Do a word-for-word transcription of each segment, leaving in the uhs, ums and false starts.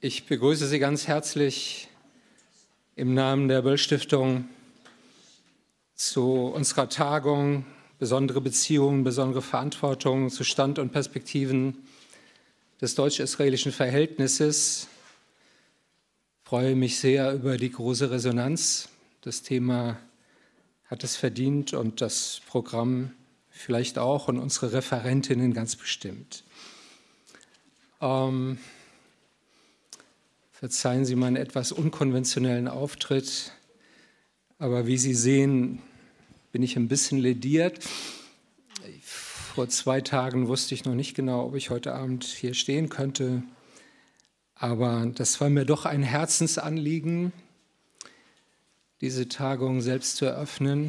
Ich begrüße Sie ganz herzlich im Namen der Böll-Stiftung zu unserer Tagung Besondere Beziehungen, besondere Verantwortung zu Stand und Perspektiven des deutsch-israelischen Verhältnisses. Ich freue mich sehr über die große Resonanz. Das Thema hat es verdient und das Programm vielleicht auch und unsere Referentinnen ganz bestimmt. Ähm, verzeihen Sie meinen etwas unkonventionellen Auftritt, aber wie Sie sehen, bin ich ein bisschen lediert. Vor zwei Tagen wusste ich noch nicht genau, ob ich heute Abend hier stehen könnte, aber das war mir doch ein Herzensanliegen, diese Tagung selbst zu eröffnen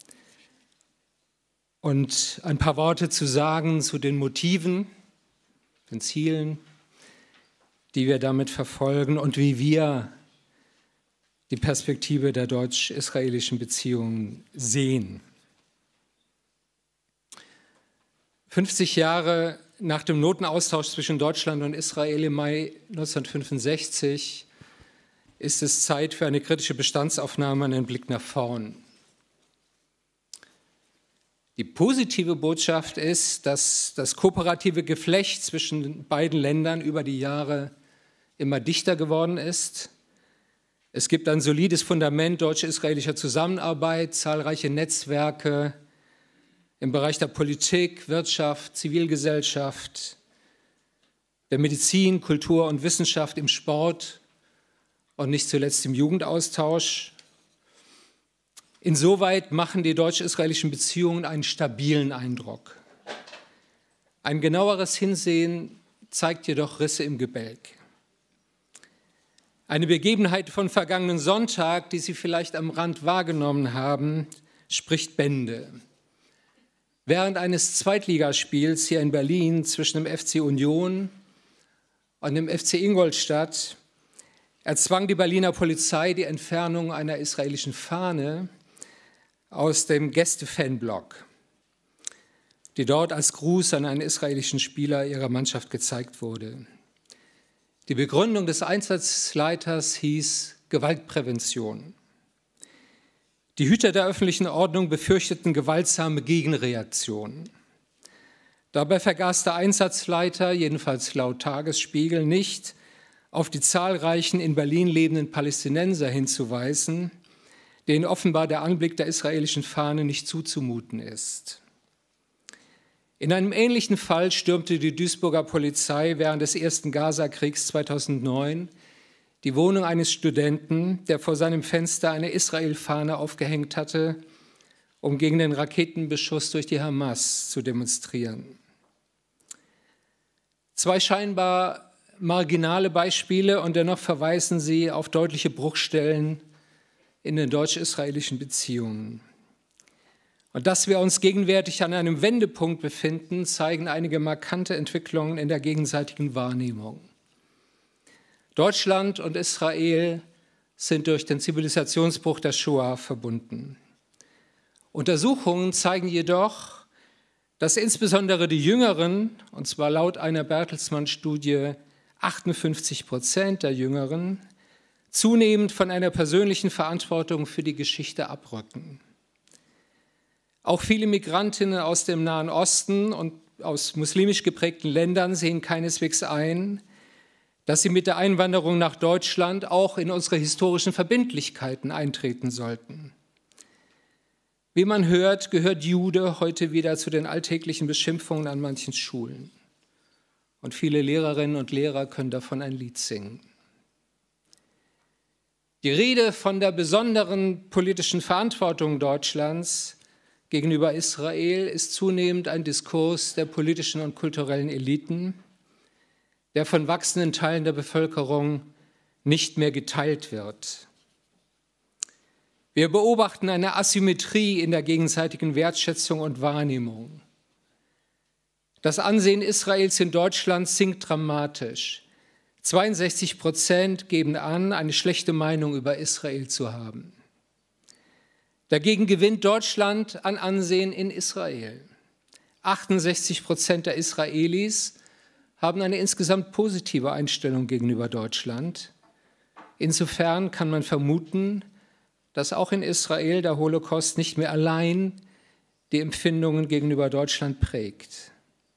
und ein paar Worte zu sagen zu den Motiven, den Zielen, die wir damit verfolgen und wie wir die Perspektive der deutsch-israelischen Beziehungen sehen. fünfzig Jahre nach dem Notenaustausch zwischen Deutschland und Israel im Mai neunzehnhundertfünfundsechzig ist es Zeit für eine kritische Bestandsaufnahme und einen Blick nach vorn. Die positive Botschaft ist, dass das kooperative Geflecht zwischen beiden Ländern über die Jahre immer dichter geworden ist. Es gibt ein solides Fundament deutsch-israelischer Zusammenarbeit, zahlreiche Netzwerke im Bereich der Politik, Wirtschaft, Zivilgesellschaft, der Medizin, Kultur und Wissenschaft, im Sport und nicht zuletzt im Jugendaustausch. Insoweit machen die deutsch-israelischen Beziehungen einen stabilen Eindruck. Ein genaueres Hinsehen zeigt jedoch Risse im Gebälk. Eine Begebenheit von vergangenen Sonntag, die Sie vielleicht am Rand wahrgenommen haben, spricht Bände. Während eines Zweitligaspiels hier in Berlin zwischen dem F C Union und dem F C Ingolstadt erzwang die Berliner Polizei die Entfernung einer israelischen Fahne aus dem Gäste-Fanblock, die dort als Gruß an einen israelischen Spieler ihrer Mannschaft gezeigt wurde. Die Begründung des Einsatzleiters hieß Gewaltprävention. Die Hüter der öffentlichen Ordnung befürchteten gewaltsame Gegenreaktionen. Dabei vergaß der Einsatzleiter, jedenfalls laut Tagesspiegel, nicht, auf die zahlreichen in Berlin lebenden Palästinenser hinzuweisen, denen offenbar der Anblick der israelischen Fahne nicht zuzumuten ist. In einem ähnlichen Fall stürmte die Duisburger Polizei während des ersten Gaza-Kriegs zweitausendneun die Wohnung eines Studenten, der vor seinem Fenster eine Israel-Fahne aufgehängt hatte, um gegen den Raketenbeschuss durch die Hamas zu demonstrieren. Zwei scheinbar marginale Beispiele und dennoch verweisen sie auf deutliche Bruchstellen in den deutsch-israelischen Beziehungen. Und dass wir uns gegenwärtig an einem Wendepunkt befinden, zeigen einige markante Entwicklungen in der gegenseitigen Wahrnehmung. Deutschland und Israel sind durch den Zivilisationsbruch der Shoah verbunden. Untersuchungen zeigen jedoch, dass insbesondere die Jüngeren, und zwar laut einer Bertelsmann-Studie achtundfünfzig Prozent der Jüngeren, zunehmend von einer persönlichen Verantwortung für die Geschichte abrücken. Auch viele Migrantinnen aus dem Nahen Osten und aus muslimisch geprägten Ländern sehen keineswegs ein, dass sie mit der Einwanderung nach Deutschland auch in unsere historischen Verbindlichkeiten eintreten sollten. Wie man hört, gehört Jude heute wieder zu den alltäglichen Beschimpfungen an manchen Schulen. Und viele Lehrerinnen und Lehrer können davon ein Lied singen. Die Rede von der besonderen politischen Verantwortung Deutschlands gegenüber Israel ist zunehmend ein Diskurs der politischen und kulturellen Eliten, der von wachsenden Teilen der Bevölkerung nicht mehr geteilt wird. Wir beobachten eine Asymmetrie in der gegenseitigen Wertschätzung und Wahrnehmung. Das Ansehen Israels in Deutschland sinkt dramatisch. zweiundsechzig Prozent geben an, eine schlechte Meinung über Israel zu haben. Dagegen gewinnt Deutschland an Ansehen in Israel. achtundsechzig Prozent der Israelis haben eine insgesamt positive Einstellung gegenüber Deutschland. Insofern kann man vermuten, dass auch in Israel der Holocaust nicht mehr allein die Empfindungen gegenüber Deutschland prägt.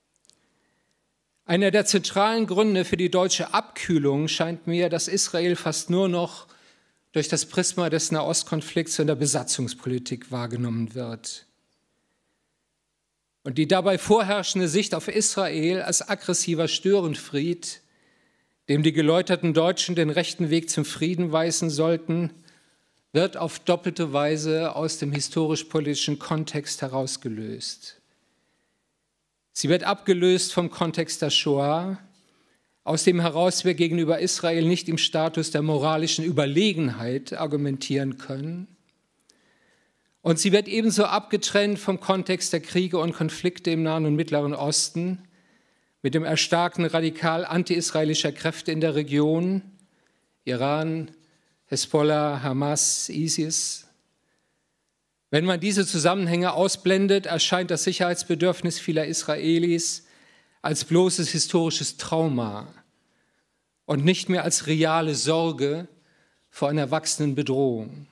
Einer der zentralen Gründe für die deutsche Abkühlung scheint mir, dass Israel fast nur noch durch das Prisma des Nahostkonflikts und der Besatzungspolitik wahrgenommen wird. Und die dabei vorherrschende Sicht auf Israel als aggressiver Störenfried, dem die geläuterten Deutschen den rechten Weg zum Frieden weisen sollten, wird auf doppelte Weise aus dem historisch-politischen Kontext herausgelöst. Sie wird abgelöst vom Kontext der Shoah, aus dem heraus wir gegenüber Israel nicht im Status der moralischen Überlegenheit argumentieren können. Und sie wird ebenso abgetrennt vom Kontext der Kriege und Konflikte im Nahen und Mittleren Osten, mit dem Erstarken radikal anti-israelischer Kräfte in der Region, Iran, Hezbollah, Hamas, ISIS. Wenn man diese Zusammenhänge ausblendet, erscheint das Sicherheitsbedürfnis vieler Israelis als bloßes historisches Trauma und nicht mehr als reale Sorge vor einer wachsenden Bedrohung.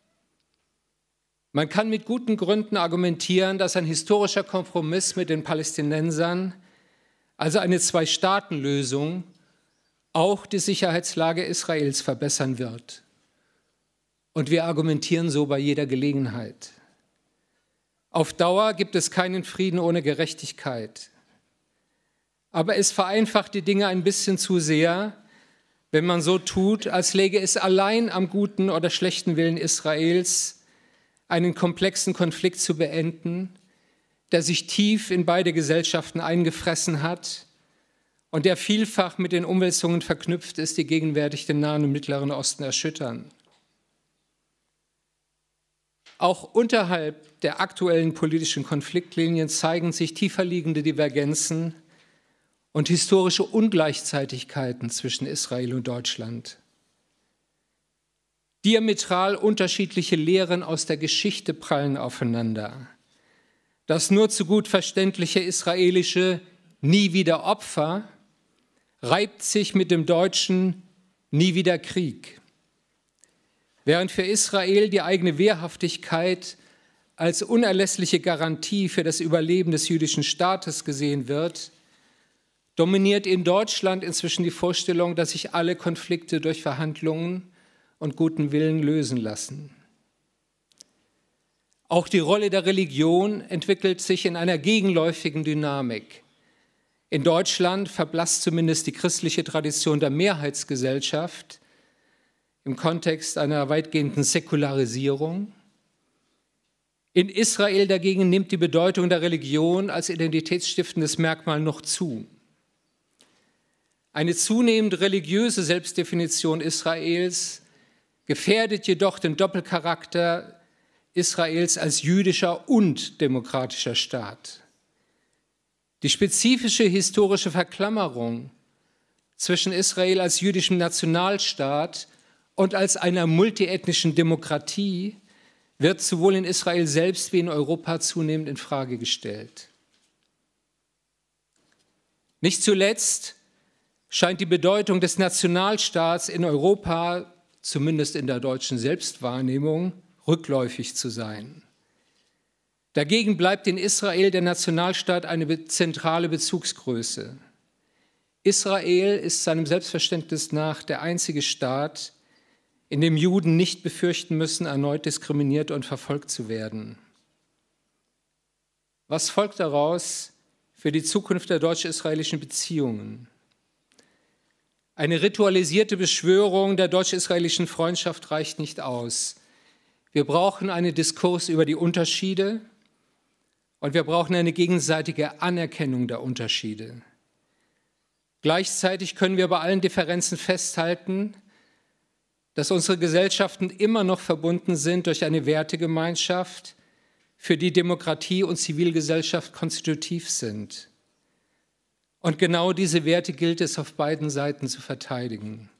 Man kann mit guten Gründen argumentieren, dass ein historischer Kompromiss mit den Palästinensern, also eine Zwei-Staaten-Lösung, auch die Sicherheitslage Israels verbessern wird. Und wir argumentieren so bei jeder Gelegenheit. Auf Dauer gibt es keinen Frieden ohne Gerechtigkeit. Aber es vereinfacht die Dinge ein bisschen zu sehr, wenn man so tut, als läge es allein am guten oder schlechten Willen Israels, einen komplexen Konflikt zu beenden, der sich tief in beide Gesellschaften eingefressen hat und der vielfach mit den Umwälzungen verknüpft ist, die gegenwärtig den Nahen und Mittleren Osten erschüttern. Auch unterhalb der aktuellen politischen Konfliktlinien zeigen sich tiefer liegende Divergenzen und historische Ungleichzeitigkeiten zwischen Israel und Deutschland. Diametral unterschiedliche Lehren aus der Geschichte prallen aufeinander. Das nur zu gut verständliche israelische „Nie wieder Opfer“ reibt sich mit dem deutschen „Nie wieder Krieg“. Während für Israel die eigene Wehrhaftigkeit als unerlässliche Garantie für das Überleben des jüdischen Staates gesehen wird, dominiert in Deutschland inzwischen die Vorstellung, dass sich alle Konflikte durch Verhandlungen und guten Willen lösen lassen. Auch die Rolle der Religion entwickelt sich in einer gegenläufigen Dynamik. In Deutschland verblasst zumindest die christliche Tradition der Mehrheitsgesellschaft im Kontext einer weitgehenden Säkularisierung. In Israel dagegen nimmt die Bedeutung der Religion als identitätsstiftendes Merkmal noch zu. Eine zunehmend religiöse Selbstdefinition Israels gefährdet jedoch den Doppelcharakter Israels als jüdischer und demokratischer Staat. Die spezifische historische Verklammerung zwischen Israel als jüdischem Nationalstaat und als einer multiethnischen Demokratie wird sowohl in Israel selbst wie in Europa zunehmend in Frage gestellt. Nicht zuletzt scheint die Bedeutung des Nationalstaats in Europa, zumindest in der deutschen Selbstwahrnehmung, rückläufig zu sein. Dagegen bleibt in Israel der Nationalstaat eine zentrale Bezugsgröße. Israel ist seinem Selbstverständnis nach der einzige Staat, in dem Juden nicht befürchten müssen, erneut diskriminiert und verfolgt zu werden. Was folgt daraus für die Zukunft der deutsch-israelischen Beziehungen? Eine ritualisierte Beschwörung der deutsch-israelischen Freundschaft reicht nicht aus. Wir brauchen einen Diskurs über die Unterschiede und wir brauchen eine gegenseitige Anerkennung der Unterschiede. Gleichzeitig können wir bei allen Differenzen festhalten, dass unsere Gesellschaften immer noch verbunden sind durch eine Wertegemeinschaft, für die Demokratie und Zivilgesellschaft konstitutiv sind. Und genau diese Werte gilt es auf beiden Seiten zu verteidigen.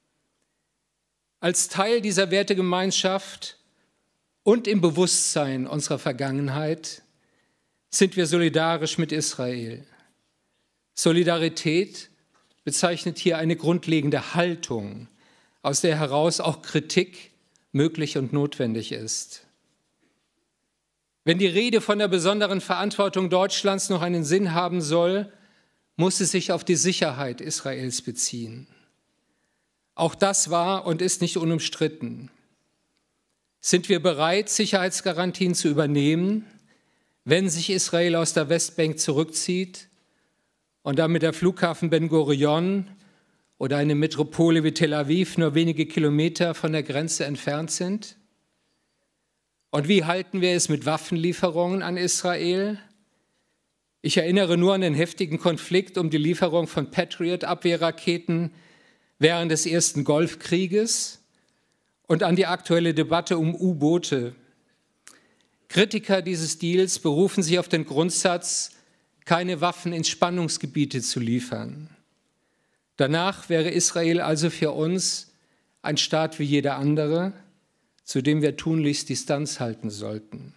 Als Teil dieser Wertegemeinschaft und im Bewusstsein unserer Vergangenheit sind wir solidarisch mit Israel. Solidarität bezeichnet hier eine grundlegende Haltung, aus der heraus auch Kritik möglich und notwendig ist. Wenn die Rede von der besonderen Verantwortung Deutschlands noch einen Sinn haben soll, muss es sich auf die Sicherheit Israels beziehen. Auch das war und ist nicht unumstritten. Sind wir bereit, Sicherheitsgarantien zu übernehmen, wenn sich Israel aus der Westbank zurückzieht und damit der Flughafen Ben Gurion oder eine Metropole wie Tel Aviv nur wenige Kilometer von der Grenze entfernt sind? Und wie halten wir es mit Waffenlieferungen an Israel? Ich erinnere nur an den heftigen Konflikt um die Lieferung von Patriot-Abwehrraketen während des ersten Golfkrieges und an die aktuelle Debatte um U-Boote. Kritiker dieses Deals berufen sich auf den Grundsatz, keine Waffen in Spannungsgebiete zu liefern. Danach wäre Israel also für uns ein Staat wie jeder andere, zu dem wir tunlichst Distanz halten sollten.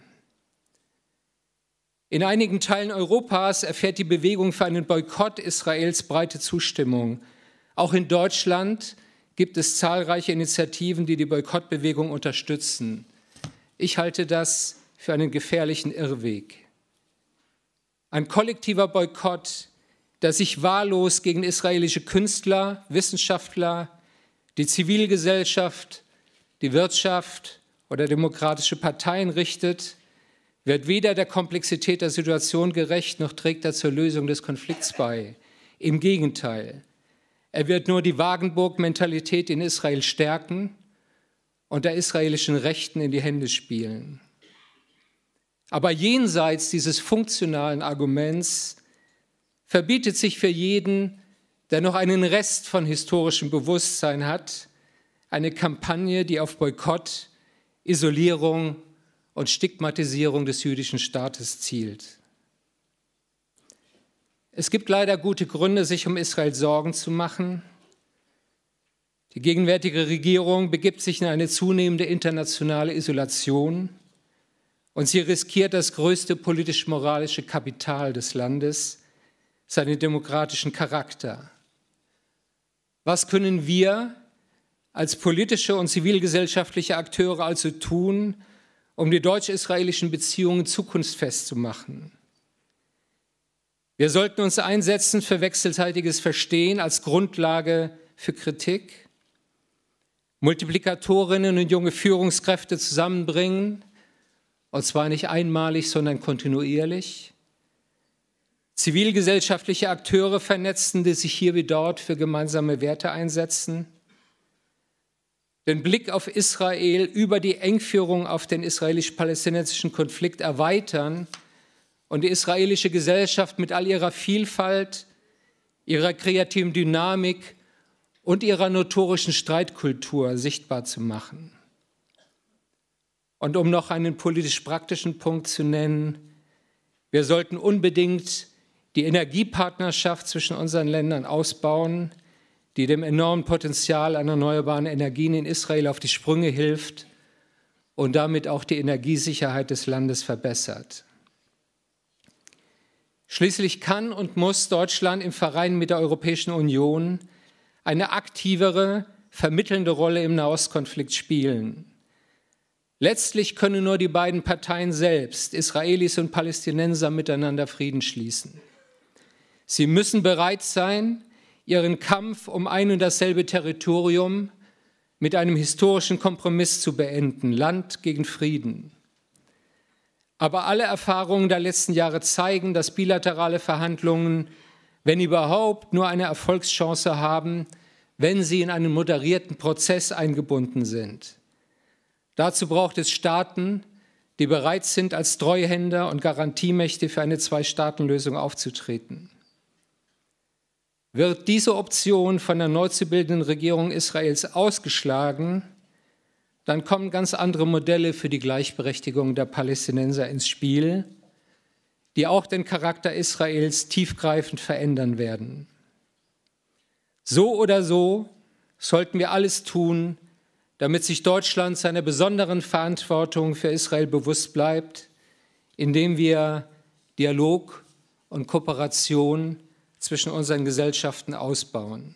In einigen Teilen Europas erfährt die Bewegung für einen Boykott Israels breite Zustimmung. Auch in Deutschland gibt es zahlreiche Initiativen, die die Boykottbewegung unterstützen. Ich halte das für einen gefährlichen Irrweg. Ein kollektiver Boykott, der sich wahllos gegen israelische Künstler, Wissenschaftler, die Zivilgesellschaft, die Wirtschaft oder demokratische Parteien richtet, wird weder der Komplexität der Situation gerecht, noch trägt er zur Lösung des Konflikts bei. Im Gegenteil, er wird nur die Wagenburg-Mentalität in Israel stärken und der israelischen Rechten in die Hände spielen. Aber jenseits dieses funktionalen Arguments verbietet sich für jeden, der noch einen Rest von historischem Bewusstsein hat, eine Kampagne, die auf Boykott, Isolierung und Stigmatisierung des jüdischen Staates zielt. Es gibt leider gute Gründe, sich um Israel Sorgen zu machen. Die gegenwärtige Regierung begibt sich in eine zunehmende internationale Isolation und sie riskiert das größte politisch-moralische Kapital des Landes, seinen demokratischen Charakter. Was können wir als politische und zivilgesellschaftliche Akteure also tun, um die deutsch-israelischen Beziehungen zukunftsfest zu machen? Wir sollten uns einsetzen für wechselseitiges Verstehen als Grundlage für Kritik, Multiplikatorinnen und junge Führungskräfte zusammenbringen, und zwar nicht einmalig, sondern kontinuierlich, zivilgesellschaftliche Akteure vernetzen, die sich hier wie dort für gemeinsame Werte einsetzen, den Blick auf Israel über die Engführung auf den israelisch-palästinensischen Konflikt erweitern und die israelische Gesellschaft mit all ihrer Vielfalt, ihrer kreativen Dynamik und ihrer notorischen Streitkultur sichtbar zu machen. Und um noch einen politisch-praktischen Punkt zu nennen, wir sollten unbedingt die Energiepartnerschaft zwischen unseren Ländern ausbauen, die dem enormen Potenzial an erneuerbaren Energien in Israel auf die Sprünge hilft und damit auch die Energiesicherheit des Landes verbessert. Schließlich kann und muss Deutschland im Verein mit der Europäischen Union eine aktivere, vermittelnde Rolle im Nahostkonflikt spielen. Letztlich können nur die beiden Parteien selbst, Israelis und Palästinenser, miteinander Frieden schließen. Sie müssen bereit sein, ihren Kampf um ein und dasselbe Territorium mit einem historischen Kompromiss zu beenden, Land gegen Frieden. Aber alle Erfahrungen der letzten Jahre zeigen, dass bilaterale Verhandlungen, wenn überhaupt, nur eine Erfolgschance haben, wenn sie in einen moderierten Prozess eingebunden sind. Dazu braucht es Staaten, die bereit sind, als Treuhänder und Garantiemächte für eine Zwei-Staaten-Lösung aufzutreten. Wird diese Option von der neu zu bildenden Regierung Israels ausgeschlagen, dann kommen ganz andere Modelle für die Gleichberechtigung der Palästinenser ins Spiel, die auch den Charakter Israels tiefgreifend verändern werden. So oder so sollten wir alles tun, damit sich Deutschland seiner besonderen Verantwortung für Israel bewusst bleibt, indem wir Dialog und Kooperation zwischen unseren Gesellschaften ausbauen.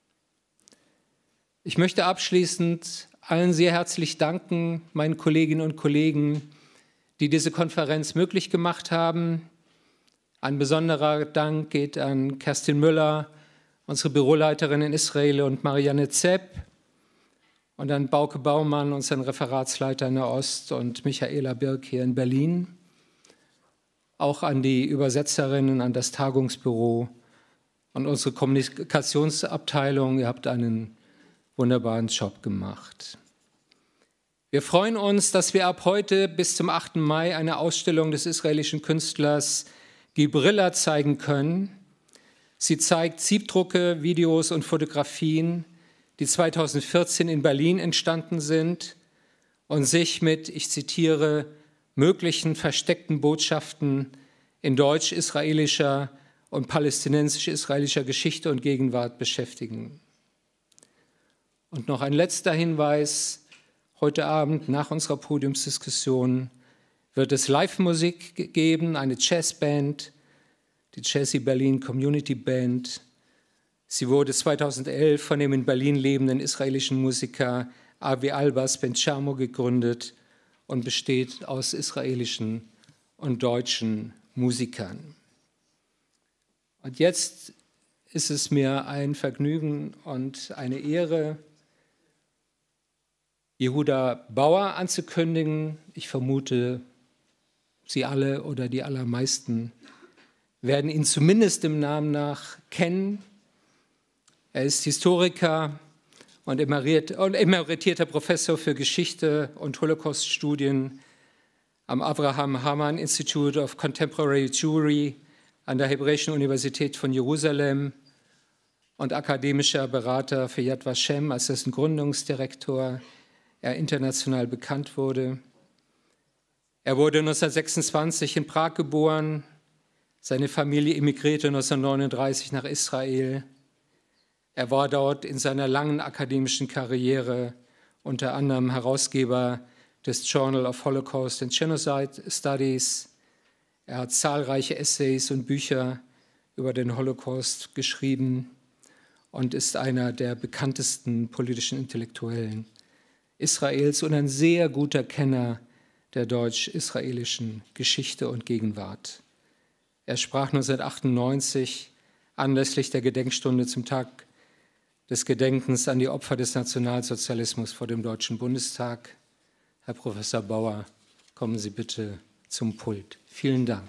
Ich möchte abschließend allen sehr herzlich danken, meinen Kolleginnen und Kollegen, die diese Konferenz möglich gemacht haben. Ein besonderer Dank geht an Kerstin Müller, unsere Büroleiterin in Israel, und Marianne Zepp, und an Bauke Baumann, unseren Referatsleiter in der Ost, und Michaela Birk hier in Berlin. Auch an die Übersetzerinnen, an das Tagungsbüro und unsere Kommunikationsabteilung. Ihr habt einen wunderbaren Job gemacht. Wir freuen uns, dass wir ab heute bis zum achten Mai eine Ausstellung des israelischen Künstlers Gibrilla zeigen können. Sie zeigt Siebdrucke, Videos und Fotografien, die zweitausendvierzehn in Berlin entstanden sind und sich mit, ich zitiere, möglichen versteckten Botschaften in deutsch-israelischer und palästinensisch-israelischer Geschichte und Gegenwart beschäftigen. Und noch ein letzter Hinweis: Heute Abend nach unserer Podiumsdiskussion wird es Live-Musik geben, eine Jazzband, die Jazzy Berlin Community Band. Sie wurde zweitausendelf von dem in Berlin lebenden israelischen Musiker Avi Albas Ben Chamo gegründet und besteht aus israelischen und deutschen Musikern. Und jetzt ist es mir ein Vergnügen und eine Ehre, Yehuda Bauer anzukündigen. Ich vermute, Sie alle oder die allermeisten werden ihn zumindest dem Namen nach kennen. Er ist Historiker und emeritierter Professor für Geschichte und Holocaust-Studien am Avraham Haman Institute of Contemporary Jewry an der Hebräischen Universität von Jerusalem und akademischer Berater für Yad Vashem, als dessen Gründungsdirektor er international bekannt wurde. Er wurde neunzehnhundertsechsundzwanzig in Prag geboren. Seine Familie emigrierte neunzehnhundertneununddreißig nach Israel. Er war dort in seiner langen akademischen Karriere unter anderem Herausgeber des Journal of Holocaust and Genocide Studies. Er hat zahlreiche Essays und Bücher über den Holocaust geschrieben und ist einer der bekanntesten politischen Intellektuellen Israels und ein sehr guter Kenner der deutsch-israelischen Geschichte und Gegenwart. Er sprach neunzehnhundertachtundneunzig anlässlich der Gedenkstunde zum Tag des Gedenkens an die Opfer des Nationalsozialismus vor dem Deutschen Bundestag. Herr Professor Bauer, kommen Sie bitte zum Pult. Vielen Dank.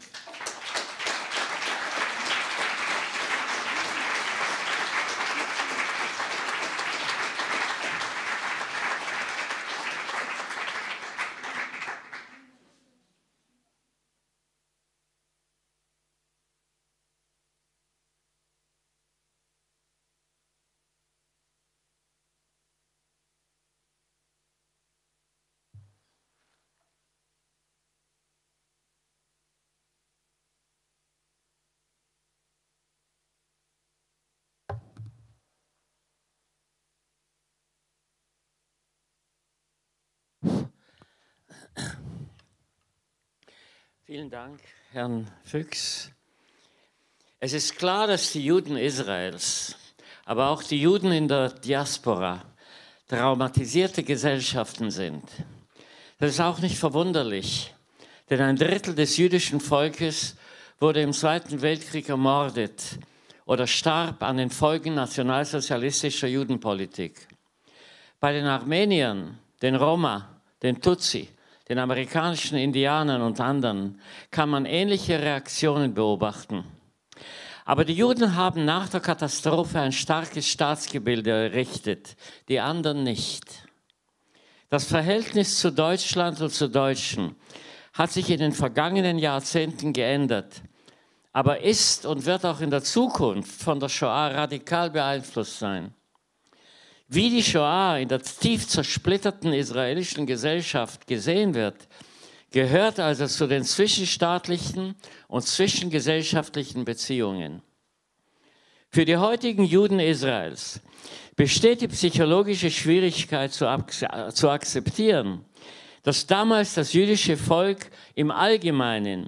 Vielen Dank, Herrn Fuchs. Es ist klar, dass die Juden Israels, aber auch die Juden in der Diaspora traumatisierte Gesellschaften sind. Das ist auch nicht verwunderlich, denn ein Drittel des jüdischen Volkes wurde im Zweiten Weltkrieg ermordet oder starb an den Folgen nationalsozialistischer Judenpolitik. Bei den Armeniern, den Roma, den Tutsi, den amerikanischen Indianern und anderen kann man ähnliche Reaktionen beobachten. Aber die Juden haben nach der Katastrophe ein starkes Staatsgebilde errichtet, die anderen nicht. Das Verhältnis zu Deutschland und zu Deutschen hat sich in den vergangenen Jahrzehnten geändert, aber ist und wird auch in der Zukunft von der Shoah radikal beeinflusst sein. Wie die Shoah in der tief zersplitterten israelischen Gesellschaft gesehen wird, gehört also zu den zwischenstaatlichen und zwischengesellschaftlichen Beziehungen. Für die heutigen Juden Israels besteht die psychologische Schwierigkeit zu, zu akzeptieren, dass damals das jüdische Volk im Allgemeinen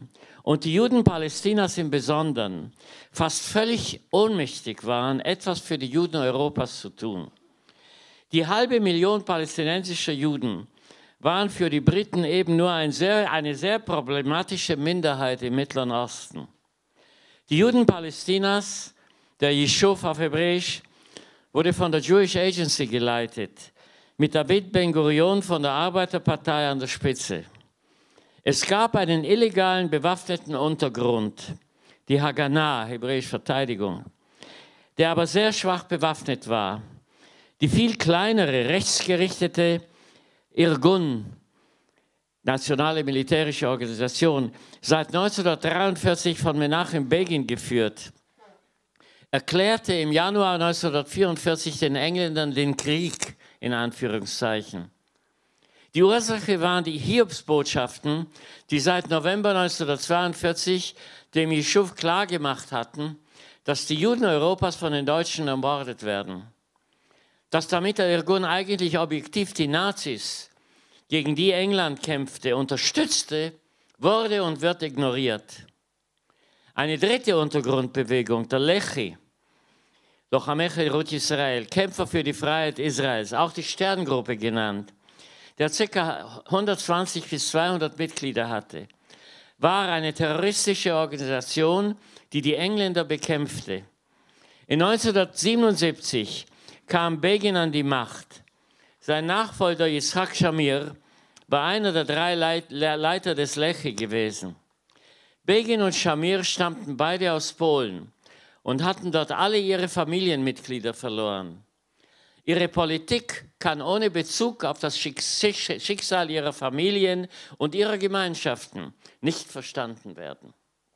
und die Juden Palästinas im Besonderen fast völlig ohnmächtig waren, etwas für die Juden Europas zu tun. Die halbe Million palästinensischer Juden waren für die Briten eben nur ein sehr, eine sehr problematische Minderheit im Mittleren Osten. Die Juden Palästinas, der Yishuv auf Hebräisch, wurde von der Jewish Agency geleitet, mit David Ben-Gurion von der Arbeiterpartei an der Spitze. Es gab einen illegalen bewaffneten Untergrund, die Haganah, hebräisch Verteidigung, der aber sehr schwach bewaffnet war. Die viel kleinere, rechtsgerichtete Irgun, nationale militärische Organisation, seit neunzehnhundertdreiundvierzig von Menachem Begin geführt, erklärte im Januar neunzehnhundertvierundvierzig den Engländern den Krieg, in Anführungszeichen. Die Ursache waren die Hiobsbotschaften, die seit November neunzehnhundertzweiundvierzig dem Yishuv klargemacht hatten, dass die Juden Europas von den Deutschen ermordet werden. Dass damit der Irgun eigentlich objektiv die Nazis, gegen die England kämpfte, unterstützte, wurde und wird ignoriert. Eine dritte Untergrundbewegung, der Lechi, Lochamei Herut Israel, Kämpfer für die Freiheit Israels, auch die Sterngruppe genannt, der ca. hundertzwanzig bis zweihundert Mitglieder hatte, war eine terroristische Organisation, die die Engländer bekämpfte. In neunzehnhundertsiebenundsiebzig kam Begin an die Macht. Sein Nachfolger Yitzhak Shamir war einer der drei Leit Leiter des Lechi gewesen. Begin und Shamir stammten beide aus Polen und hatten dort alle ihre Familienmitglieder verloren. Ihre Politik kann ohne Bezug auf das Schicksal ihrer Familien und ihrer Gemeinschaften nicht verstanden werden.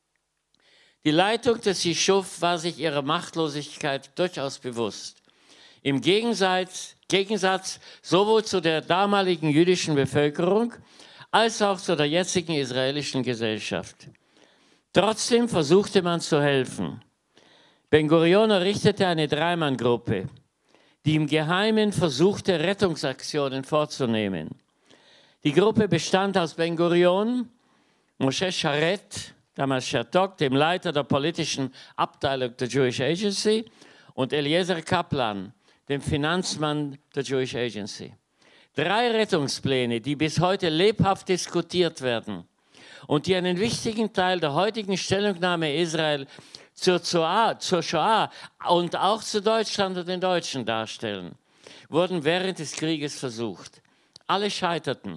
Die Leitung des Yishuv war sich ihrer Machtlosigkeit durchaus bewusst. Im Gegensatz, Gegensatz sowohl zu der damaligen jüdischen Bevölkerung als auch zu der jetzigen israelischen Gesellschaft. Trotzdem versuchte man zu helfen. Ben-Gurion errichtete eine Dreimann-Gruppe, die im Geheimen versuchte, Rettungsaktionen vorzunehmen. Die Gruppe bestand aus Ben-Gurion, Moshe Sharet, damals Shertok, dem Leiter der politischen Abteilung der Jewish Agency, und Eliezer Kaplan, dem Finanzmann der Jewish Agency. Drei Rettungspläne, die bis heute lebhaft diskutiert werden und die einen wichtigen Teil der heutigen Stellungnahme Israel zur, Shoah, zur Shoah und auch zu Deutschland und den Deutschen darstellen, wurden während des Krieges versucht. Alle scheiterten.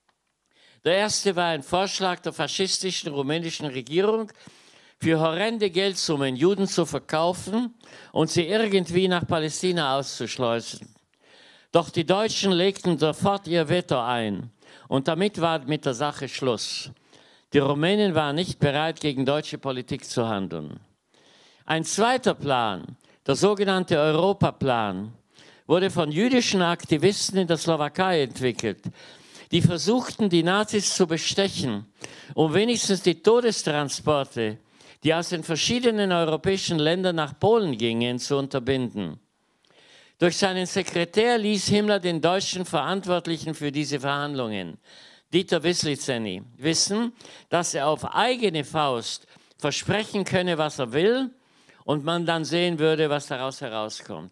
Der erste war ein Vorschlag der faschistischen rumänischen Regierung, für horrende Geldsummen Juden zu verkaufen und sie irgendwie nach Palästina auszuschleusen. Doch die Deutschen legten sofort ihr Veto ein und damit war mit der Sache Schluss. Die Rumänen waren nicht bereit, gegen deutsche Politik zu handeln. Ein zweiter Plan, der sogenannte Europaplan, wurde von jüdischen Aktivisten in der Slowakei entwickelt, die versuchten, die Nazis zu bestechen, um wenigstens die Todestransporte, die aus den verschiedenen europäischen Ländern nach Polen gingen, zu unterbinden. Durch seinen Sekretär ließ Himmler den deutschen Verantwortlichen für diese Verhandlungen, Dieter Wislicenny, wissen, dass er auf eigene Faust versprechen könne, was er will, und man dann sehen würde, was daraus herauskommt.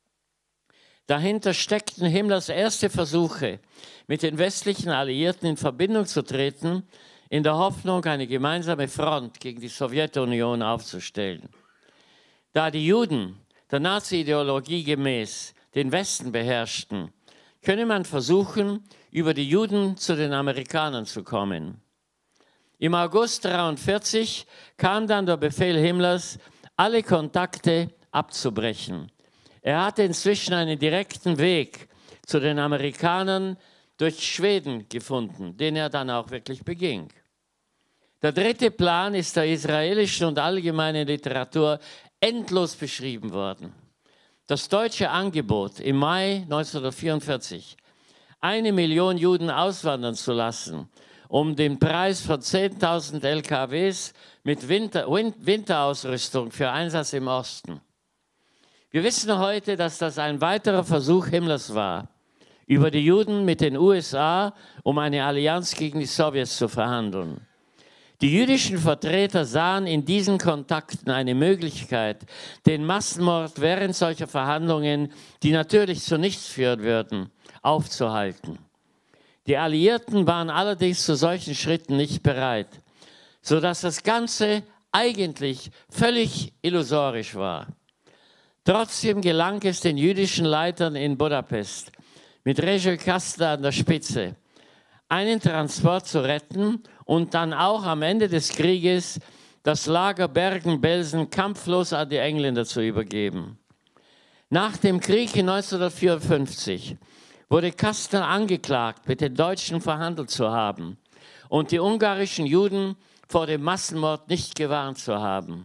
Dahinter steckten Himmlers erste Versuche, mit den westlichen Alliierten in Verbindung zu treten, in der Hoffnung, eine gemeinsame Front gegen die Sowjetunion aufzustellen. Da die Juden der Nazi-Ideologie gemäß den Westen beherrschten, könne man versuchen, über die Juden zu den Amerikanern zu kommen. Im August neunzehnhundertdreiundvierzig kam dann der Befehl Himmlers, alle Kontakte abzubrechen. Er hatte inzwischen einen direkten Weg zu den Amerikanern durch Schweden gefunden, den er dann auch wirklich beging. Der dritte Plan ist der israelischen und allgemeinen Literatur endlos beschrieben worden. Das deutsche Angebot im Mai neunzehnhundertvierundvierzig, eine Million Juden auswandern zu lassen, um den Preis von zehntausend L K Ws mit Winter, Win Winterausrüstung für Einsatz im Osten. Wir wissen heute, dass das ein weiterer Versuch Himmlers war, über die Juden mit den U S A um eine Allianz gegen die Sowjets zu verhandeln. Die jüdischen Vertreter sahen in diesen Kontakten eine Möglichkeit, den Massenmord während solcher Verhandlungen, die natürlich zu nichts führen würden, aufzuhalten. Die Alliierten waren allerdings zu solchen Schritten nicht bereit, sodass das Ganze eigentlich völlig illusorisch war. Trotzdem gelang es den jüdischen Leitern in Budapest, mit Rezső Kastner an der Spitze, einen Transport zu retten und dann auch am Ende des Krieges das Lager Bergen-Belsen kampflos an die Engländer zu übergeben. Nach dem Krieg in neunzehnhundertvierundfünfzig wurde Kastner angeklagt, mit den Deutschen verhandelt zu haben und die ungarischen Juden vor dem Massenmord nicht gewarnt zu haben.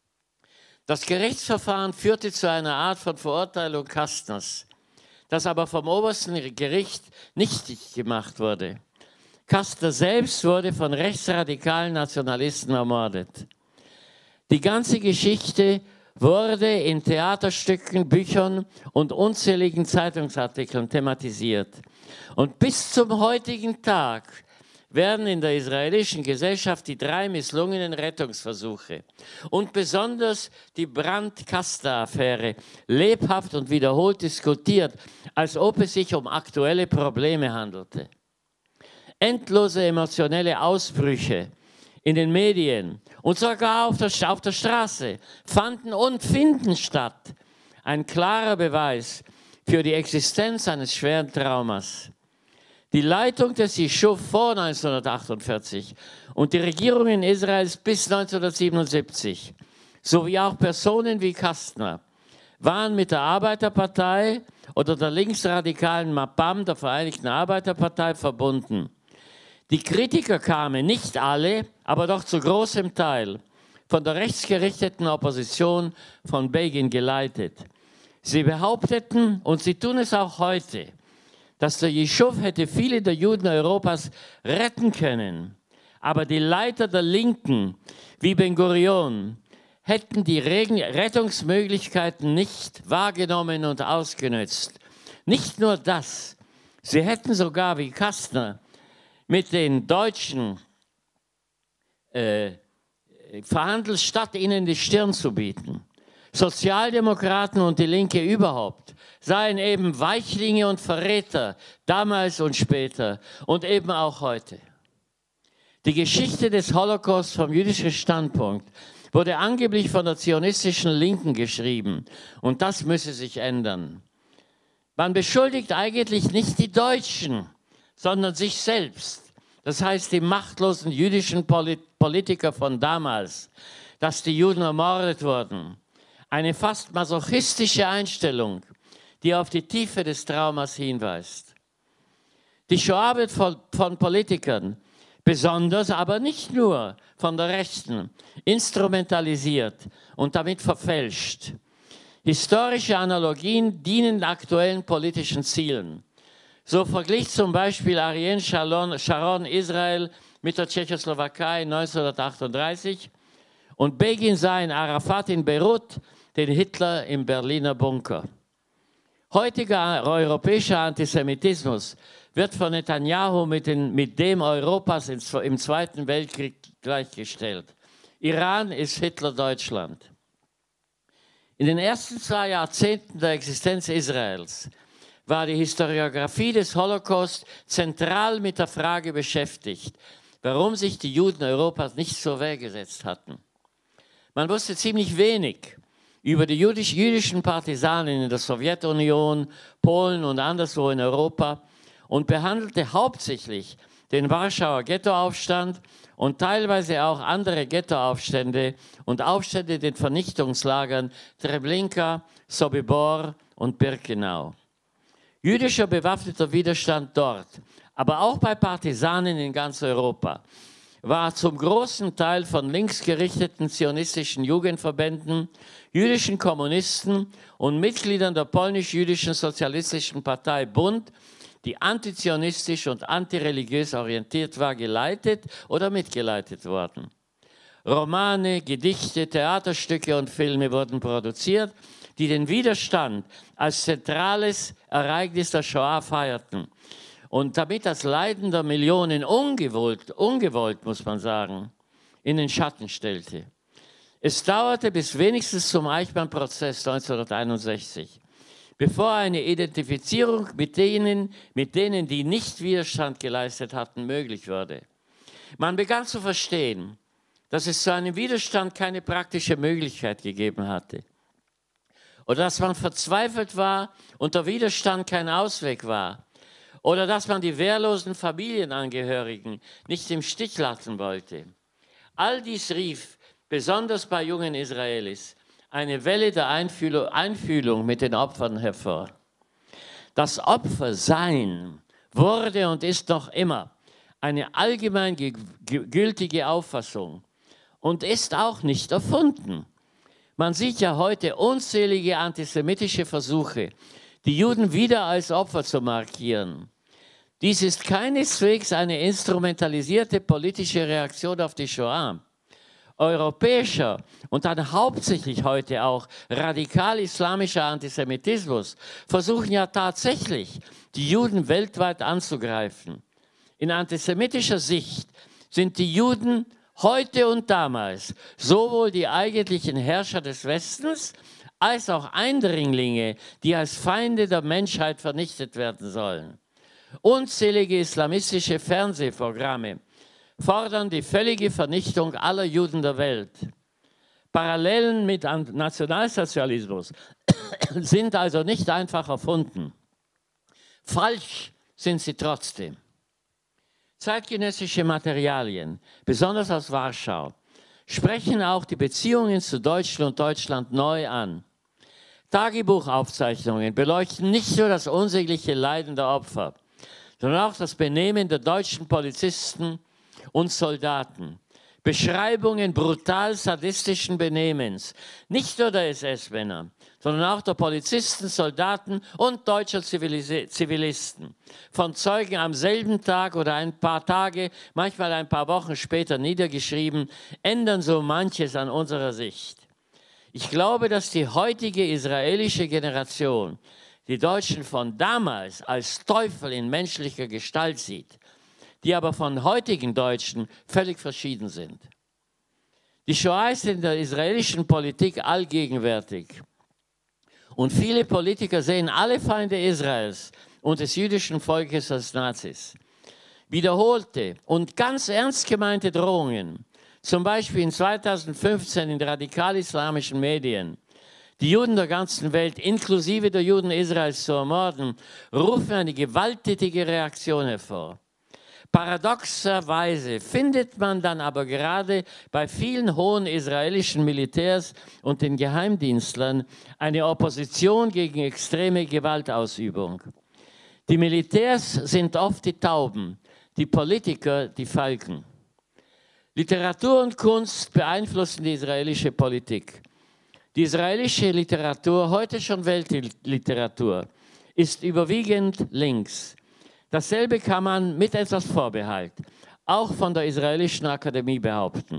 Das Gerichtsverfahren führte zu einer Art von Verurteilung Kastners, das aber vom obersten Gericht nichtig gemacht wurde. Kastner selbst wurde von rechtsradikalen Nationalisten ermordet. Die ganze Geschichte wurde in Theaterstücken, Büchern und unzähligen Zeitungsartikeln thematisiert. Und bis zum heutigen Tag werden in der israelischen Gesellschaft die drei misslungenen Rettungsversuche und besonders die Brandt-Kastner-Affäre lebhaft und wiederholt diskutiert, als ob es sich um aktuelle Probleme handelte. Endlose emotionelle Ausbrüche in den Medien und sogar auf der, auf der Straße fanden und finden statt. Ein klarer Beweis für die Existenz eines schweren Traumas. Die Leitung des Jeschuv vor neunzehnhundertachtundvierzig und die Regierungen Israels bis neunzehnhundertsiebenundsiebzig sowie auch Personen wie Kastner waren mit der Arbeiterpartei oder der linksradikalen Mapam, der Vereinigten Arbeiterpartei, verbunden. Die Kritiker kamen, nicht alle, aber doch zu großem Teil, von der rechtsgerichteten Opposition von Begin geleitet. Sie behaupteten, und sie tun es auch heute, dass der Jeschuv hätte viele der Juden Europas retten können. Aber die Leiter der Linken, wie Ben-Gurion, hätten die Rettungsmöglichkeiten nicht wahrgenommen und ausgenutzt. Nicht nur das, sie hätten sogar, wie Kastner, mit den Deutschen äh, verhandelt, statt ihnen die Stirn zu bieten. Sozialdemokraten und die Linke überhaupt seien eben Weichlinge und Verräter, damals und später und eben auch heute. Die Geschichte des Holocaust vom jüdischen Standpunkt wurde angeblich von der zionistischen Linken geschrieben und das müsse sich ändern. Man beschuldigt eigentlich nicht die Deutschen, sondern sich selbst, das heißt die machtlosen jüdischen Politiker von damals, dass die Juden ermordet wurden. Eine fast masochistische Einstellung, die auf die Tiefe des Traumas hinweist. Die Shoah wird von, von Politikern, besonders aber nicht nur von der Rechten, instrumentalisiert und damit verfälscht. Historische Analogien dienen aktuellen politischen Zielen. So verglich zum Beispiel Ariel Sharon Israel mit der Tschechoslowakei neunzehnhundertachtunddreißig und Begin sah in Arafat in Beirut den Hitler im Berliner Bunker. Heutiger europäischer Antisemitismus wird von Netanyahu mit, den, mit dem Europas ins, im Zweiten Weltkrieg gleichgestellt. Iran ist Hitler-Deutschland. In den ersten zwei Jahrzehnten der Existenz Israels war die Historiographie des Holocaust zentral mit der Frage beschäftigt, warum sich die Juden Europas nicht zur Wehr gesetzt hatten. Man wusste ziemlich wenig über die jüdisch, jüdischen Partisanen in der Sowjetunion, Polen und anderswo in Europa und behandelte hauptsächlich den Warschauer Ghettoaufstand und teilweise auch andere Ghettoaufstände und Aufstände in den Vernichtungslagern Treblinka, Sobibor und Birkenau. Jüdischer bewaffneter Widerstand dort, aber auch bei Partisanen in ganz Europa, war zum großen Teil von linksgerichteten zionistischen Jugendverbänden, jüdischen Kommunisten und Mitgliedern der polnisch-jüdischen Sozialistischen Partei Bund, die antizionistisch und antireligiös orientiert war, geleitet oder mitgeleitet worden. Romane, Gedichte, Theaterstücke und Filme wurden produziert, die den Widerstand als zentrales Ereignis der Shoah feierten und damit das Leiden der Millionen ungewollt, ungewollt muss man sagen, in den Schatten stellte. Es dauerte bis wenigstens zum Eichmann-Prozess neunzehnhunderteinundsechzig, bevor eine Identifizierung mit denen, mit denen, die nicht Widerstand geleistet hatten, möglich wurde. Man begann zu verstehen, dass es zu einem Widerstand keine praktische Möglichkeit gegeben hatte. Oder dass man verzweifelt war und der Widerstand kein Ausweg war. Oder dass man die wehrlosen Familienangehörigen nicht im Stich lassen wollte. All dies rief, besonders bei jungen Israelis, eine Welle der Einfühlung, Einfühlung mit den Opfern hervor. Das Opfersein wurde und ist noch immer eine allgemein gültige Auffassung und ist auch nicht erfunden. Man sieht ja heute unzählige antisemitische Versuche, die Juden wieder als Opfer zu markieren. Dies ist keineswegs eine instrumentalisierte politische Reaktion auf die Shoah. Europäischer und dann hauptsächlich heute auch radikal-islamischer Antisemitismus versuchen ja tatsächlich, die Juden weltweit anzugreifen. In antisemitischer Sicht sind die Juden heute und damals sowohl die eigentlichen Herrscher des Westens als auch Eindringlinge, die als Feinde der Menschheit vernichtet werden sollen. Unzählige islamistische Fernsehprogramme fordern die völlige Vernichtung aller Juden der Welt. Parallelen mit Nationalsozialismus sind also nicht einfach erfunden. Falsch sind sie trotzdem. Zeitgenössische Materialien, besonders aus Warschau, sprechen auch die Beziehungen zu Deutschland und Deutschland neu an. Tagebuchaufzeichnungen beleuchten nicht nur das unsägliche Leiden der Opfer, sondern auch das Benehmen der deutschen Polizisten und Soldaten. Beschreibungen brutal sadistischen Benehmens, nicht nur der S S-Männer, sondern auch der Polizisten, Soldaten und deutscher Zivilis- Zivilisten. Von Zeugen am selben Tag oder ein paar Tage, manchmal ein paar Wochen später niedergeschrieben, ändern so manches an unserer Sicht. Ich glaube, dass die heutige israelische Generation die Deutschen von damals als Teufel in menschlicher Gestalt sieht, die aber von heutigen Deutschen völlig verschieden sind. Die Shoah ist in der israelischen Politik allgegenwärtig. Und viele Politiker sehen alle Feinde Israels und des jüdischen Volkes als Nazis. Wiederholte und ganz ernst gemeinte Drohungen, zum Beispiel in zweitausendfünfzehn in radikal-islamischen Medien, die Juden der ganzen Welt, inklusive der Juden Israels, zu ermorden, rufen eine gewalttätige Reaktion hervor. Paradoxerweise findet man dann aber gerade bei vielen hohen israelischen Militärs und den Geheimdienstlern eine Opposition gegen extreme Gewaltausübung. Die Militärs sind oft die Tauben, die Politiker die Falken. Literatur und Kunst beeinflussen die israelische Politik. Die israelische Literatur, heute schon Weltliteratur, ist überwiegend links. Dasselbe kann man mit etwas Vorbehalt auch von der israelischen Akademie behaupten.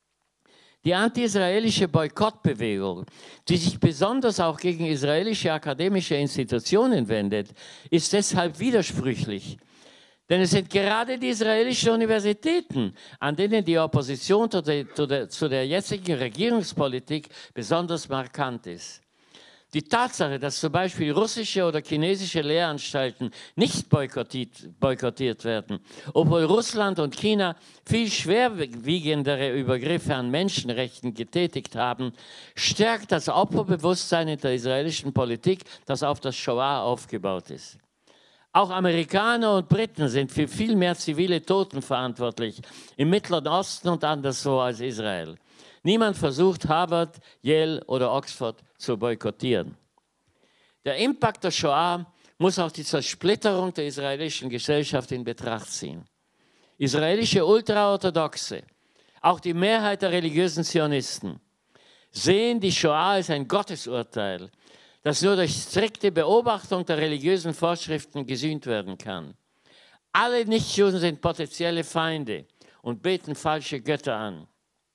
Die anti-israelische Boykottbewegung, die sich besonders auch gegen israelische akademische Institutionen wendet, ist deshalb widersprüchlich. Denn es sind gerade die israelischen Universitäten, an denen die Opposition zu der, zu der, zu der jetzigen Regierungspolitik besonders markant ist. Die Tatsache, dass zum Beispiel russische oder chinesische Lehranstalten nicht boykottiert, boykottiert werden, obwohl Russland und China viel schwerwiegendere Übergriffe an Menschenrechten getätigt haben, stärkt das Opferbewusstsein in der israelischen Politik, das auf das Shoah aufgebaut ist. Auch Amerikaner und Briten sind für viel mehr zivile Toten verantwortlich, im Mittleren Osten und anderswo als Israel. Niemand versucht, Harvard, Yale oder Oxford zu boykottieren. Der Impact der Shoah muss auch die Zersplitterung der israelischen Gesellschaft in Betracht ziehen. Israelische Ultraorthodoxe, auch die Mehrheit der religiösen Zionisten, sehen die Shoah als ein Gottesurteil, das nur durch strikte Beobachtung der religiösen Vorschriften gesühnt werden kann. Alle Nichtjuden sind potenzielle Feinde und beten falsche Götter an.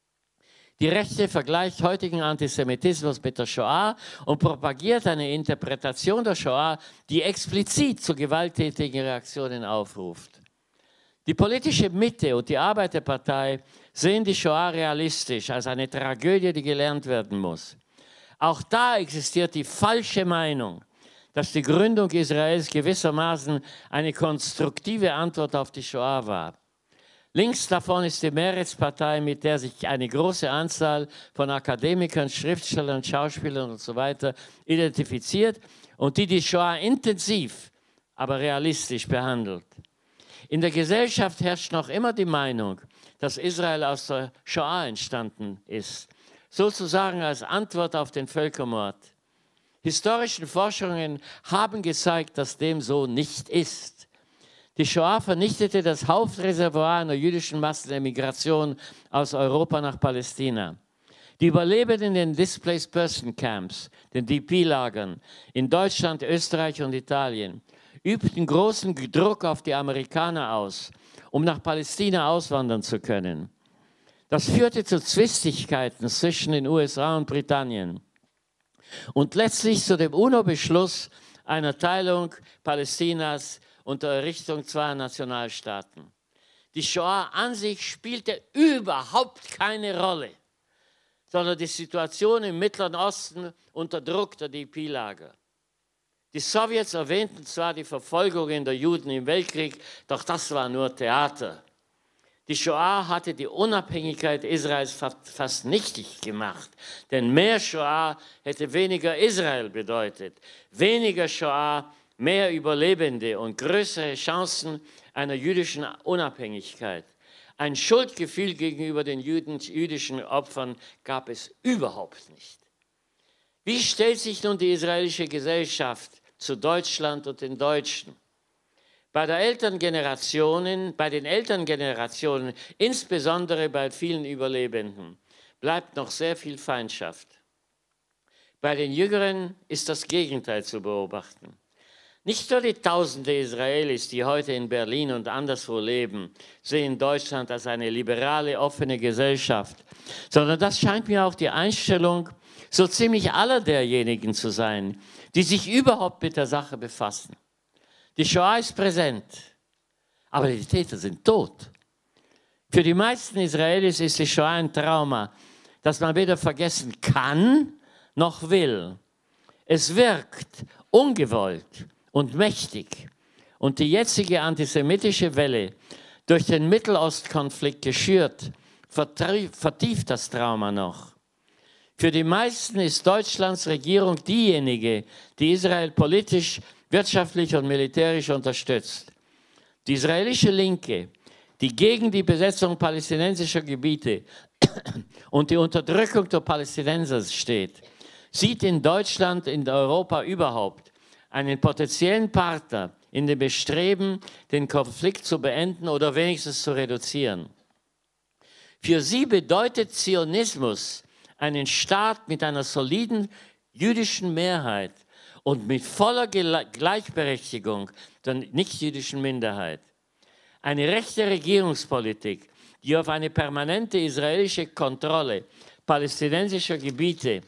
Die Rechte vergleicht heutigen Antisemitismus mit der Shoah und propagiert eine Interpretation der Shoah, die explizit zu gewalttätigen Reaktionen aufruft. Die politische Mitte und die Arbeiterpartei sehen die Shoah realistisch als eine Tragödie, die gelernt werden muss. Auch da existiert die falsche Meinung, dass die Gründung Israels gewissermaßen eine konstruktive Antwort auf die Shoah war. Links davon ist die Meretz-Partei, mit der sich eine große Anzahl von Akademikern, Schriftstellern, Schauspielern und so weiter identifiziert und die die Shoah intensiv, aber realistisch behandelt. In der Gesellschaft herrscht noch immer die Meinung, dass Israel aus der Shoah entstanden ist, sozusagen als Antwort auf den Völkermord. Historische Forschungen haben gezeigt, dass dem so nicht ist. Die Shoah vernichtete das Hauptreservoir einer jüdischen Massenemigration aus Europa nach Palästina. Die Überlebenden in den Displaced Person Camps, den D P-Lagern in Deutschland, Österreich und Italien, übten großen Druck auf die Amerikaner aus, um nach Palästina auswandern zu können. Das führte zu Zwistigkeiten zwischen den U S A und Britannien und letztlich zu dem UNO-Beschluss einer Teilung Palästinas und der Errichtung zweier Nationalstaaten. Die Shoah an sich spielte überhaupt keine Rolle, sondern die Situation im Mittleren Osten unter Druck der D P-Lager. Die Sowjets erwähnten zwar die Verfolgungen der Juden im Weltkrieg, doch das war nur Theater. Die Shoah hatte die Unabhängigkeit Israels fast nichtig gemacht, denn mehr Shoah hätte weniger Israel bedeutet. Weniger Shoah, mehr Überlebende und größere Chancen einer jüdischen Unabhängigkeit. Ein Schuldgefühl gegenüber den Juden, jüdischen Opfern gab es überhaupt nicht. Wie stellt sich nun die israelische Gesellschaft zu Deutschland und den Deutschen? Bei, der Elterngenerationen, bei den Elterngenerationen, insbesondere bei vielen Überlebenden, bleibt noch sehr viel Feindschaft. Bei den Jüngeren ist das Gegenteil zu beobachten. Nicht nur die Tausende Israelis, die heute in Berlin und anderswo leben, sehen Deutschland als eine liberale, offene Gesellschaft, sondern das scheint mir auch die Einstellung so ziemlich aller derjenigen zu sein, die sich überhaupt mit der Sache befassen. Die Shoah ist präsent, aber die Täter sind tot. Für die meisten Israelis ist die Shoah ein Trauma, das man weder vergessen kann noch will. Es wirkt ungewollt und mächtig. Und die jetzige antisemitische Welle, durch den Mittelostkonflikt geschürt, vertieft das Trauma noch. Für die meisten ist Deutschlands Regierung diejenige, die Israel politisch, wirtschaftlich und militärisch unterstützt. Die israelische Linke, die gegen die Besetzung palästinensischer Gebiete und die Unterdrückung der Palästinenser steht, sieht in Deutschland, in Europa überhaupt, einen potenziellen Partner in dem Bestreben, den Konflikt zu beenden oder wenigstens zu reduzieren. Für sie bedeutet Zionismus einen Staat mit einer soliden jüdischen Mehrheit und mit voller Gleichberechtigung der nichtjüdischen Minderheit. Eine rechte Regierungspolitik, die auf eine permanente israelische Kontrolle palästinensischer Gebiete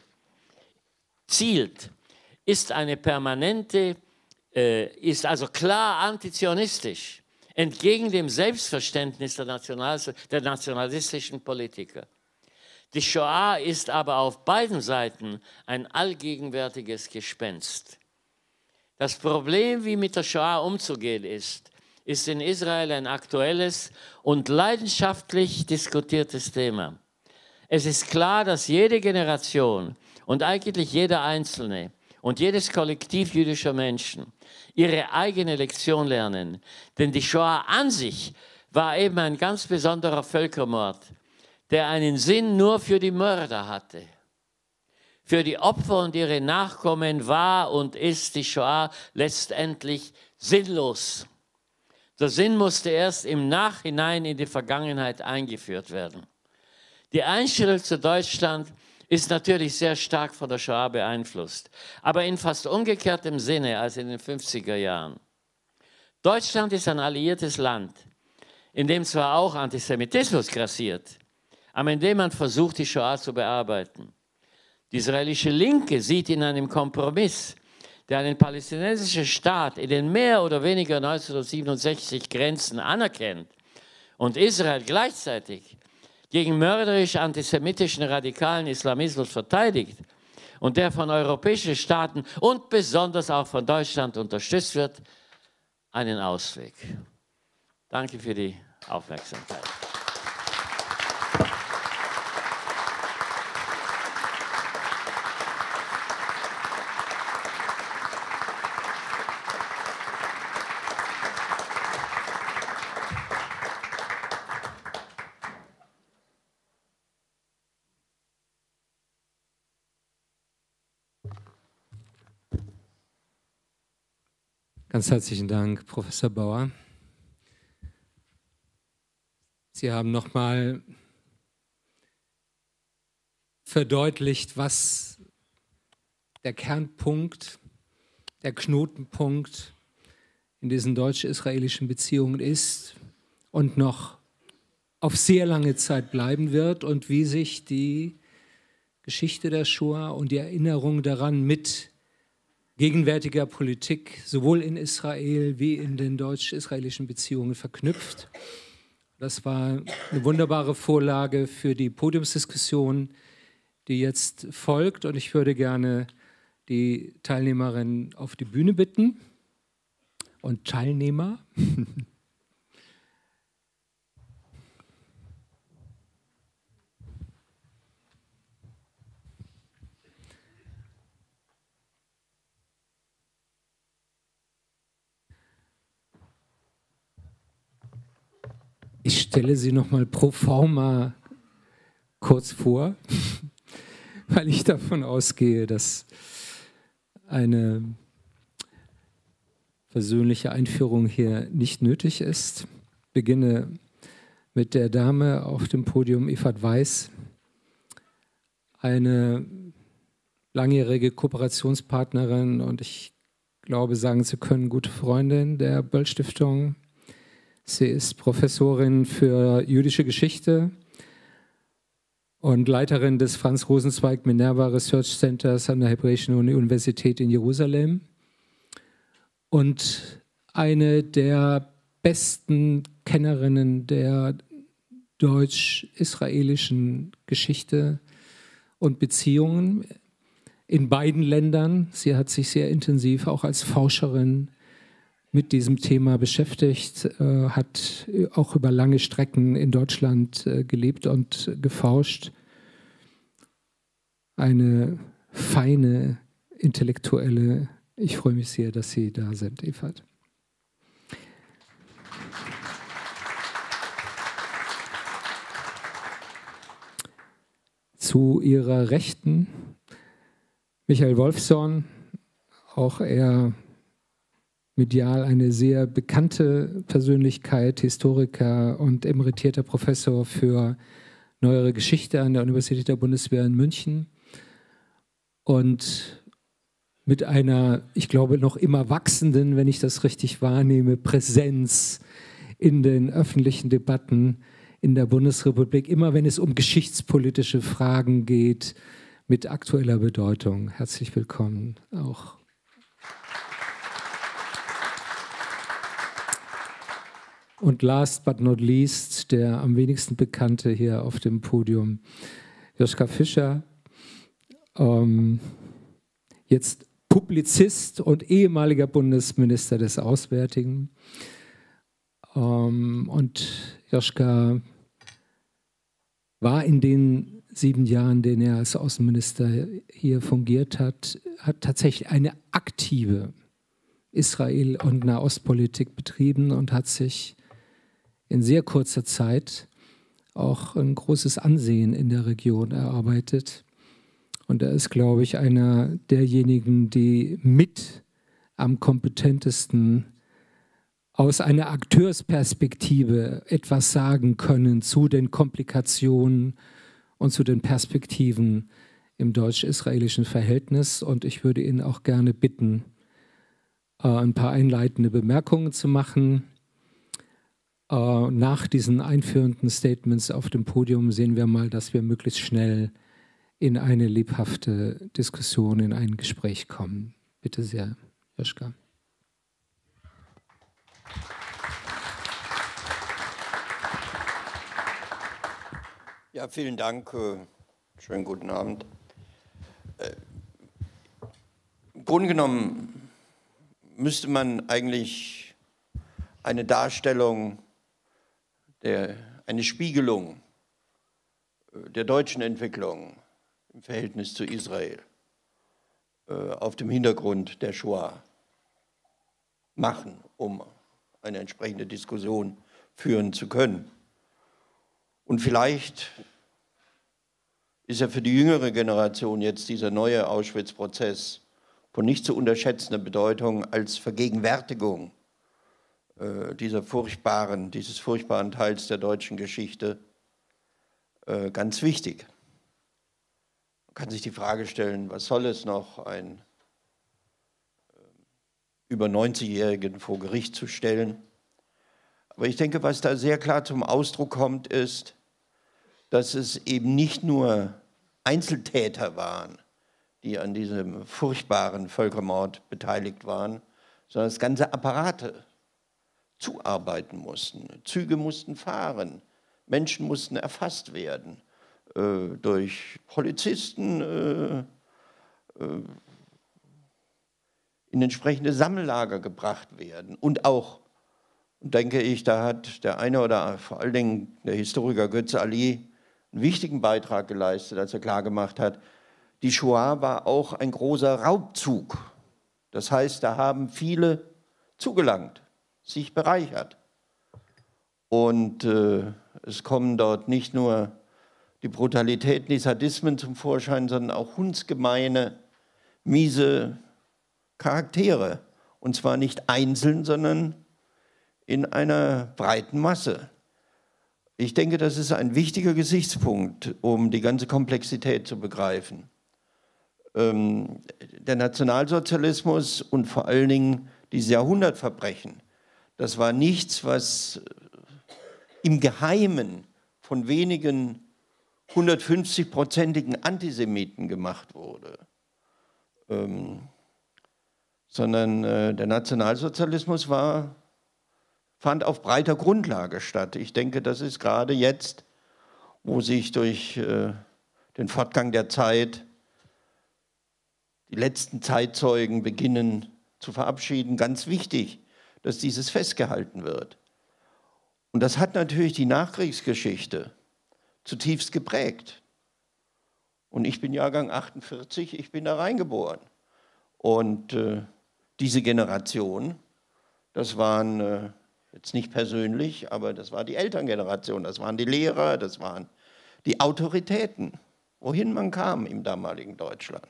zielt, ist eine permanente, äh, ist also klar antizionistisch, entgegen dem Selbstverständnis der, National der nationalistischen Politiker. Die Shoah ist aber auf beiden Seiten ein allgegenwärtiges Gespenst. Das Problem, wie mit der Shoah umzugehen ist, ist in Israel ein aktuelles und leidenschaftlich diskutiertes Thema. Es ist klar, dass jede Generation und eigentlich jeder Einzelne und jedes Kollektiv jüdischer Menschen ihre eigene Lektion lernen. Denn die Shoah an sich war eben ein ganz besonderer Völkermord, der einen Sinn nur für die Mörder hatte. Für die Opfer und ihre Nachkommen war und ist die Shoah letztendlich sinnlos. Der Sinn musste erst im Nachhinein in die Vergangenheit eingeführt werden. Die Einstellung zu Deutschland ist natürlich sehr stark von der Shoah beeinflusst, aber in fast umgekehrtem Sinne als in den fünfziger Jahren. Deutschland ist ein alliiertes Land, in dem zwar auch Antisemitismus grassiert, aber in dem man versucht, die Shoah zu bearbeiten. Die israelische Linke sieht in einem Kompromiss, der einen palästinensischen Staat in den mehr oder weniger neunzehnhundertsiebenundsechzig Grenzen anerkennt, und Israel gleichzeitig gegen mörderisch antisemitischen radikalen Islamismus verteidigt und der von europäischen Staaten und besonders auch von Deutschland unterstützt wird, einen Ausweg. Danke für die Aufmerksamkeit. Ganz herzlichen Dank, Professor Bauer. Sie haben nochmal verdeutlicht, was der Kernpunkt, der Knotenpunkt in diesen deutsch-israelischen Beziehungen ist und noch auf sehr lange Zeit bleiben wird und wie sich die Geschichte der Shoah und die Erinnerung daran mit gegenwärtiger Politik sowohl in Israel wie in den deutsch-israelischen Beziehungen verknüpft. Das war eine wunderbare Vorlage für die Podiumsdiskussion, die jetzt folgt. Und ich würde gerne die Teilnehmerinnen auf die Bühne bitten und Teilnehmer. Ich stelle sie noch mal pro forma kurz vor, weil ich davon ausgehe, dass eine persönliche Einführung hier nicht nötig ist. Ich beginne mit der Dame auf dem Podium, Yifat Weiss, eine langjährige Kooperationspartnerin und ich glaube, sagen zu können, gute Freundin der Böll-Stiftung. Sie ist Professorin für jüdische Geschichte und Leiterin des Franz-Rosenzweig-Minerva Research Centers an der Hebräischen Universität in Jerusalem und eine der besten Kennerinnen der deutsch-israelischen Geschichte und Beziehungen in beiden Ländern. Sie hat sich sehr intensiv auch als Forscherin mit diesem Thema beschäftigt, äh, hat auch über lange Strecken in Deutschland äh, gelebt und geforscht. Eine feine Intellektuelle. Ich freue mich sehr, dass Sie da sind, Yifat. Zu Ihrer Rechten Michael Wolfson, auch er medial eine sehr bekannte Persönlichkeit, Historiker und emeritierter Professor für neuere Geschichte an der Universität der Bundeswehr in München und mit einer, ich glaube, noch immer wachsenden, wenn ich das richtig wahrnehme, Präsenz in den öffentlichen Debatten in der Bundesrepublik, immer wenn es um geschichtspolitische Fragen geht, mit aktueller Bedeutung. Herzlich willkommen auch. Und last but not least, der am wenigsten bekannte hier auf dem Podium, Joschka Fischer, ähm, jetzt Publizist und ehemaliger Bundesminister des Auswärtigen. Ähm, und Joschka war in den sieben Jahren, in denen er als Außenminister hier fungiert hat, hat tatsächlich eine aktive Israel- und Nahostpolitik betrieben und hat sich in sehr kurzer Zeit auch ein großes Ansehen in der Region erarbeitet. Und er ist, glaube ich, einer derjenigen, die mit am kompetentesten aus einer Akteursperspektive etwas sagen können zu den Komplikationen und zu den Perspektiven im deutsch-israelischen Verhältnis. Und ich würde ihn auch gerne bitten, ein paar einleitende Bemerkungen zu machen. Nach diesen einführenden Statements auf dem Podium sehen wir mal, dass wir möglichst schnell in eine lebhafte Diskussion, in ein Gespräch kommen. Bitte sehr, Joschka. Ja, vielen Dank. Schönen guten Abend. Im Grunde genommen müsste man eigentlich eine Darstellung, der, eine Spiegelung der deutschen Entwicklung im Verhältnis zu Israel auf dem Hintergrund der Shoah machen, um eine entsprechende Diskussion führen zu können. Und vielleicht ist ja für die jüngere Generation jetzt dieser neue Auschwitz-Prozess von nicht zu unterschätzender Bedeutung als Vergegenwärtigung äh, dieser furchtbaren, dieses furchtbaren Teils der deutschen Geschichte äh, ganz wichtig. Man kann sich die Frage stellen, was soll es noch, einen äh, über neunzigjährigen vor Gericht zu stellen? Aber ich denke, was da sehr klar zum Ausdruck kommt, ist, dass es eben nicht nur Einzeltäter waren, die an diesem furchtbaren Völkermord beteiligt waren, sondern dass ganze Apparate zuarbeiten mussten. Züge mussten fahren, Menschen mussten erfasst werden, äh, durch Polizisten äh, äh, in entsprechende Sammellager gebracht werden. Und auch, denke ich, da hat der eine oder vor allen Dingen der Historiker Götze Ali einen wichtigen Beitrag geleistet, als er klargemacht hat, die Shoah war auch ein großer Raubzug. Das heißt, da haben viele zugelangt, sich bereichert. Und äh, es kommen dort nicht nur die Brutalitäten, die Sadismen zum Vorschein, sondern auch hundsgemeine, miese Charaktere. Und zwar nicht einzeln, sondern in einer breiten Masse. Ich denke, das ist ein wichtiger Gesichtspunkt, um die ganze Komplexität zu begreifen. Ähm, der Nationalsozialismus und vor allen Dingen diese Jahrhundertverbrechen, das war nichts, was im Geheimen von wenigen hundertfünfzig-prozentigen Antisemiten gemacht wurde, ähm, sondern äh, der Nationalsozialismus war fand auf breiter Grundlage statt. Ich denke, das ist gerade jetzt, wo sich durch äh, den Fortgang der Zeit die letzten Zeitzeugen beginnen zu verabschieden, ganz wichtig, dass dieses festgehalten wird. Und das hat natürlich die Nachkriegsgeschichte zutiefst geprägt. Und ich bin Jahrgang achtundvierzig, ich bin da reingeboren. Und äh, diese Generation, das waren äh, jetzt nicht persönlich, aber das war die Elterngeneration, das waren die Lehrer, das waren die Autoritäten, wohin man kam im damaligen Deutschland.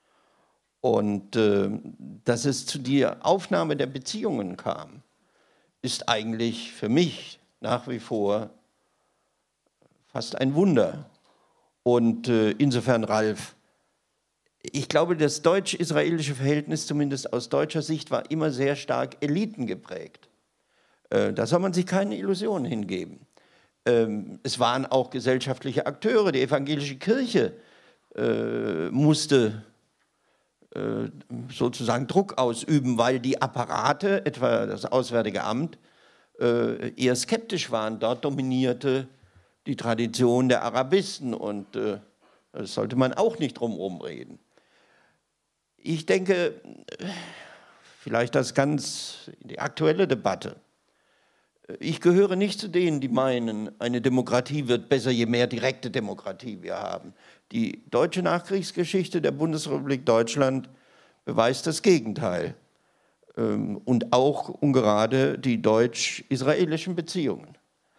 Und äh, dass es zu der Aufnahme der Beziehungen kam, ist eigentlich für mich nach wie vor fast ein Wunder. Und äh, insofern, Ralf, ich glaube, das deutsch-israelische Verhältnis, zumindest aus deutscher Sicht, war immer sehr stark elitengeprägt. Da soll man sich keine Illusionen hingeben. Es waren auch gesellschaftliche Akteure. Die evangelische Kirche musste sozusagen Druck ausüben, weil die Apparate, etwa das Auswärtige Amt, eher skeptisch waren. Dort dominierte die Tradition der Arabisten und das sollte man auch nicht drumherum reden. Ich denke, vielleicht das ganz in die aktuelle Debatte. Ich gehöre nicht zu denen, die meinen, eine Demokratie wird besser, je mehr direkte Demokratie wir haben. Die deutsche Nachkriegsgeschichte der Bundesrepublik Deutschland beweist das Gegenteil. Und auch und gerade die deutsch-israelischen Beziehungen.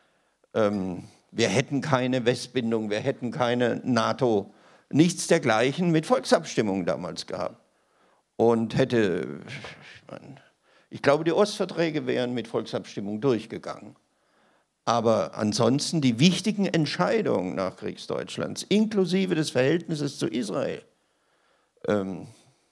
Wir hätten keine Westbindung, wir hätten keine NATO, nichts dergleichen mit Volksabstimmungen damals gehabt. Und hätte, ich meine, ich glaube, die Ostverträge wären mit Volksabstimmung durchgegangen. Aber ansonsten die wichtigen Entscheidungen Nachkriegsdeutschlands, inklusive des Verhältnisses zu Israel, ähm,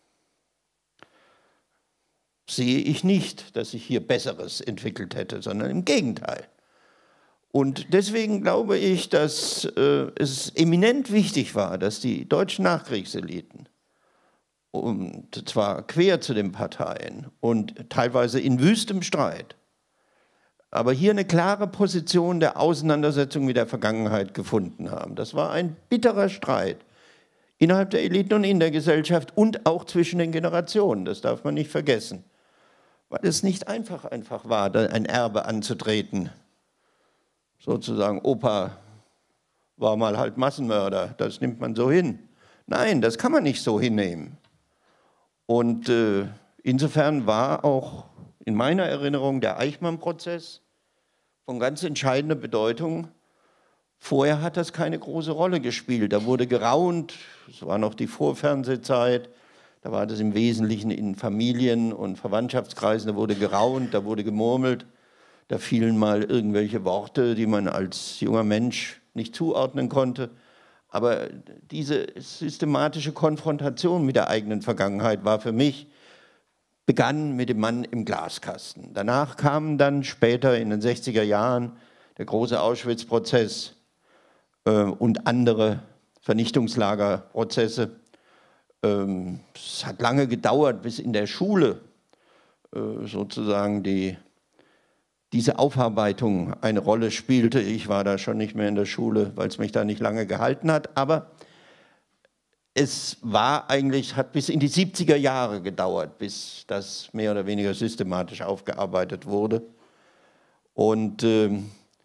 sehe ich nicht, dass sich hier Besseres entwickelt hätte, sondern im Gegenteil. Und deswegen glaube ich, dass äh, es eminent wichtig war, dass die deutschen Nachkriegseliten, und zwar quer zu den Parteien und teilweise in wüstem Streit, aber hier eine klare Position der Auseinandersetzung mit der Vergangenheit gefunden haben. Das war ein bitterer Streit innerhalb der Eliten und in der Gesellschaft und auch zwischen den Generationen. Das darf man nicht vergessen, weil es nicht einfach, einfach war, ein Erbe anzutreten. Sozusagen, Opa war mal halt Massenmörder, das nimmt man so hin. Nein, das kann man nicht so hinnehmen. Und äh, insofern war auch in meiner Erinnerung der Eichmann-Prozess von ganz entscheidender Bedeutung. Vorher hat das keine große Rolle gespielt. Da wurde geraunt, es war noch die Vorfernsehzeit, da war das im Wesentlichen in Familien- und Verwandtschaftskreisen, da wurde geraunt, da wurde gemurmelt, da fielen mal irgendwelche Worte, die man als junger Mensch nicht zuordnen konnte. Aber diese systematische Konfrontation mit der eigenen Vergangenheit war für mich, begann mit dem Mann im Glaskasten. Danach kamen dann später in den sechziger Jahren der große Auschwitz-Prozess äh, und andere Vernichtungslagerprozesse. Ähm, es hat lange gedauert, bis in der Schule äh, sozusagen die, diese Aufarbeitung eine Rolle spielte. Ich war da schon nicht mehr in der Schule, weil es mich da nicht lange gehalten hat, aber es war eigentlich, hat bis in die siebziger Jahre gedauert, bis das mehr oder weniger systematisch aufgearbeitet wurde. Und äh, ich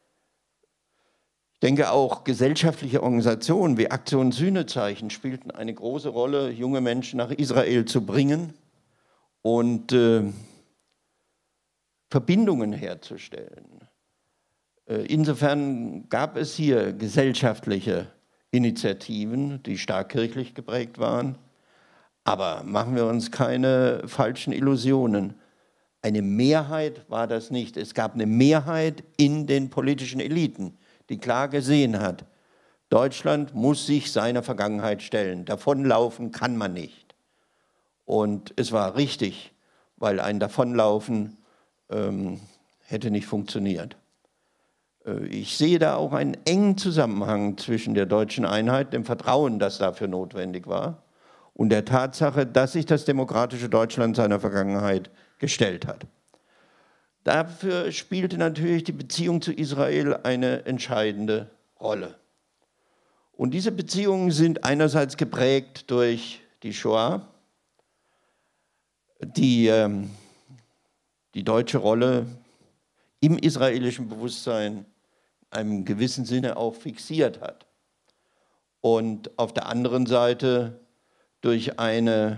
denke auch, gesellschaftliche Organisationen wie Aktion Sühnezeichen spielten eine große Rolle, junge Menschen nach Israel zu bringen und äh, Verbindungen herzustellen. Äh, insofern gab es hier gesellschaftliche Initiativen, die stark kirchlich geprägt waren. Aber machen wir uns keine falschen Illusionen. Eine Mehrheit war das nicht. Es gab eine Mehrheit in den politischen Eliten, die klar gesehen hat, Deutschland muss sich seiner Vergangenheit stellen. Davonlaufen kann man nicht. Und es war richtig, weil ein Davonlaufen ähm, hätte nicht funktioniert. Ich sehe da auch einen engen Zusammenhang zwischen der deutschen Einheit, dem Vertrauen, das dafür notwendig war, und der Tatsache, dass sich das demokratische Deutschland seiner Vergangenheit gestellt hat. Dafür spielte natürlich die Beziehung zu Israel eine entscheidende Rolle. Und diese Beziehungen sind einerseits geprägt durch die Shoah, die ähm, die deutsche Rolle im israelischen Bewusstsein in einem gewissen Sinne auch fixiert hat. Und auf der anderen Seite durch eine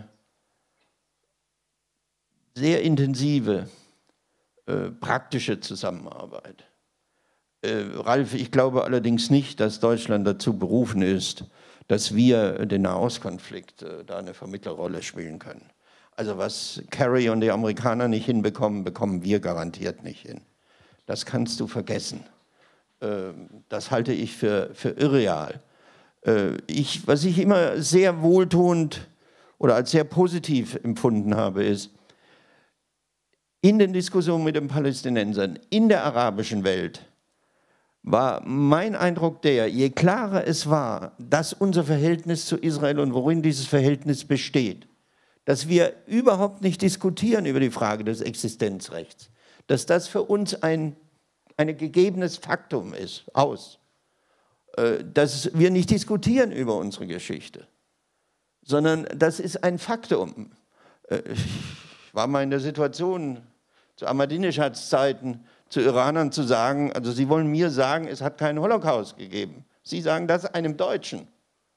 sehr intensive äh, praktische Zusammenarbeit. Äh, Ralf, ich glaube allerdings nicht, dass Deutschland dazu berufen ist, dass wir den Nahostkonflikt äh, da eine Vermittlerrolle spielen können. Also was Kerry und die Amerikaner nicht hinbekommen, bekommen wir garantiert nicht hin. Das kannst du vergessen. Das halte ich für, für irreal. Ich, was ich immer sehr wohltuend oder als sehr positiv empfunden habe, ist, in den Diskussionen mit den Palästinensern in der arabischen Welt war mein Eindruck der, je klarer es war, dass unser Verhältnis zu Israel und worin dieses Verhältnis besteht, dass wir überhaupt nicht diskutieren über die Frage des Existenzrechts, dass das für uns ein, ein gegebenes Faktum ist, aus, dass wir nicht diskutieren über unsere Geschichte, sondern das ist ein Faktum. Ich war mal in der Situation, zu Ahmadinejads Zeiten, zu Iranern zu sagen, also sie wollen mir sagen, es hat keinen Holocaust gegeben. Sie sagen das einem Deutschen.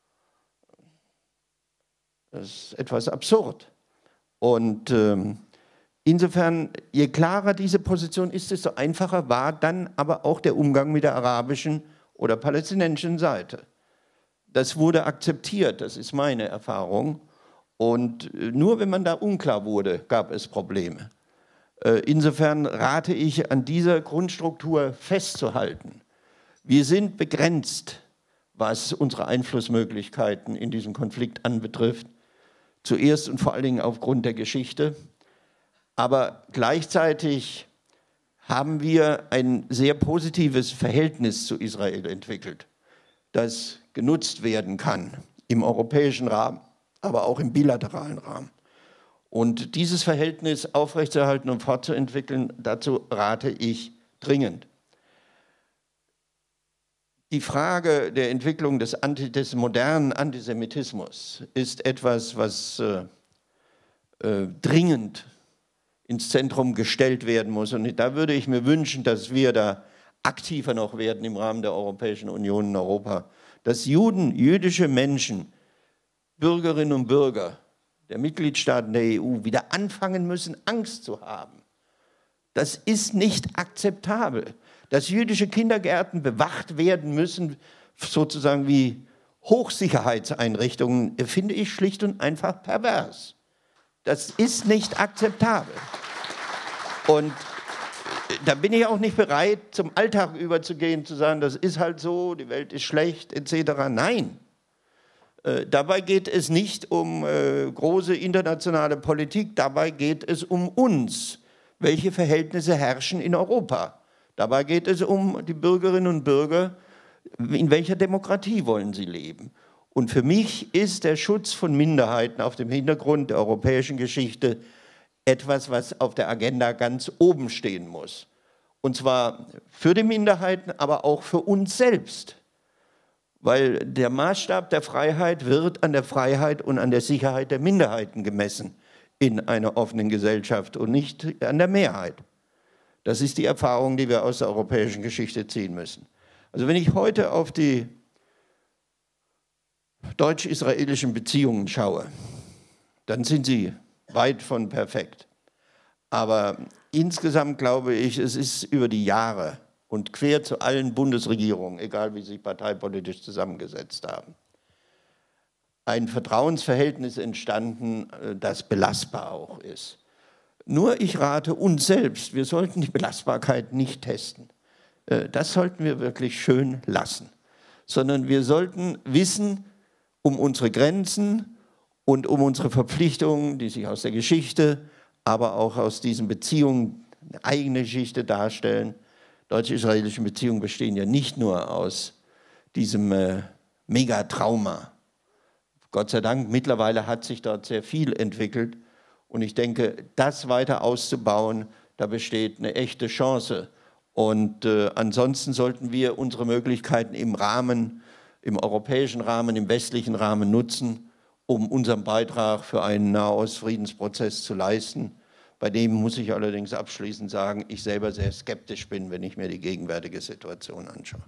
Das ist etwas absurd. Und ähm, insofern, je klarer diese Position ist, desto einfacher war dann aber auch der Umgang mit der arabischen oder palästinensischen Seite. Das wurde akzeptiert, das ist meine Erfahrung. Und nur wenn man da unklar wurde, gab es Probleme. Insofern rate ich, an dieser Grundstruktur festzuhalten. Wir sind begrenzt, was unsere Einflussmöglichkeiten in diesem Konflikt anbetrifft. Zuerst und vor allen Dingen aufgrund der Geschichte. Aber gleichzeitig haben wir ein sehr positives Verhältnis zu Israel entwickelt, das genutzt werden kann im europäischen Rahmen, aber auch im bilateralen Rahmen. Und dieses Verhältnis aufrechtzuerhalten und fortzuentwickeln, dazu rate ich dringend. Die Frage der Entwicklung des, Anti, des modernen Antisemitismus ist etwas, was äh, äh, dringend ins Zentrum gestellt werden muss. Und da würde ich mir wünschen, dass wir da aktiver noch werden im Rahmen der Europäischen Union in Europa. Dass Juden, jüdische Menschen, Bürgerinnen und Bürger der Mitgliedstaaten der E U wieder anfangen müssen, Angst zu haben. Das ist nicht akzeptabel. Dass jüdische Kindergärten bewacht werden müssen, sozusagen wie Hochsicherheitseinrichtungen, finde ich schlicht und einfach pervers. Das ist nicht akzeptabel. Und da bin ich auch nicht bereit, zum Alltag überzugehen, zu sagen, das ist halt so, die Welt ist schlecht, et cetera. Nein. Äh, dabei geht es nicht um äh, große internationale Politik, dabei geht es um uns. Welche Verhältnisse herrschen in Europa? Dabei geht es um die Bürgerinnen und Bürger, in welcher Demokratie wollen sie leben. Und für mich ist der Schutz von Minderheiten auf dem Hintergrund der europäischen Geschichte etwas, was auf der Agenda ganz oben stehen muss. Und zwar für die Minderheiten, aber auch für uns selbst. Weil der Maßstab der Freiheit wird an der Freiheit und an der Sicherheit der Minderheiten gemessen in einer offenen Gesellschaft und nicht an der Mehrheit. Das ist die Erfahrung, die wir aus der europäischen Geschichte ziehen müssen. Also wenn ich heute auf die deutsch-israelischen Beziehungen schaue, dann sind sie weit von perfekt. Aber insgesamt glaube ich, es ist über die Jahre und quer zu allen Bundesregierungen, egal wie sie sich parteipolitisch zusammengesetzt haben, ein Vertrauensverhältnis entstanden, das belastbar auch ist. Nur ich rate uns selbst, wir sollten die Belastbarkeit nicht testen. Das sollten wir wirklich schön lassen. Sondern wir sollten wissen um unsere Grenzen und um unsere Verpflichtungen, die sich aus der Geschichte, aber auch aus diesen Beziehungen eine eigene Geschichte darstellen. Deutsch-israelischen Beziehungen bestehen ja nicht nur aus diesem äh, Megatrauma. Gott sei Dank, mittlerweile hat sich dort sehr viel entwickelt. Und ich denke, das weiter auszubauen, da besteht eine echte Chance. Und äh, ansonsten sollten wir unsere Möglichkeiten im Rahmen, im europäischen Rahmen, im westlichen Rahmen nutzen, um unseren Beitrag für einen Nahost-Friedensprozess zu leisten. Bei dem muss ich allerdings abschließend sagen, ich selber sehr skeptisch bin, wenn ich mir die gegenwärtige Situation anschaue.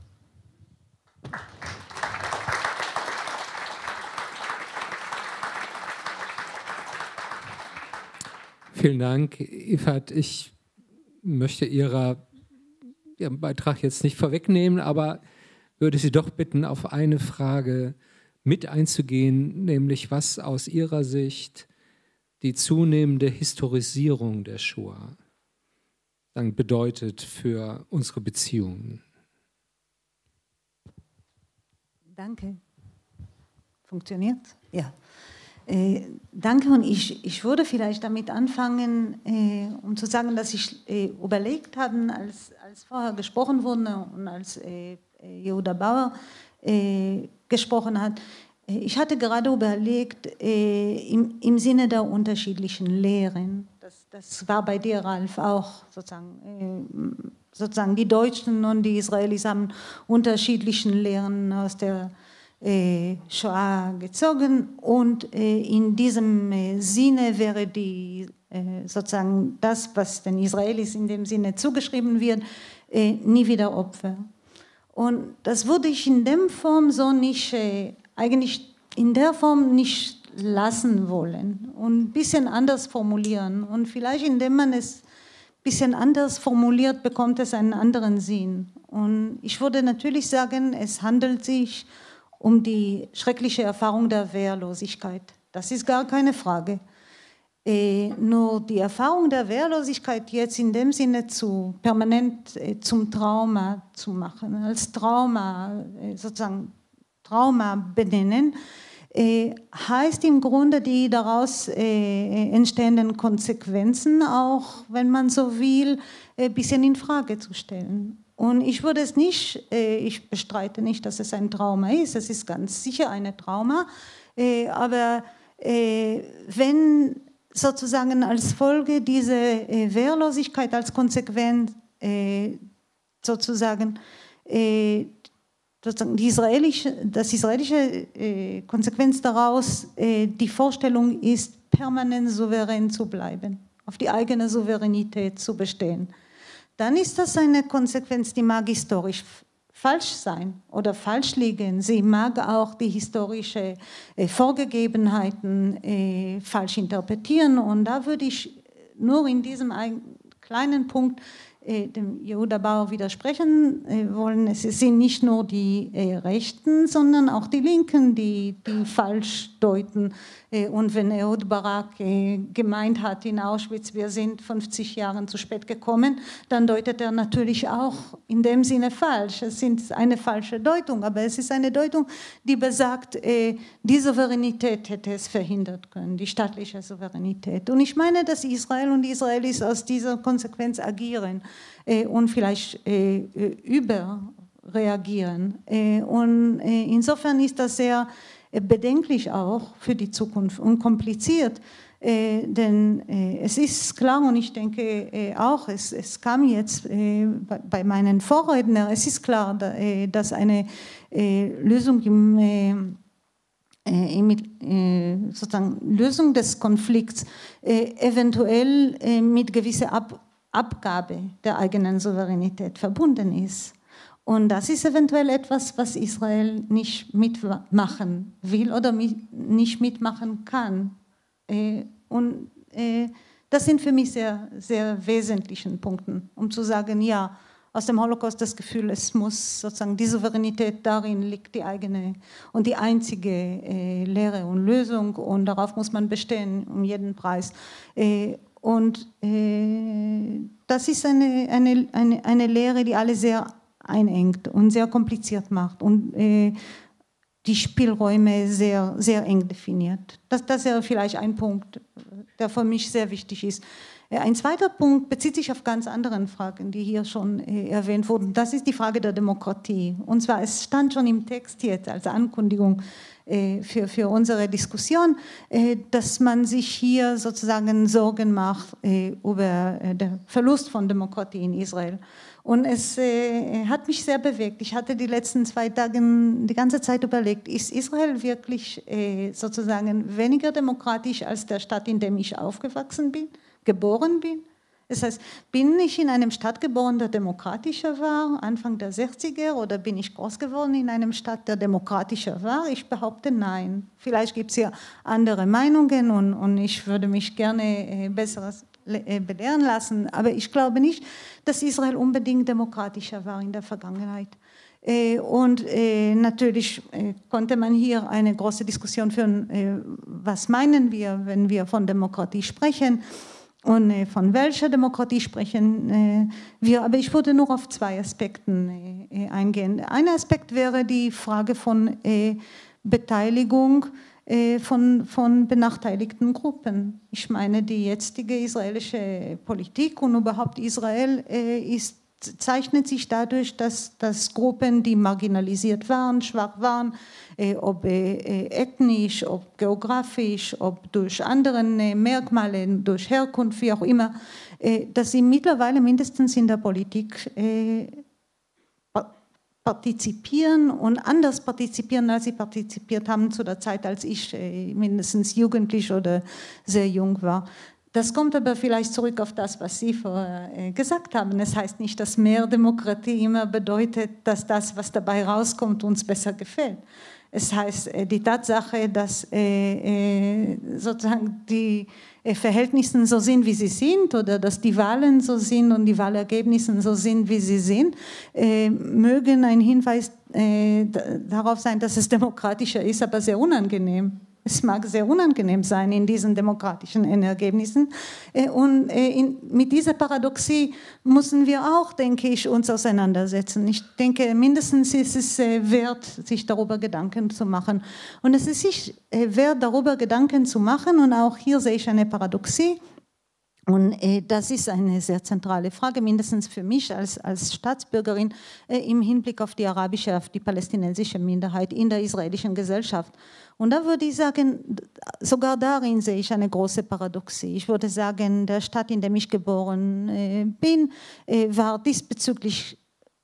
Vielen Dank, Ifat. Ich möchte Ihrer, Ihren Beitrag jetzt nicht vorwegnehmen, aber würde Sie doch bitten, auf eine Frage mit einzugehen, nämlich was aus Ihrer Sicht die zunehmende Historisierung der Shoah dann bedeutet für unsere Beziehungen. Danke. Funktioniert? Ja. Äh, danke, und ich, ich würde vielleicht damit anfangen, äh, um zu sagen, dass ich äh, überlegt habe, als, als vorher gesprochen wurde und als äh, Yehuda Bauer äh, gesprochen hat. Ich hatte gerade überlegt, äh, im, im Sinne der unterschiedlichen Lehren, das, das war bei dir, Ralf, auch sozusagen, äh, sozusagen die Deutschen und die Israelis haben unterschiedlichen Lehren aus der äh, Shoah gezogen, und äh, in diesem äh, Sinne wäre die, äh, sozusagen das, was den Israelis in dem Sinne zugeschrieben wird, äh, nie wieder Opfer. Und das würde ich in der Form so nicht, äh, eigentlich in der Form nicht lassen wollen und ein bisschen anders formulieren. Und vielleicht, indem man es ein bisschen anders formuliert, bekommt es einen anderen Sinn. Und ich würde natürlich sagen, es handelt sich um die schreckliche Erfahrung der Wehrlosigkeit. Das ist gar keine Frage. Äh, nur die Erfahrung der Wehrlosigkeit jetzt in dem Sinne zu permanent äh, zum Trauma zu machen, als Trauma, äh, sozusagen Trauma benennen, äh, heißt im Grunde die daraus äh, entstehenden Konsequenzen, auch wenn man so will, ein äh, bisschen in Frage zu stellen. Und ich würde es nicht, äh, ich bestreite nicht, dass es ein Trauma ist, es ist ganz sicher ein Trauma, äh, aber äh, wenn sozusagen als Folge dieser äh, Wehrlosigkeit, als Konsequenz äh, sozusagen, äh, sozusagen die israelische, das israelische äh, Konsequenz daraus äh, die Vorstellung ist, permanent souverän zu bleiben, auf die eigene Souveränität zu bestehen. Dann ist das eine Konsequenz, die mag historisch falsch sein oder falsch liegen. Sie mag auch die historischen äh, Vorgegebenheiten äh, falsch interpretieren. Und da würde ich nur in diesem kleinen Punkt äh, dem Yehuda Bauer widersprechen äh, wollen. Es sind nicht nur die äh, Rechten, sondern auch die Linken, die, die falsch deuten. Äh, und wenn Ehud Barak äh, gemeint hat in Auschwitz, wir sind fünfzig Jahre zu spät gekommen, dann deutet er natürlich auch in dem Sinne falsch. Es ist eine falsche Deutung, aber es ist eine Deutung, die besagt, äh, die Souveränität hätte es verhindert können, die staatliche Souveränität. Und ich meine, dass Israel und die Israelis aus dieser Konsequenz agieren äh, und vielleicht äh, überreagieren. Äh, und äh, insofern ist das sehr äh, bedenklich auch für die Zukunft und kompliziert. Äh, denn äh, es ist klar, und ich denke äh, auch, es, es kam jetzt äh, bei, bei meinen Vorrednern, es ist klar, da, äh, dass eine äh, Lösung im äh, Mit, äh, sozusagen Lösung des Konflikts äh, eventuell äh, mit gewisser Ab Abgabe der eigenen Souveränität verbunden ist. Und das ist eventuell etwas, was Israel nicht mitmachen will oder mit, nicht mitmachen kann. Äh, und äh, das sind für mich sehr, sehr wesentliche Punkte, um zu sagen, ja, aus dem Holocaust das Gefühl, es muss sozusagen die Souveränität, darin liegt die eigene und die einzige äh, Lehre und Lösung und darauf muss man bestehen, um jeden Preis. Äh, und äh, das ist eine, eine, eine, eine Lehre, die alle sehr einengt und sehr kompliziert macht und äh, die Spielräume sehr, sehr eng definiert. Das, das wäre vielleicht ein Punkt, der für mich sehr wichtig ist. Ein zweiter Punkt bezieht sich auf ganz andere Fragen, die hier schon äh, erwähnt wurden. Das ist die Frage der Demokratie. Und zwar, es stand schon im Text jetzt als Ankündigung äh, für, für unsere Diskussion, äh, dass man sich hier sozusagen Sorgen macht äh, über äh, den Verlust von Demokratie in Israel. Und es äh, hat mich sehr bewegt. Ich hatte die letzten zwei Tage die ganze Zeit überlegt, ist Israel wirklich äh, sozusagen weniger demokratisch als der Staat, in dem ich aufgewachsen bin? Geboren bin. Das heißt, bin ich in einem Staat geboren, der demokratischer war, Anfang der sechziger, oder bin ich groß geworden in einem Staat, der demokratischer war? Ich behaupte nein. Vielleicht gibt es ja andere Meinungen und, und ich würde mich gerne äh, Besseres äh, belehren lassen, aber ich glaube nicht, dass Israel unbedingt demokratischer war in der Vergangenheit. Äh, und äh, natürlich äh, konnte man hier eine große Diskussion führen, äh, was meinen wir, wenn wir von Demokratie sprechen. Und äh, von welcher Demokratie sprechen äh, wir? Aber ich würde nur auf zwei Aspekte äh, eingehen. Ein Aspekt wäre die Frage von äh, Beteiligung äh, von, von benachteiligten Gruppen. Ich meine, die jetzige israelische Politik und überhaupt Israel äh, ist, zeichnet sich dadurch, dass, dass Gruppen, die marginalisiert waren, schwach waren, äh, ob äh, ethnisch, ob geografisch, ob durch andere äh, Merkmale, durch Herkunft, wie auch immer, äh, dass sie mittlerweile mindestens in der Politik äh, partizipieren und anders partizipieren, als sie partizipiert haben zu der Zeit, als ich äh, mindestens jugendlich oder sehr jung war. Das kommt aber vielleicht zurück auf das, was Sie vorher gesagt haben. Es heißt nicht, dass mehr Demokratie immer bedeutet, dass das, was dabei rauskommt, uns besser gefällt. Es heißt, die Tatsache, dass sozusagen die Verhältnisse so sind, wie sie sind, oder dass die Wahlen so sind und die Wahlergebnisse so sind, wie sie sind, mögen ein Hinweis darauf sein, dass es demokratischer ist, aber sehr unangenehm. Es mag sehr unangenehm sein in diesen demokratischen Ergebnissen. Und mit dieser Paradoxie müssen wir auch, denke ich, uns auseinandersetzen. Ich denke, mindestens ist es wert, sich darüber Gedanken zu machen. Und es ist sich wert, darüber Gedanken zu machen. Und auch hier sehe ich eine Paradoxie. Und äh, das ist eine sehr zentrale Frage, mindestens für mich als, als Staatsbürgerin, äh, im Hinblick auf die arabische, auf die palästinensische Minderheit in der israelischen Gesellschaft. Und da würde ich sagen, sogar darin sehe ich eine große Paradoxie. Ich würde sagen, der Staat, in dem ich geboren äh, bin, äh, war diesbezüglich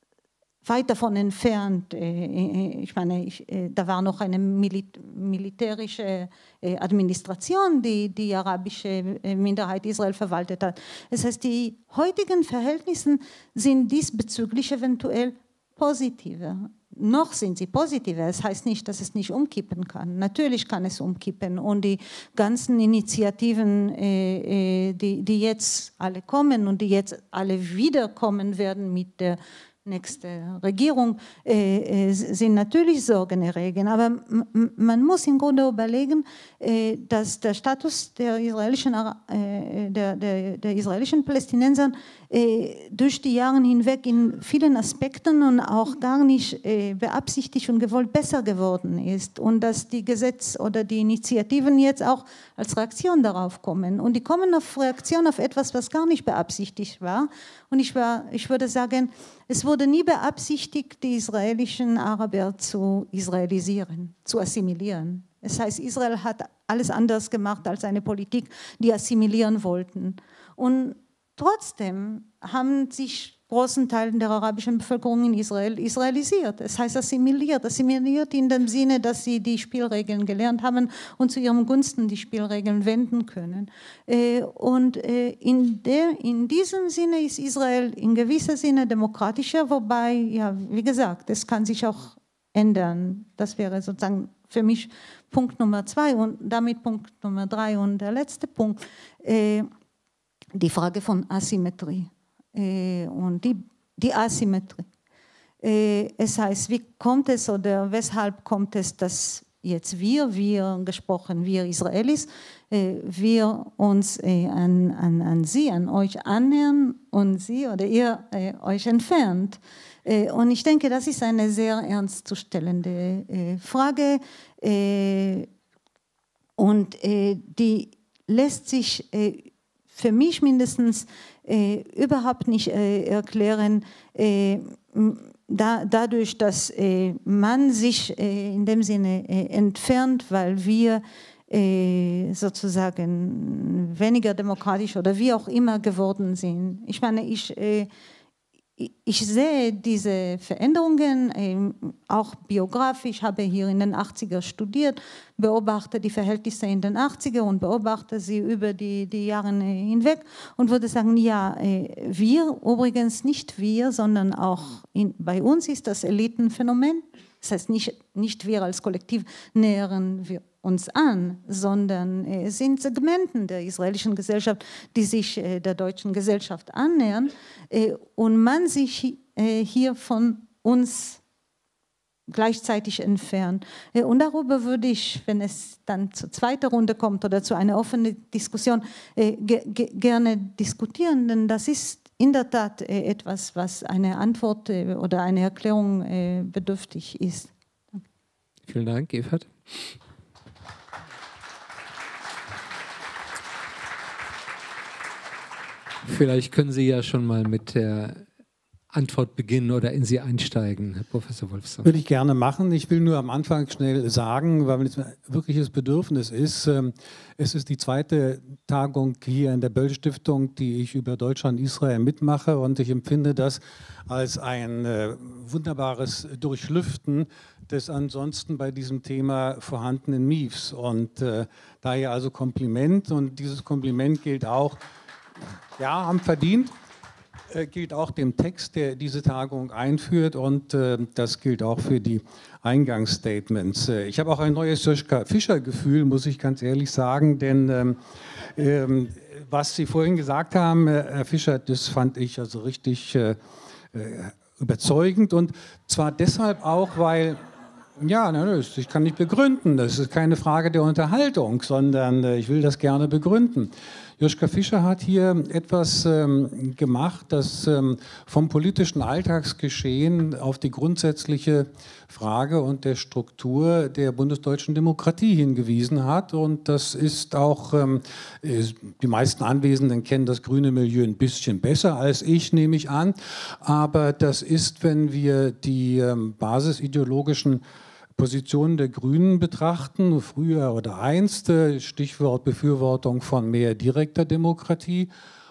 weit davon entfernt. Ich meine, ich, da war noch eine militärische Administration, die die arabische Minderheit Israel verwaltet hat. Das heißt, die heutigen Verhältnisse sind diesbezüglich eventuell positiver. Noch sind sie positiver. Das heißt nicht, dass es nicht umkippen kann. Natürlich kann es umkippen. Und die ganzen Initiativen, die, die jetzt alle kommen und die jetzt alle wiederkommen werden mit der nächste Regierung, äh, sind natürlich sorgenerregend. Aber man muss im Grunde überlegen, äh, dass der Status der israelischen, äh, der, der, der israelischen Palästinenser äh, durch die Jahre hinweg in vielen Aspekten und auch gar nicht äh, beabsichtigt und gewollt besser geworden ist. Und dass die Gesetze oder die Initiativen jetzt auch als Reaktion darauf kommen. Und die kommen auf Reaktion auf etwas, was gar nicht beabsichtigt war. Und ich, war, ich würde sagen, es wurde nie beabsichtigt, die israelischen Araber zu israelisieren, zu assimilieren. Das heißt, Israel hat alles anders gemacht als eine Politik, die assimilieren wollten. Und trotzdem haben sich großen Teilen der arabischen Bevölkerung in Israel israelisiert. Das heißt assimiliert. Assimiliert in dem Sinne, dass sie die Spielregeln gelernt haben und zu ihrem Gunsten die Spielregeln wenden können. Und in, der, in diesem Sinne ist Israel in gewisser Sinne demokratischer, wobei, ja, wie gesagt, es kann sich auch ändern. Das wäre sozusagen für mich Punkt Nummer zwei und damit Punkt Nummer drei. Und der letzte Punkt, die Frage von Asymmetrie. Und die, die Asymmetrie. Es heißt, wie kommt es oder weshalb kommt es, dass jetzt wir, wir gesprochen, wir Israelis, wir uns an, an, an Sie, an euch annähern und Sie oder ihr euch entfernt. Und ich denke, das ist eine sehr ernst zu stellende Frage und die lässt sich für mich mindestens Äh, überhaupt nicht äh, erklären, äh, da, dadurch, dass äh, man sich äh, in dem Sinne äh, entfernt, weil wir äh, sozusagen weniger demokratisch oder wie auch immer geworden sind. Ich meine, ich, äh, ich sehe diese Veränderungen äh, auch biografisch. Ich habe hier in den achtziger studiert, beobachte die Verhältnisse in den achtziger und beobachte sie über die, die Jahre hinweg und würde sagen, ja, wir, übrigens nicht wir, sondern auch in, bei uns ist das Elitenphänomen. Das heißt, nicht, nicht wir als Kollektiv nähern wir uns an, sondern es sind Segmenten der israelischen Gesellschaft, die sich der deutschen Gesellschaft annähern und man sich hier von uns gleichzeitig entfernt. Und darüber würde ich, wenn es dann zur zweiten Runde kommt oder zu einer offenen Diskussion, ge ge gerne diskutieren, denn das ist in der Tat etwas, was eine Antwort oder eine Erklärung bedürftig ist. Danke. Vielen Dank, Evert. Vielleicht können Sie ja schon mal mit der Antwort beginnen oder in sie einsteigen, Herr Professor Wolfson. Würde ich gerne machen. Ich will nur am Anfang schnell sagen, weil es ein wirkliches Bedürfnis ist. Es ist die zweite Tagung hier in der Böll-Stiftung, die ich über Deutschland-Israel mitmache und ich empfinde das als ein wunderbares Durchlüften des ansonsten bei diesem Thema vorhandenen Miefs. Und äh, daher also Kompliment und dieses Kompliment gilt auch, ja, haben verdient, äh, gilt auch dem Text, der diese Tagung einführt und äh, das gilt auch für die Eingangsstatements. Äh, ich habe auch ein neues Joschka Fischer-Gefühl, muss ich ganz ehrlich sagen, denn ähm, ähm, was Sie vorhin gesagt haben, äh, Herr Fischer, das fand ich also richtig äh, äh, überzeugend und zwar deshalb auch, weil ja, ich kann nicht begründen, das ist keine Frage der Unterhaltung, sondern ich will das gerne begründen. Joschka Fischer hat hier etwas ähm, gemacht, das ähm, vom politischen Alltagsgeschehen auf die grundsätzliche Frage und der Struktur der bundesdeutschen Demokratie hingewiesen hat. Und das ist auch, ähm, die meisten Anwesenden kennen das grüne Milieu ein bisschen besser als ich, nehme ich an. Aber das ist, wenn wir die ähm, basisideologischen Positionen der Grünen betrachten, früher oder einst, Stichwort Befürwortung von mehr direkter Demokratie,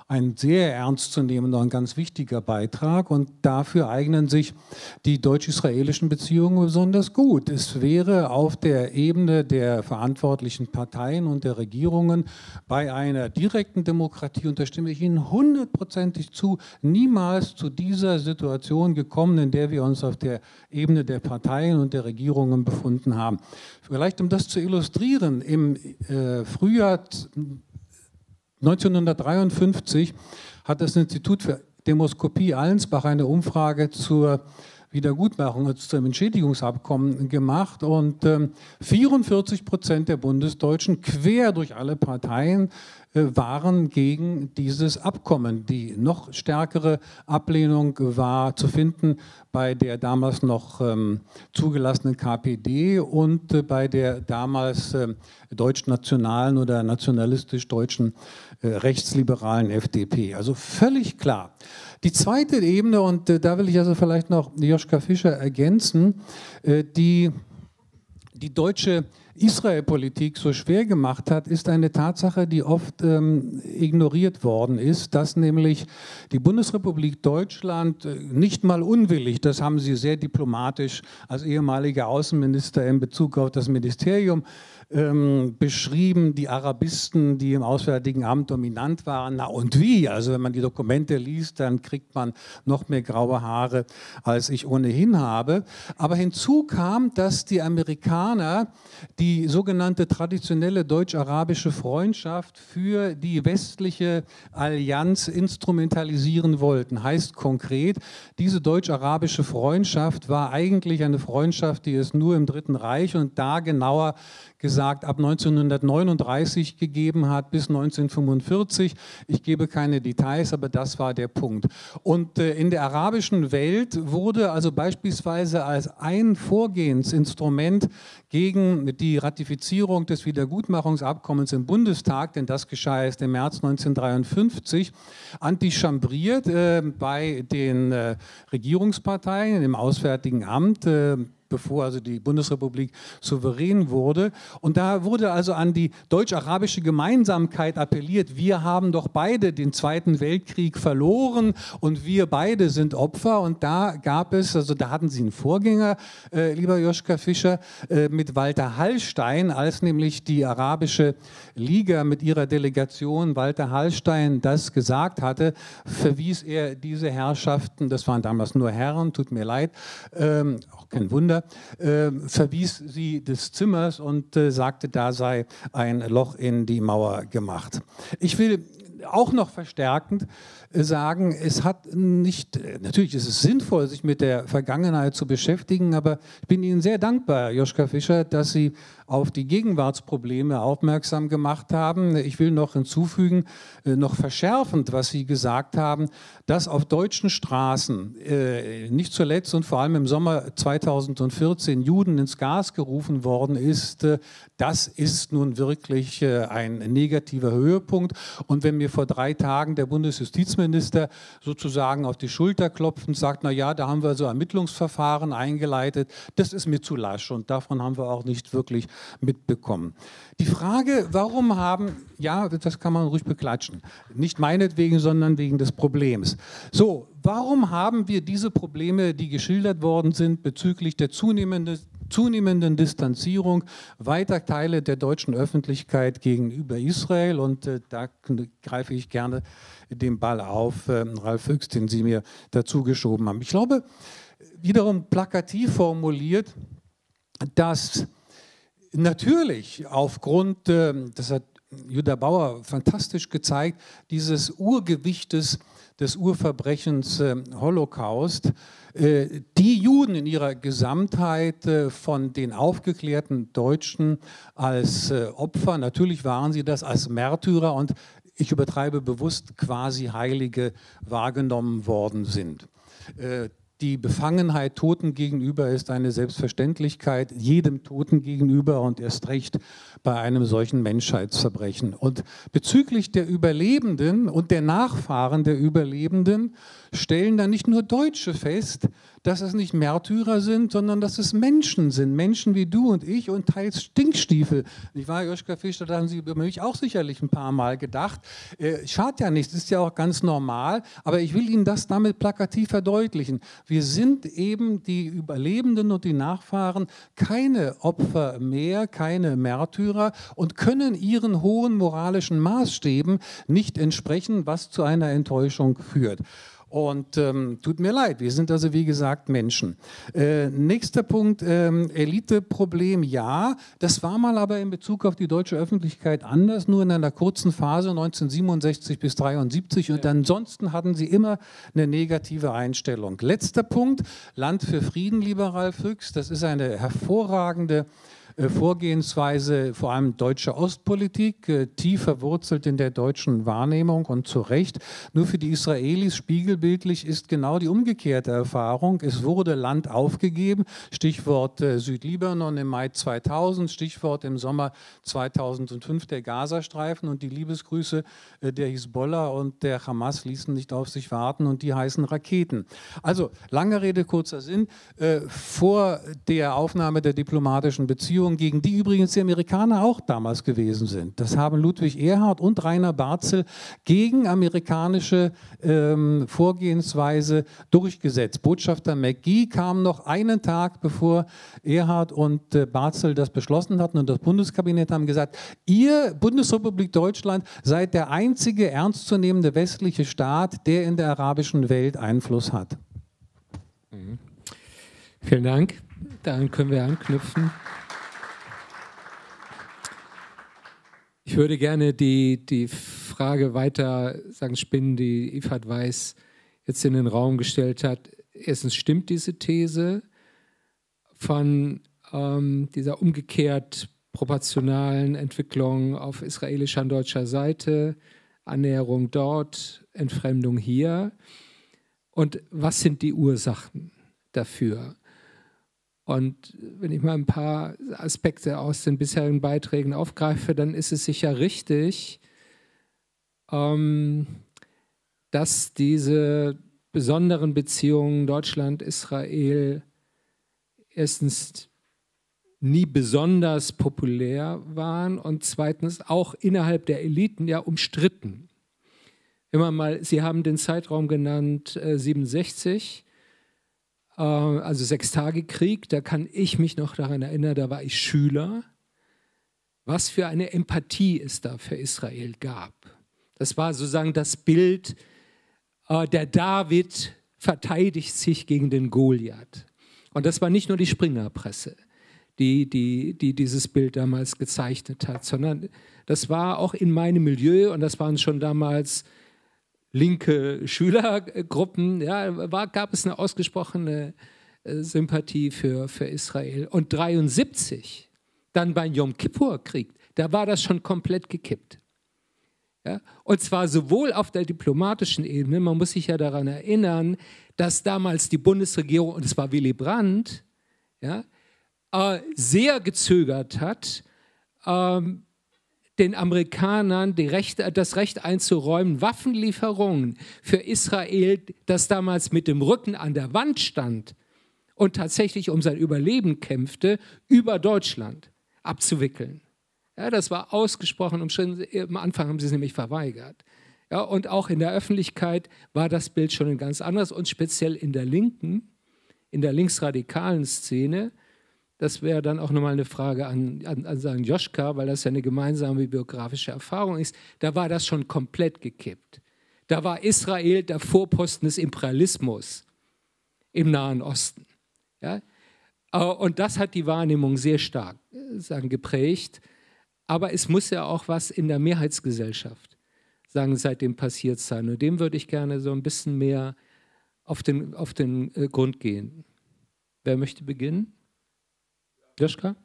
ein sehr ernstzunehmender und ganz wichtiger Beitrag. Und dafür eignen sich die deutsch-israelischen Beziehungen besonders gut. Es wäre auf der Ebene der verantwortlichen Parteien und der Regierungen bei einer direkten Demokratie, und da stimme ich Ihnen hundertprozentig zu, niemals zu dieser Situation gekommen, in der wir uns auf der Ebene der Parteien und der Regierungen befunden haben. Vielleicht um das zu illustrieren, im äh, Frühjahr neunzehnhundertdreiundfünfzig hat das Institut für Demoskopie Allensbach eine Umfrage zur Wiedergutmachung, also zum Entschädigungsabkommen gemacht, und ähm, vierundvierzig Prozent der Bundesdeutschen quer durch alle Parteien äh, waren gegen dieses Abkommen. Die noch stärkere Ablehnung war zu finden bei der damals noch ähm, zugelassenen K P D und äh, bei der damals äh, deutschnationalen oder nationalistisch-deutschen äh, rechtsliberalen F D P. Also völlig klar. Die zweite Ebene, und äh, da will ich also vielleicht noch Joschka Fischer ergänzen, äh, die die deutsche Israel-Politik so schwer gemacht hat, ist eine Tatsache, die oft ähm, ignoriert worden ist, dass nämlich die Bundesrepublik Deutschland äh, nicht mal unwillig, das haben Sie sehr diplomatisch als ehemaliger Außenminister in Bezug auf das Ministerium ähm, beschrieben, die Arabisten, die im Auswärtigen Amt dominant waren. Na und wie? Also wenn man die Dokumente liest, dann kriegt man noch mehr graue Haare, als ich ohnehin habe. Aber hinzu kam, dass die Amerikaner die sogenannte traditionelle deutsch-arabische Freundschaft für die westliche Allianz instrumentalisieren wollten. Heißt konkret, diese deutsch-arabische Freundschaft war eigentlich eine Freundschaft, die es nur im Dritten Reich und da genauer gesagt ab neunzehnhundertneununddreißig gegeben hat bis neunzehnhundertfünfundvierzig. Ich gebe keine Details, aber das war der Punkt. Und äh, in der arabischen Welt wurde also beispielsweise als ein Vorgehensinstrument gegen die Ratifizierung des Wiedergutmachungsabkommens im Bundestag, denn das geschah erst im März neunzehnhundertdreiundfünfzig, antichambriert äh, bei den äh, Regierungsparteien im Auswärtigen Amt, äh, bevor also die Bundesrepublik souverän wurde. Und da wurde also an die deutsch-arabische Gemeinsamkeit appelliert. Wir haben doch beide den Zweiten Weltkrieg verloren und wir beide sind Opfer. Und da gab es, also da hatten Sie einen Vorgänger, äh, lieber Joschka Fischer, äh, mit Walter Hallstein, als nämlich die Arabische Liga mit ihrer Delegation Walter Hallstein das gesagt hatte, verwies er diese Herrschaften, das waren damals nur Herren, tut mir leid, ähm, auch kein Wunder, Äh, verwies sie des Zimmers und äh, sagte, da sei ein Loch in die Mauer gemacht. Ich will auch noch verstärkend äh, sagen, es hat nicht, natürlich ist es sinnvoll, sich mit der Vergangenheit zu beschäftigen, aber ich bin Ihnen sehr dankbar, Joschka Fischer, dass Sie auf die Gegenwartsprobleme aufmerksam gemacht haben. Ich will noch hinzufügen, äh, noch verschärfend, was Sie gesagt haben, dass auf deutschen Straßen äh, nicht zuletzt und vor allem im Sommer zweitausendvierzehn Juden ins Gas gerufen worden ist. Äh, das ist nun wirklich äh, ein negativer Höhepunkt. Und wenn mir vor drei Tagen der Bundesjustizminister sozusagen auf die Schulter klopft und sagt, na ja, da haben wir so Ermittlungsverfahren eingeleitet, das ist mir zu lasch und davon haben wir auch nicht wirklich mitbekommen. Die Frage, warum haben, ja, das kann man ruhig beklatschen, nicht meinetwegen, sondern wegen des Problems. So, warum haben wir diese Probleme, die geschildert worden sind, bezüglich der zunehmenden, zunehmenden Distanzierung weiter Teile der deutschen Öffentlichkeit gegenüber Israel? Und äh, da greife ich gerne den Ball auf, äh, Ralf Füchs, den Sie mir dazu geschoben haben. Ich glaube, wiederum plakativ formuliert, dass natürlich aufgrund, das hat Judah Bauer fantastisch gezeigt, dieses Urgewichtes des Urverbrechens Holocaust, die Juden in ihrer Gesamtheit von den aufgeklärten Deutschen als Opfer, natürlich waren sie das, als Märtyrer und ich übertreibe bewusst quasi Heilige wahrgenommen worden sind. Die Befangenheit Toten gegenüber ist eine Selbstverständlichkeit, jedem Toten gegenüber und erst recht bei einem solchen Menschheitsverbrechen. Und bezüglich der Überlebenden und der Nachfahren der Überlebenden stellen dann nicht nur Deutsche fest, dass es nicht Märtyrer sind, sondern dass es Menschen sind. Menschen wie du und ich und teils Stinkstiefel. Ich war Joschka Fischer, da haben Sie über mich auch sicherlich ein paar Mal gedacht. Äh, schadet ja nichts, ist ja auch ganz normal, aber ich will Ihnen das damit plakativ verdeutlichen. Wir sind eben die Überlebenden und die Nachfahren keine Opfer mehr, keine Märtyrer und können ihren hohen moralischen Maßstäben nicht entsprechen, was zu einer Enttäuschung führt. Und ähm, tut mir leid, wir sind also wie gesagt Menschen. Äh, nächster Punkt, ähm, Eliteproblem, ja, das war mal aber in Bezug auf die deutsche Öffentlichkeit anders, nur in einer kurzen Phase neunzehnhundertsiebenundsechzig bis neunzehnhundertdreiundsiebzig und ansonsten hatten sie immer eine negative Einstellung. Letzter Punkt, Land für Frieden, lieber Ralf Füchs, das ist eine hervorragende Vorgehensweise, vor allem deutsche Ostpolitik, tief verwurzelt in der deutschen Wahrnehmung und zu Recht. Nur für die Israelis spiegelbildlich ist genau die umgekehrte Erfahrung. Es wurde Land aufgegeben, Stichwort Südlibanon im Mai zweitausend, Stichwort im Sommer zweitausendfünf der Gazastreifen und die Liebesgrüße der Hisbollah und der Hamas ließen nicht auf sich warten und die heißen Raketen. Also, lange Rede, kurzer Sinn, vor der Aufnahme der diplomatischen Beziehungen, gegen die übrigens die Amerikaner auch damals gewesen sind. Das haben Ludwig Erhard und Rainer Barzel gegen amerikanische ähm, Vorgehensweise durchgesetzt. Botschafter McGee kam noch einen Tag, bevor Erhard und äh, Barzel das beschlossen hatten und das Bundeskabinett haben gesagt, ihr, Bundesrepublik Deutschland, seid der einzige ernstzunehmende westliche Staat, der in der arabischen Welt Einfluss hat. Mhm. Vielen Dank. Daran können wir anknüpfen. Ich würde gerne die, die Frage weiter sagen, spinnen, die Ifat Weiß jetzt in den Raum gestellt hat. Erstens, stimmt diese These von ähm, dieser umgekehrt proportionalen Entwicklung auf israelischer und deutscher Seite, Annäherung dort, Entfremdung hier? Und was sind die Ursachen dafür? Und wenn ich mal ein paar Aspekte aus den bisherigen Beiträgen aufgreife, dann ist es sicher richtig, ähm, dass diese besonderen Beziehungen Deutschland-Israel erstens nie besonders populär waren und zweitens auch innerhalb der Eliten ja umstritten. Wenn man mal, Sie haben den Zeitraum genannt, äh, siebenundsechzig, also Sechstagekrieg, da kann ich mich noch daran erinnern, da war ich Schüler, was für eine Empathie es da für Israel gab. Das war sozusagen das Bild, äh, der David verteidigt sich gegen den Goliath. Und das war nicht nur die Springerpresse, die, die, die dieses Bild damals gezeichnet hat, sondern das war auch in meinem Milieu und das waren schon damals linke Schülergruppen, ja, war, gab es eine ausgesprochene äh, Sympathie für, für Israel. Und neunzehnhundertdreiundsiebzig, dann beim Yom Kippur-Krieg, da war das schon komplett gekippt. Ja? Und zwar sowohl auf der diplomatischen Ebene, man muss sich ja daran erinnern, dass damals die Bundesregierung, und es war Willy Brandt, ja, äh, sehr gezögert hat, ähm, den Amerikanern die Rechte, das Recht einzuräumen, Waffenlieferungen für Israel, das damals mit dem Rücken an der Wand stand und tatsächlich um sein Überleben kämpfte, über Deutschland abzuwickeln. Ja, das war ausgesprochen umstritten. Am Anfang haben sie es nämlich verweigert. Ja, und auch in der Öffentlichkeit war das Bild schon ein ganz anderes und speziell in der Linken, in der linksradikalen Szene. Das wäre dann auch nochmal eine Frage an, an, an sagen Joschka, weil das ja eine gemeinsame biografische Erfahrung ist. Da war das schon komplett gekippt. Da war Israel der Vorposten des Imperialismus im Nahen Osten. Ja? Und das hat die Wahrnehmung sehr stark sagen, geprägt. Aber es muss ja auch was in der Mehrheitsgesellschaft sagen, seitdem passiert sein. Und dem würde ich gerne so ein bisschen mehr auf den, auf den äh, Grund gehen. Wer möchte beginnen? Joschka?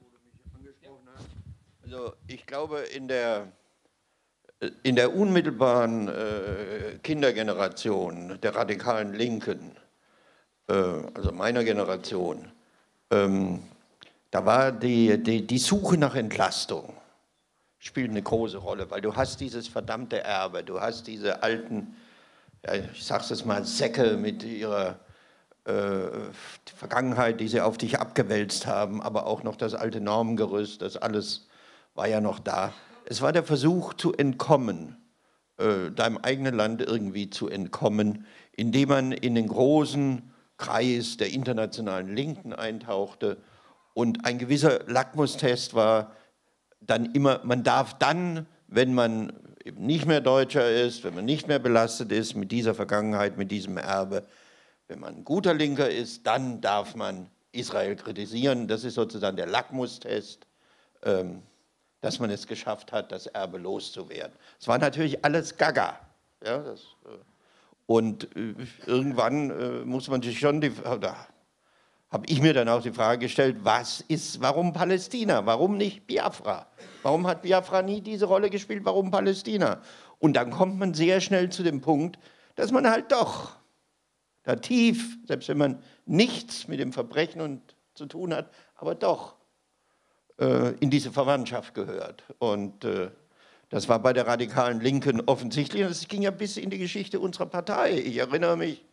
Also ich glaube, in der, in der unmittelbaren äh, Kindergeneration der radikalen Linken, äh, also meiner Generation, ähm, da war die, die, die Suche nach Entlastung, spielt eine große Rolle, weil du hast dieses verdammte Erbe, du hast diese alten, ja, ich sag's jetzt mal, Säcke mit ihrer äh, die Vergangenheit, die sie auf dich abgewälzt haben, aber auch noch das alte Normengerüst, das alles war ja noch da. Es war der Versuch zu entkommen, äh, deinem eigenen Land irgendwie zu entkommen, indem man in den großen Kreis der internationalen Linken eintauchte. Und ein gewisser Lackmustest war dann immer, man darf dann, wenn man eben nicht mehr Deutscher ist, wenn man nicht mehr belastet ist mit dieser Vergangenheit, mit diesem Erbe, wenn man ein guter Linker ist, dann darf man Israel kritisieren. Das ist sozusagen der Lackmustest, ähm, dass man es geschafft hat, das Erbe loszuwerden. Es war natürlich alles Gaga. Ja, das, äh, und äh, irgendwann äh, muss man sich schon, die, da habe ich mir dann auch die Frage gestellt, was ist, warum Palästina, warum nicht Biafra? Warum hat Biafra nie diese Rolle gespielt, warum Palästina? Und dann kommt man sehr schnell zu dem Punkt, dass man halt doch da tief, selbst wenn man nichts mit dem Verbrechen und, zu tun hat, aber doch äh, in diese Verwandtschaft gehört. Und äh, das war bei der radikalen Linken offensichtlich. Und das ging ja bis in die Geschichte unserer Partei. Ich erinnere mich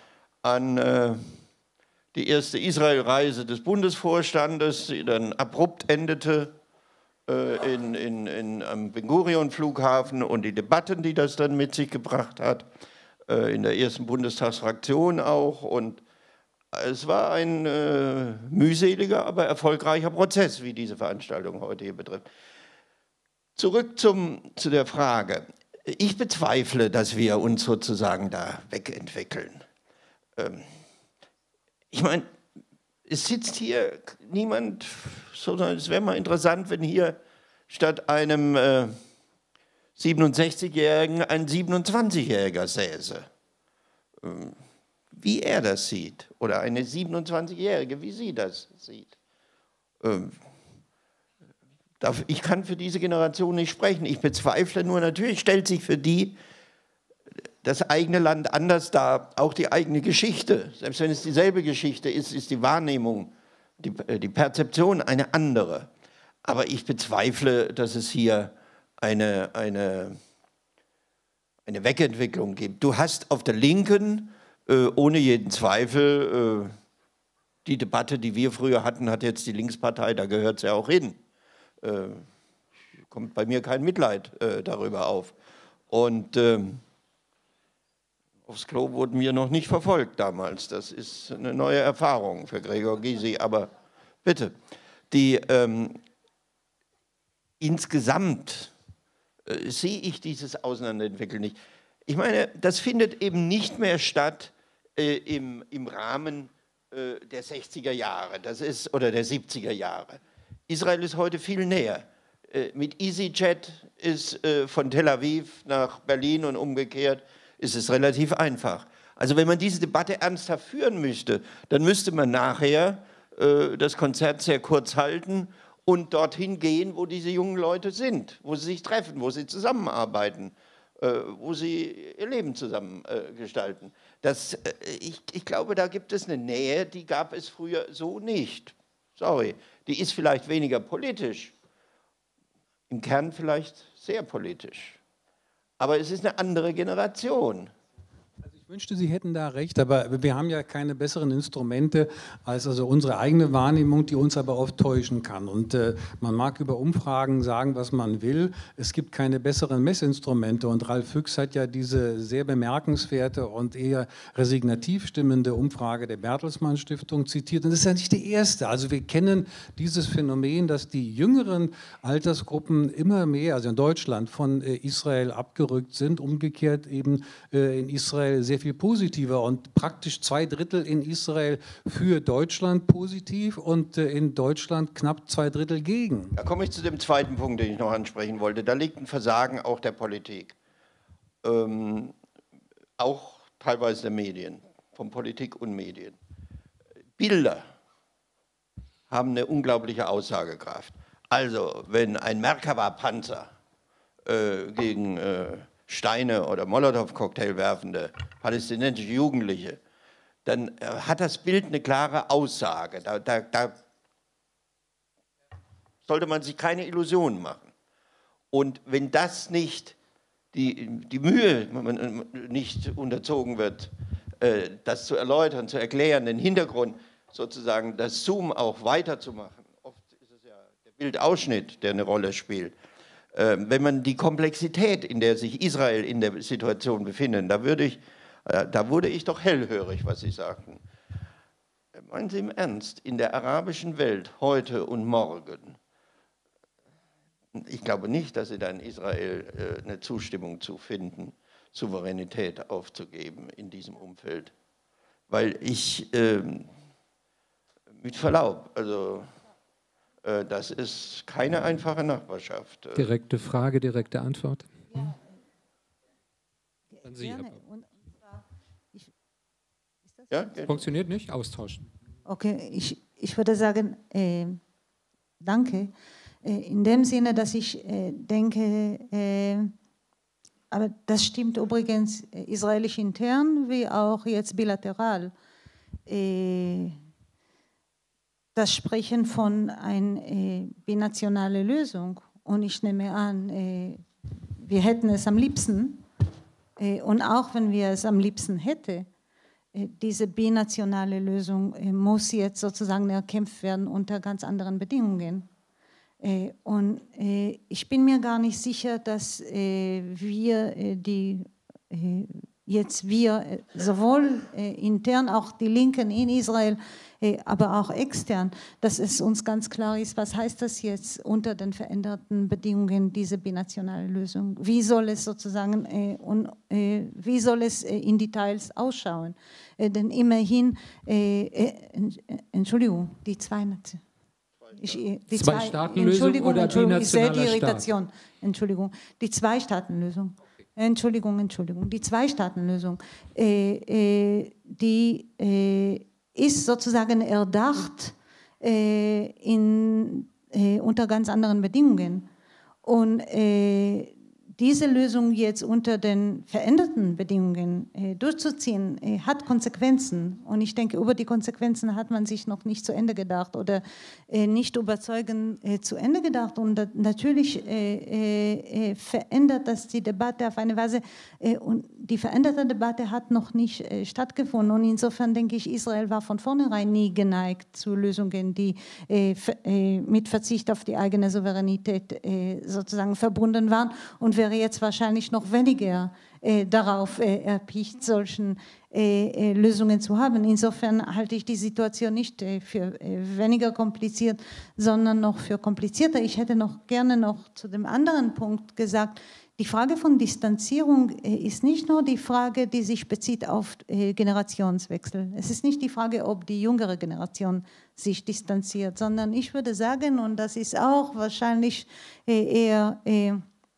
an äh, die erste Israel-Reise des Bundesvorstandes, die dann abrupt endete äh, in, in, in, am Ben-Gurion-Flughafen und die Debatten, die das dann mit sich gebracht hat, äh, in der ersten Bundestagsfraktion auch. Und es war ein äh, mühseliger, aber erfolgreicher Prozess, wie diese Veranstaltung heute hier betrifft. Zurück zum, zu der Frage. Ich bezweifle, dass wir uns sozusagen da wegentwickeln. Ähm, ich meine, es sitzt hier niemand, sondern es wäre mal interessant, wenn hier statt einem äh, siebenundsechzigjährigen ein siebenundzwanzigjähriger säße. Ähm, wie er das sieht. Oder eine siebenundzwanzigjährige, wie sie das sieht. Ähm, Ich kann für diese Generation nicht sprechen. Ich bezweifle nur, natürlich stellt sich für die das eigene Land anders dar, auch die eigene Geschichte. Selbst wenn es dieselbe Geschichte ist, ist die Wahrnehmung, die, die Perzeption eine andere. Aber ich bezweifle, dass es hier eine, eine, eine Wegentwicklung gibt. Du hast auf der Linken, äh, ohne jeden Zweifel, äh, die Debatte, die wir früher hatten, hat jetzt die Linkspartei, da gehört es ja auch hin. Äh, kommt bei mir kein Mitleid äh, darüber auf. Und ähm, aufs Klo wurden wir noch nicht verfolgt damals. Das ist eine neue Erfahrung für Gregor Gysi. Aber bitte, die, ähm, insgesamt äh, sehe ich dieses Auseinanderentwickeln nicht. Ich meine, das findet eben nicht mehr statt äh, im, im Rahmen äh, der sechziger Jahre, das ist, oder der siebziger Jahre. Israel ist heute viel näher. Äh, mit EasyJet ist äh, von Tel Aviv nach Berlin und umgekehrt, ist es relativ einfach. Also wenn man diese Debatte ernsthaft führen müsste, dann müsste man nachher äh, das Konzert sehr kurz halten und dorthin gehen, wo diese jungen Leute sind, wo sie sich treffen, wo sie zusammenarbeiten, äh, wo sie ihr Leben zusammen äh, gestalten. Das, äh, ich, ich glaube, da gibt es eine Nähe, die gab es früher so nicht. Sorry. Die ist vielleicht weniger politisch, im Kern vielleicht sehr politisch. Aber es ist eine andere Generation. Ich wünschte, Sie hätten da recht, aber wir haben ja keine besseren Instrumente als also unsere eigene Wahrnehmung, die uns aber oft täuschen kann. Und äh, man mag über Umfragen sagen, was man will. Es gibt keine besseren Messinstrumente. Und Ralf Füchs hat ja diese sehr bemerkenswerte und eher resignativ stimmende Umfrage der Bertelsmann Stiftung zitiert. Und das ist ja nicht die erste. Also wir kennen dieses Phänomen, dass die jüngeren Altersgruppen immer mehr, also in Deutschland, von äh, Israel abgerückt sind. Umgekehrt eben äh, in Israel sehr viel positiver und praktisch zwei Drittel in Israel für Deutschland positiv und äh, in Deutschland knapp zwei Drittel gegen. Da komme ich zu dem zweiten Punkt, den ich noch ansprechen wollte. Da liegt ein Versagen auch der Politik, ähm, auch teilweise der Medien, von Politik und Medien. Bilder haben eine unglaubliche Aussagekraft. Also, wenn ein Merkava-Panzer äh, gegen äh, Steine oder Molotow-Cocktail werfende palästinensische Jugendliche, dann äh, hat das Bild eine klare Aussage. Da, da, da sollte man sich keine Illusionen machen. Und wenn das nicht, die, die Mühe nicht unterzogen wird, äh, das zu erläutern, zu erklären, den Hintergrund sozusagen, das Zoom auch weiterzumachen. Oft ist es ja der Bildausschnitt, der eine Rolle spielt. Äh, wenn man die Komplexität, in der sich Israel in der Situation befindet, da, würde ich, äh, da wurde ich doch hellhörig, was Sie sagten. Meinen Sie im Ernst, in der arabischen Welt heute und morgen, ich glaube nicht, dass Sie da in Israel äh, eine Zustimmung zu finden, Souveränität aufzugeben in diesem Umfeld. Weil ich, äh, mit Verlaub, also äh, das ist keine einfache Nachbarschaft. Direkte Frage, direkte Antwort. Ja. Dann Sie, Gerne. Herr Bauer. Und zwar, ich, ist das Ja? Funktioniert nicht? Austauschen. Okay, ich, ich würde sagen, äh, danke. Äh, in dem Sinne, dass ich äh, denke, äh, aber das stimmt übrigens äh, israelisch intern wie auch jetzt bilateral. Äh, das Sprechen von einer äh, binationalen Lösung. Und ich nehme an, äh, wir hätten es am liebsten. Äh, und auch wenn wir es am liebsten hätten, diese binationale Lösung muss jetzt sozusagen erkämpft werden unter ganz anderen Bedingungen. Und ich bin mir gar nicht sicher, dass wir die jetzt wir sowohl intern, auch die Linken in Israel, aber auch extern, dass es uns ganz klar ist, was heißt das jetzt unter den veränderten Bedingungen, diese binationale Lösung? Wie soll es sozusagen äh, und äh, wie soll es äh, in Details ausschauen? Äh, denn immerhin, äh, äh, Entschuldigung, die zwei Nationen. Ich, die Zwei Staatenlösung oder Entschuldigung, ich sehe die binationaler Irritation. Entschuldigung, die Zwei-Staaten-Lösung. Entschuldigung, Entschuldigung, die Zwei-Staaten-Lösung, äh, äh, die äh, ist sozusagen erdacht äh, in, äh, unter ganz anderen Bedingungen. Und äh, diese Lösung jetzt unter den veränderten Bedingungen äh, durchzuziehen, äh, hat Konsequenzen. Und ich denke, über die Konsequenzen hat man sich noch nicht zu Ende gedacht oder äh, nicht überzeugend äh, zu Ende gedacht. Und da, natürlich äh, äh, verändert das die Debatte auf eine Weise. Äh, und die veränderte Debatte hat noch nicht äh, stattgefunden. Und insofern denke ich, Israel war von vornherein nie geneigt zu Lösungen, die äh, äh, mit Verzicht auf die eigene Souveränität äh, sozusagen verbunden waren. Und wäre jetzt wahrscheinlich noch weniger äh, darauf äh, erpicht, solchen äh, äh, Lösungen zu haben. Insofern halte ich die Situation nicht äh, für äh, weniger kompliziert, sondern noch für komplizierter. Ich hätte noch gerne noch zu dem anderen Punkt gesagt, die Frage von Distanzierung äh, ist nicht nur die Frage, die sich bezieht auf äh, Generationswechsel. Es ist nicht die Frage, ob die jüngere Generation sich distanziert, sondern ich würde sagen, und das ist auch wahrscheinlich äh, eher äh,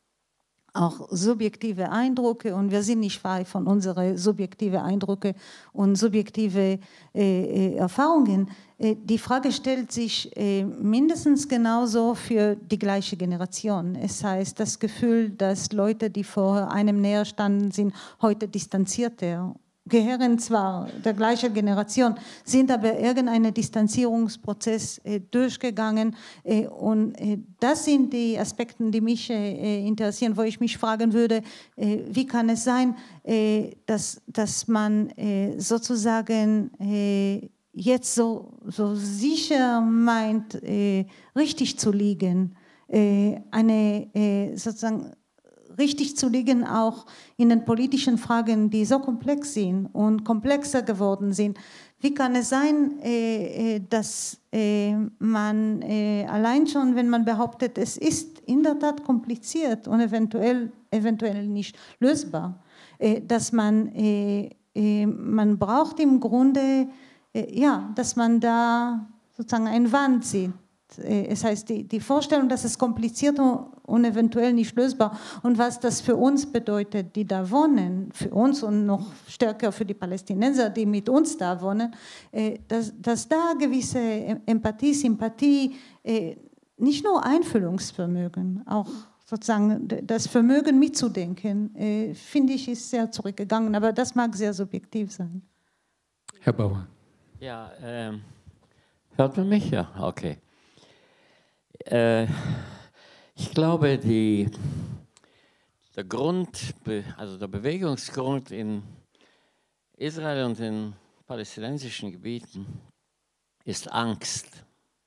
auch subjektive Eindrücke, und wir sind nicht frei von unseren subjektiven Eindrücke und subjektive äh, Erfahrungen. Äh, die Frage stellt sich äh, mindestens genauso für die gleiche Generation. Es heißt, das Gefühl, dass Leute, die vor einem näher standen, sind heute distanzierter, gehören zwar der gleichen Generation, sind aber irgendeinen Distanzierungsprozess äh, durchgegangen. Äh, und äh, das sind die Aspekte, die mich äh, interessieren, wo ich mich fragen würde, äh, wie kann es sein, äh, dass, dass man äh, sozusagen äh, jetzt so, so sicher meint, äh, richtig zu liegen, äh, eine äh, sozusagen richtig zu liegen, auch in den politischen Fragen, die so komplex sind und komplexer geworden sind. Wie kann es sein, äh, dass äh, man äh, allein schon, wenn man behauptet, es ist in der Tat kompliziert und eventuell, eventuell nicht lösbar, äh, dass man, äh, äh, man braucht im Grunde, äh, ja, dass man da sozusagen eine Wand sieht. Es heißt, die, die Vorstellung, dass es kompliziert und eventuell nicht lösbar und was das für uns bedeutet, die da wohnen, für uns und noch stärker für die Palästinenser, die mit uns da wohnen, dass, dass da gewisse Empathie, Sympathie, nicht nur Einfühlungsvermögen, auch sozusagen das Vermögen mitzudenken, finde ich, ist sehr zurückgegangen, aber das mag sehr subjektiv sein. Herr Bauer. Ja, ähm, hört man mich? Ja, okay. Äh, ich glaube, die, der Grund, also der Bewegungsgrund in, Israel und den palästinensischen Gebieten ist Angst.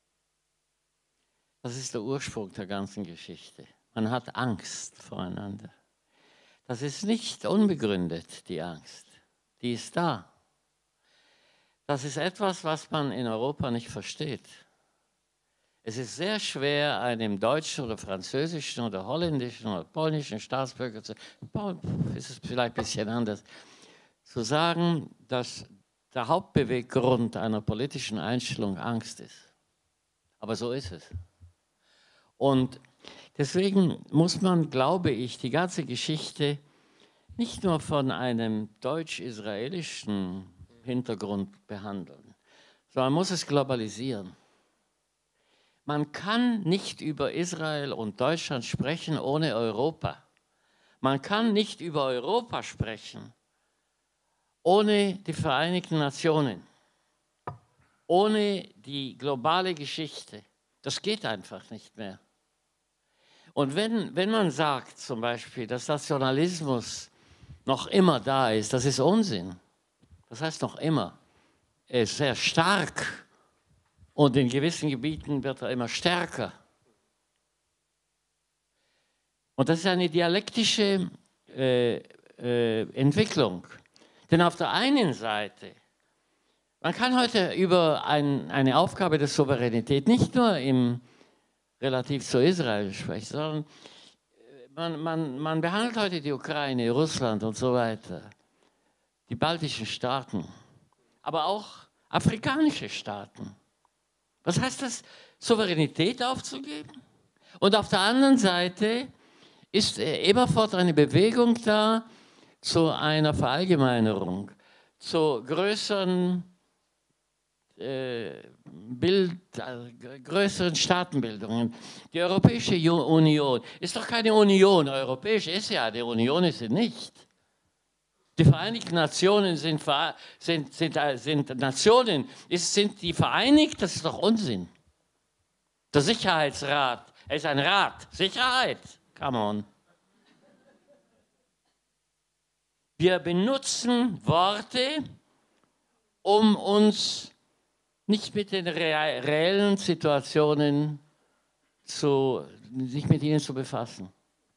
Das ist der Ursprung der ganzen Geschichte. Man hat Angst voreinander. Das ist nicht unbegründet, die Angst. Die ist da. Das ist etwas, was man in Europa nicht versteht. Es ist sehr schwer, einem deutschen oder französischen oder holländischen oder polnischen Staatsbürger zu, ist es vielleicht ein bisschen anders, zu sagen, dass der Hauptbeweggrund einer politischen Einstellung Angst ist. Aber so ist es. Und deswegen muss man, glaube ich, die ganze Geschichte nicht nur von einem deutsch-israelischen Hintergrund behandeln, sondern man muss es globalisieren. Man kann nicht über Israel und Deutschland sprechen ohne Europa. Man kann nicht über Europa sprechen ohne die Vereinigten Nationen, ohne die globale Geschichte. Das geht einfach nicht mehr. Und wenn, wenn man sagt zum Beispiel, dass Nationalismus noch immer da ist, das ist Unsinn. Das heißt noch immer, er ist sehr stark und in gewissen Gebieten wird er immer stärker. Und das ist eine dialektische äh, äh, Entwicklung. Denn auf der einen Seite, man kann heute über ein, eine Aufgabe der Souveränität nicht nur im relativ zu Israel sprechen, sondern man, man, man behandelt heute die Ukraine, Russland und so weiter, die baltischen Staaten, aber auch afrikanische Staaten. Was heißt das, Souveränität aufzugeben? Und auf der anderen Seite ist immerfort eine Bewegung da zu einer Verallgemeinerung, zu größeren, äh, Bild, äh, größeren Staatenbildungen. Die Europäische Union ist doch keine Union, europäisch ist ja, die Union ist sie nicht. Die Vereinigten Nationen sind, sind, sind, sind Nationen, ist, sind die vereinigt? Das ist doch Unsinn. Der Sicherheitsrat, er ist ein Rat, Sicherheit, come on. Wir benutzen Worte, um uns nicht mit den reellen Situationen zu, nicht mit ihnen zu befassen.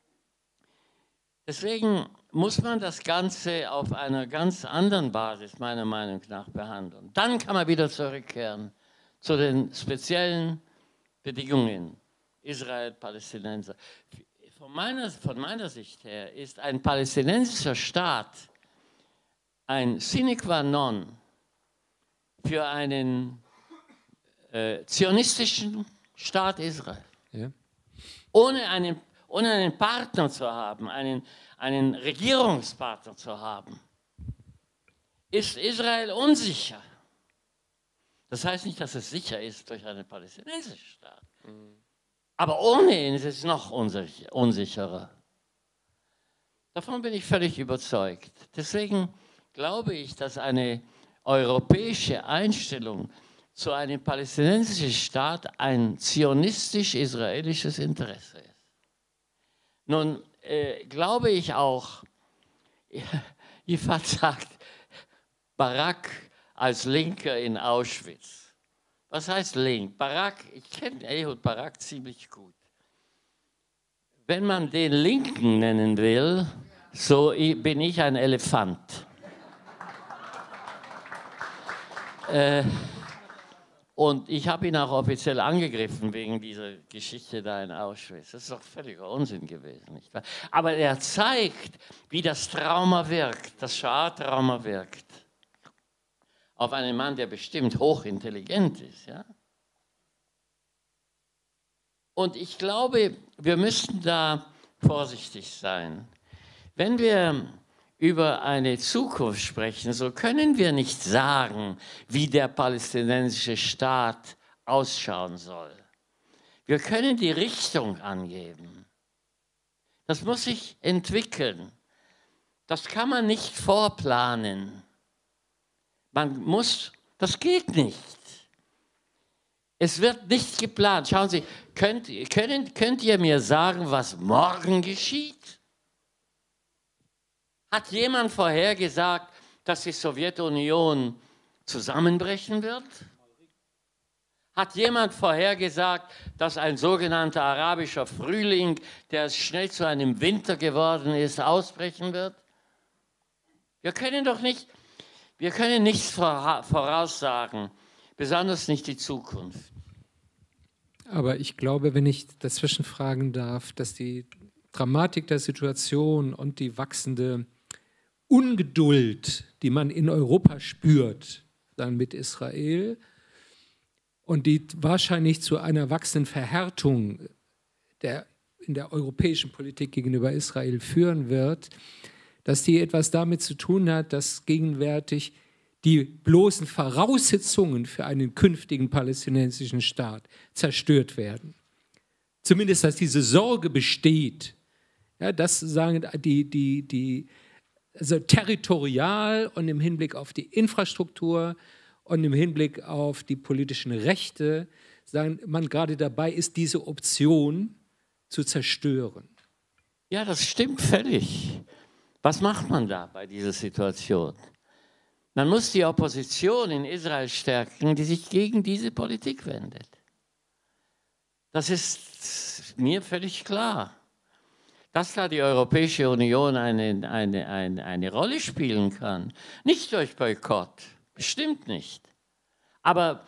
Deswegen muss man das Ganze auf einer ganz anderen Basis, meiner Meinung nach, behandeln. Dann kann man wieder zurückkehren zu den speziellen Bedingungen Israel, Palästinenser. Von meiner, von meiner Sicht her ist ein palästinensischer Staat ein sine qua non für einen äh, zionistischen Staat Israel. Ja. Ohne, einen, ohne einen Partner zu haben, einen, einen Regierungspartner zu haben, ist Israel unsicher. Das heißt nicht, dass es sicher ist durch einen palästinensischen Staat. Mhm. Aber ohne ihn ist es noch unsicherer. Davon bin ich völlig überzeugt. Deswegen glaube ich, dass eine europäische Einstellung zu einem palästinensischen Staat ein zionistisch-israelisches Interesse ist. Nun äh, glaube ich auch, Yifat sagt, Barak als Linker in Auschwitz. Was heißt link? Barak, ich kenne Ehud Barak ziemlich gut. Wenn man den Linken nennen will, so bin ich ein Elefant. äh, und ich habe ihn auch offiziell angegriffen wegen dieser Geschichte da in Auschwitz. Das ist doch völliger Unsinn gewesen, nicht wahr? Aber er zeigt, wie das Trauma wirkt, das Shoah-Trauma wirkt. Auf einen Mann, der bestimmt hochintelligent ist. Ja? Und ich glaube, wir müssten da vorsichtig sein. Wenn wir über eine Zukunft sprechen, so können wir nicht sagen, wie der palästinensische Staat ausschauen soll. Wir können die Richtung angeben. Das muss sich entwickeln. Das kann man nicht vorplanen. Man muss, das geht nicht. Es wird nicht geplant. Schauen Sie, könnt, können, könnt ihr mir sagen, was morgen geschieht? Hat jemand vorhergesagt, dass die Sowjetunion zusammenbrechen wird? Hat jemand vorhergesagt, dass ein sogenannter arabischer Frühling, der schnell zu einem Winter geworden ist, ausbrechen wird? Wir können doch nicht, wir können nichts voraussagen, besonders nicht die Zukunft. Aber ich glaube, wenn ich dazwischen fragen darf, dass die Dramatik der Situation und die wachsende Ungeduld, die man in Europa spürt, dann mit Israel, und die wahrscheinlich zu einer wachsenden Verhärtung der, in der europäischen Politik gegenüber Israel führen wird, dass die etwas damit zu tun hat, dass gegenwärtig die bloßen Voraussetzungen für einen künftigen palästinensischen Staat zerstört werden. Zumindest, dass diese Sorge besteht, ja, das sagen die, die, die, also territorial und im Hinblick auf die Infrastruktur und im Hinblick auf die politischen Rechte, sagen, man gerade dabei ist, diese Option zu zerstören. Ja, das stimmt völlig. Was macht man da bei dieser Situation? Man muss die Opposition in Israel stärken, die sich gegen diese Politik wendet. Das ist mir völlig klar. Dass da die Europäische Union eine, eine, eine, eine Rolle spielen kann, nicht durch Boykott, bestimmt nicht. Aber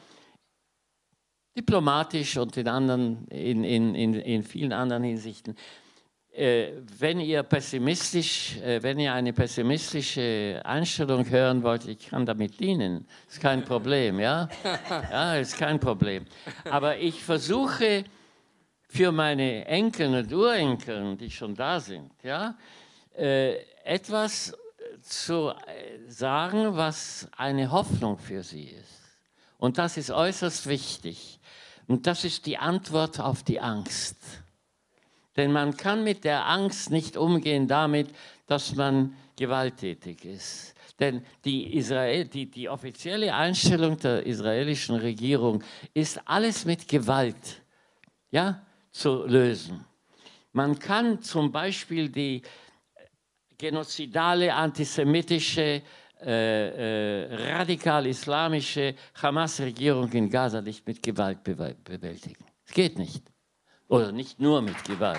diplomatisch und in, anderen, in, in, in, in vielen anderen Hinsichten. Äh, wenn ihr pessimistisch, äh, wenn ihr eine pessimistische Einstellung hören wollt, ich kann damit dienen, ist kein Problem, ja? Ja, ist kein Problem. Aber ich versuche für meine Enkel und Urenkel, die schon da sind, ja, äh, etwas zu sagen, was eine Hoffnung für sie ist. Und das ist äußerst wichtig. Und das ist die Antwort auf die Angst. Denn man kann mit der Angst nicht umgehen damit, dass man gewalttätig ist. Denn die, Israel, die, die offizielle Einstellung der israelischen Regierung ist, alles mit Gewalt, ja, zu lösen. Man kann zum Beispiel die genozidale, antisemitische, äh, äh, radikal-islamische Hamas-Regierung in Gaza nicht mit Gewalt bewe- bewältigen. Es geht nicht. Oder nicht nur mit Gewalt.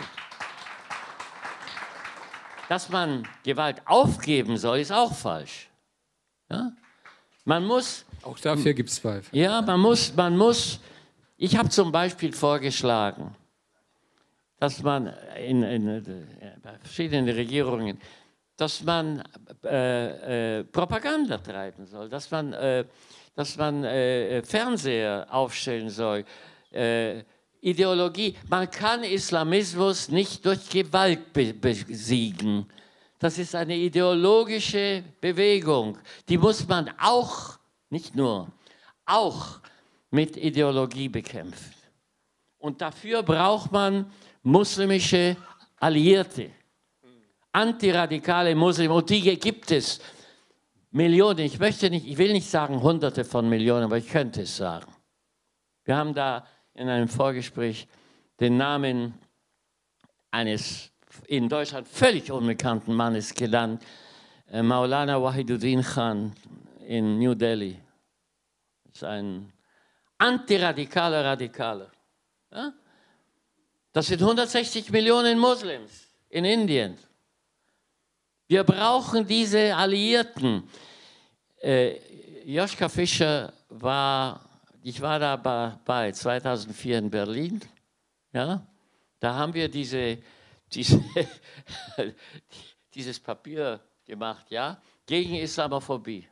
Dass man Gewalt aufgeben soll, ist auch falsch. Ja? Man muss... Auch dafür gibt es Zweifel. Ja, man muss, man muss... Ich habe zum Beispiel vorgeschlagen, dass man in, in, in bei verschiedenen Regierungen, dass man äh, äh, Propaganda treiben soll, dass man, äh, dass man äh, Fernseher aufstellen soll, äh, Ideologie. Man kann Islamismus nicht durch Gewalt be besiegen. Das ist eine ideologische Bewegung. Die muss man auch, nicht nur, auch mit Ideologie bekämpfen. Und dafür braucht man muslimische Alliierte, antiradikale Muslime, und die gibt es Millionen. Ich möchte nicht, ich will nicht sagen Hunderte von Millionen, aber ich könnte es sagen. Wir haben da in einem Vorgespräch den Namen eines in Deutschland völlig unbekannten Mannes genannt, äh, Maulana Wahiduddin Khan in New Delhi. Das ist ein antiradikaler Radikaler. Ja? Das sind hundertsechzig Millionen Muslims in Indien. Wir brauchen diese Alliierten. Äh, Joschka Fischer war, ich war dabei zweitausendvier in Berlin. Ja? Da haben wir diese, diese dieses Papier gemacht, ja? Gegen Islamophobie.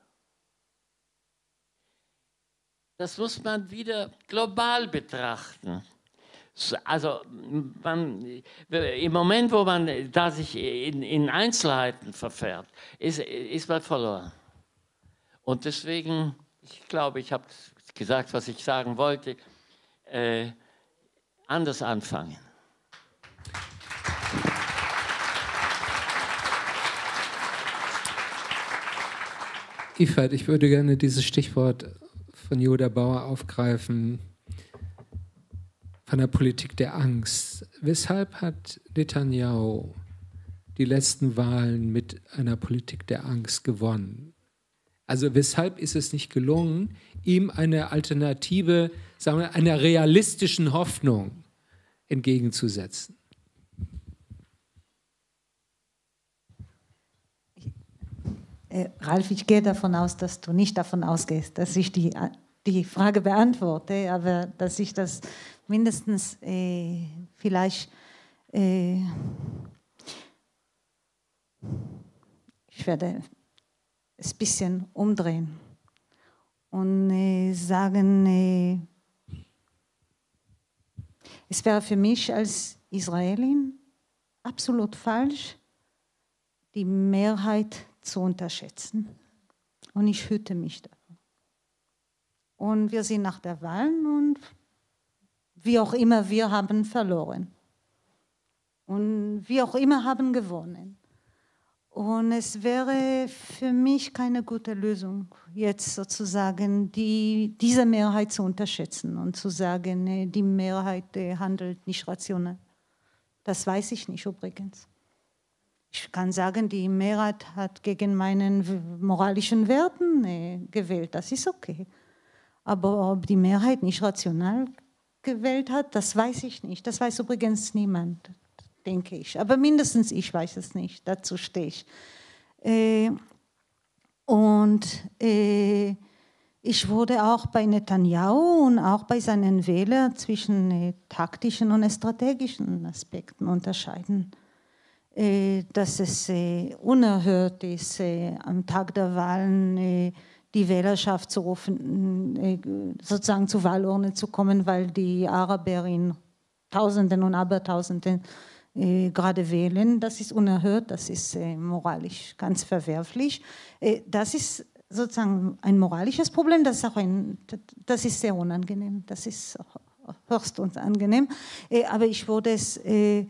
Das muss man wieder global betrachten. Also man, im Moment, wo man da sich in, in Einzelheiten verfährt, ist, ist man verloren. Und deswegen, ich glaube, ich habe gesagt, was ich sagen wollte, äh, anders anfangen. Ifat, ich würde gerne dieses Stichwort von Yehuda Bauer aufgreifen, von der Politik der Angst. Weshalb hat Netanyahu die letzten Wahlen mit einer Politik der Angst gewonnen? Also weshalb ist es nicht gelungen, ihm eine Alternative, sagen wir, einer realistischen Hoffnung entgegenzusetzen? Äh, Ralf, ich gehe davon aus, dass du nicht davon ausgehst, dass ich die, die Frage beantworte, aber dass ich das mindestens äh, vielleicht, äh, ich werde es ein bisschen umdrehen und äh, sagen, äh, es wäre für mich als Israelin absolut falsch, die Mehrheit zu unterschätzen. Und ich hüte mich davon. Und wir sind nach der Wahl und wie auch immer, wir haben verloren. Und wie auch immer haben gewonnen. Und es wäre für mich keine gute Lösung, jetzt sozusagen die, diese Mehrheit zu unterschätzen und zu sagen, die Mehrheit handelt nicht rational. Das weiß ich nicht übrigens. Ich kann sagen, die Mehrheit hat gegen meinen moralischen Werten äh, gewählt, das ist okay. Aber ob die Mehrheit nicht rational gewählt hat, das weiß ich nicht. Das weiß übrigens niemand, denke ich. Aber mindestens ich weiß es nicht, dazu stehe ich. Äh, und äh, ich würde auch bei Netanyahu und auch bei seinen Wählern zwischen äh, taktischen und strategischen Aspekten unterscheiden. Dass es äh, unerhört ist, äh, am Tag der Wahlen äh, die Wählerschaft zu rufen, äh, sozusagen zur Wahlurne zu kommen, weil die Araber in Tausenden und Abertausenden äh, gerade wählen. Das ist unerhört, das ist äh, moralisch ganz verwerflich. Äh, das ist sozusagen ein moralisches Problem, das ist auch ein, das ist sehr unangenehm, das ist höchst unangenehm. Äh, aber ich würde es äh,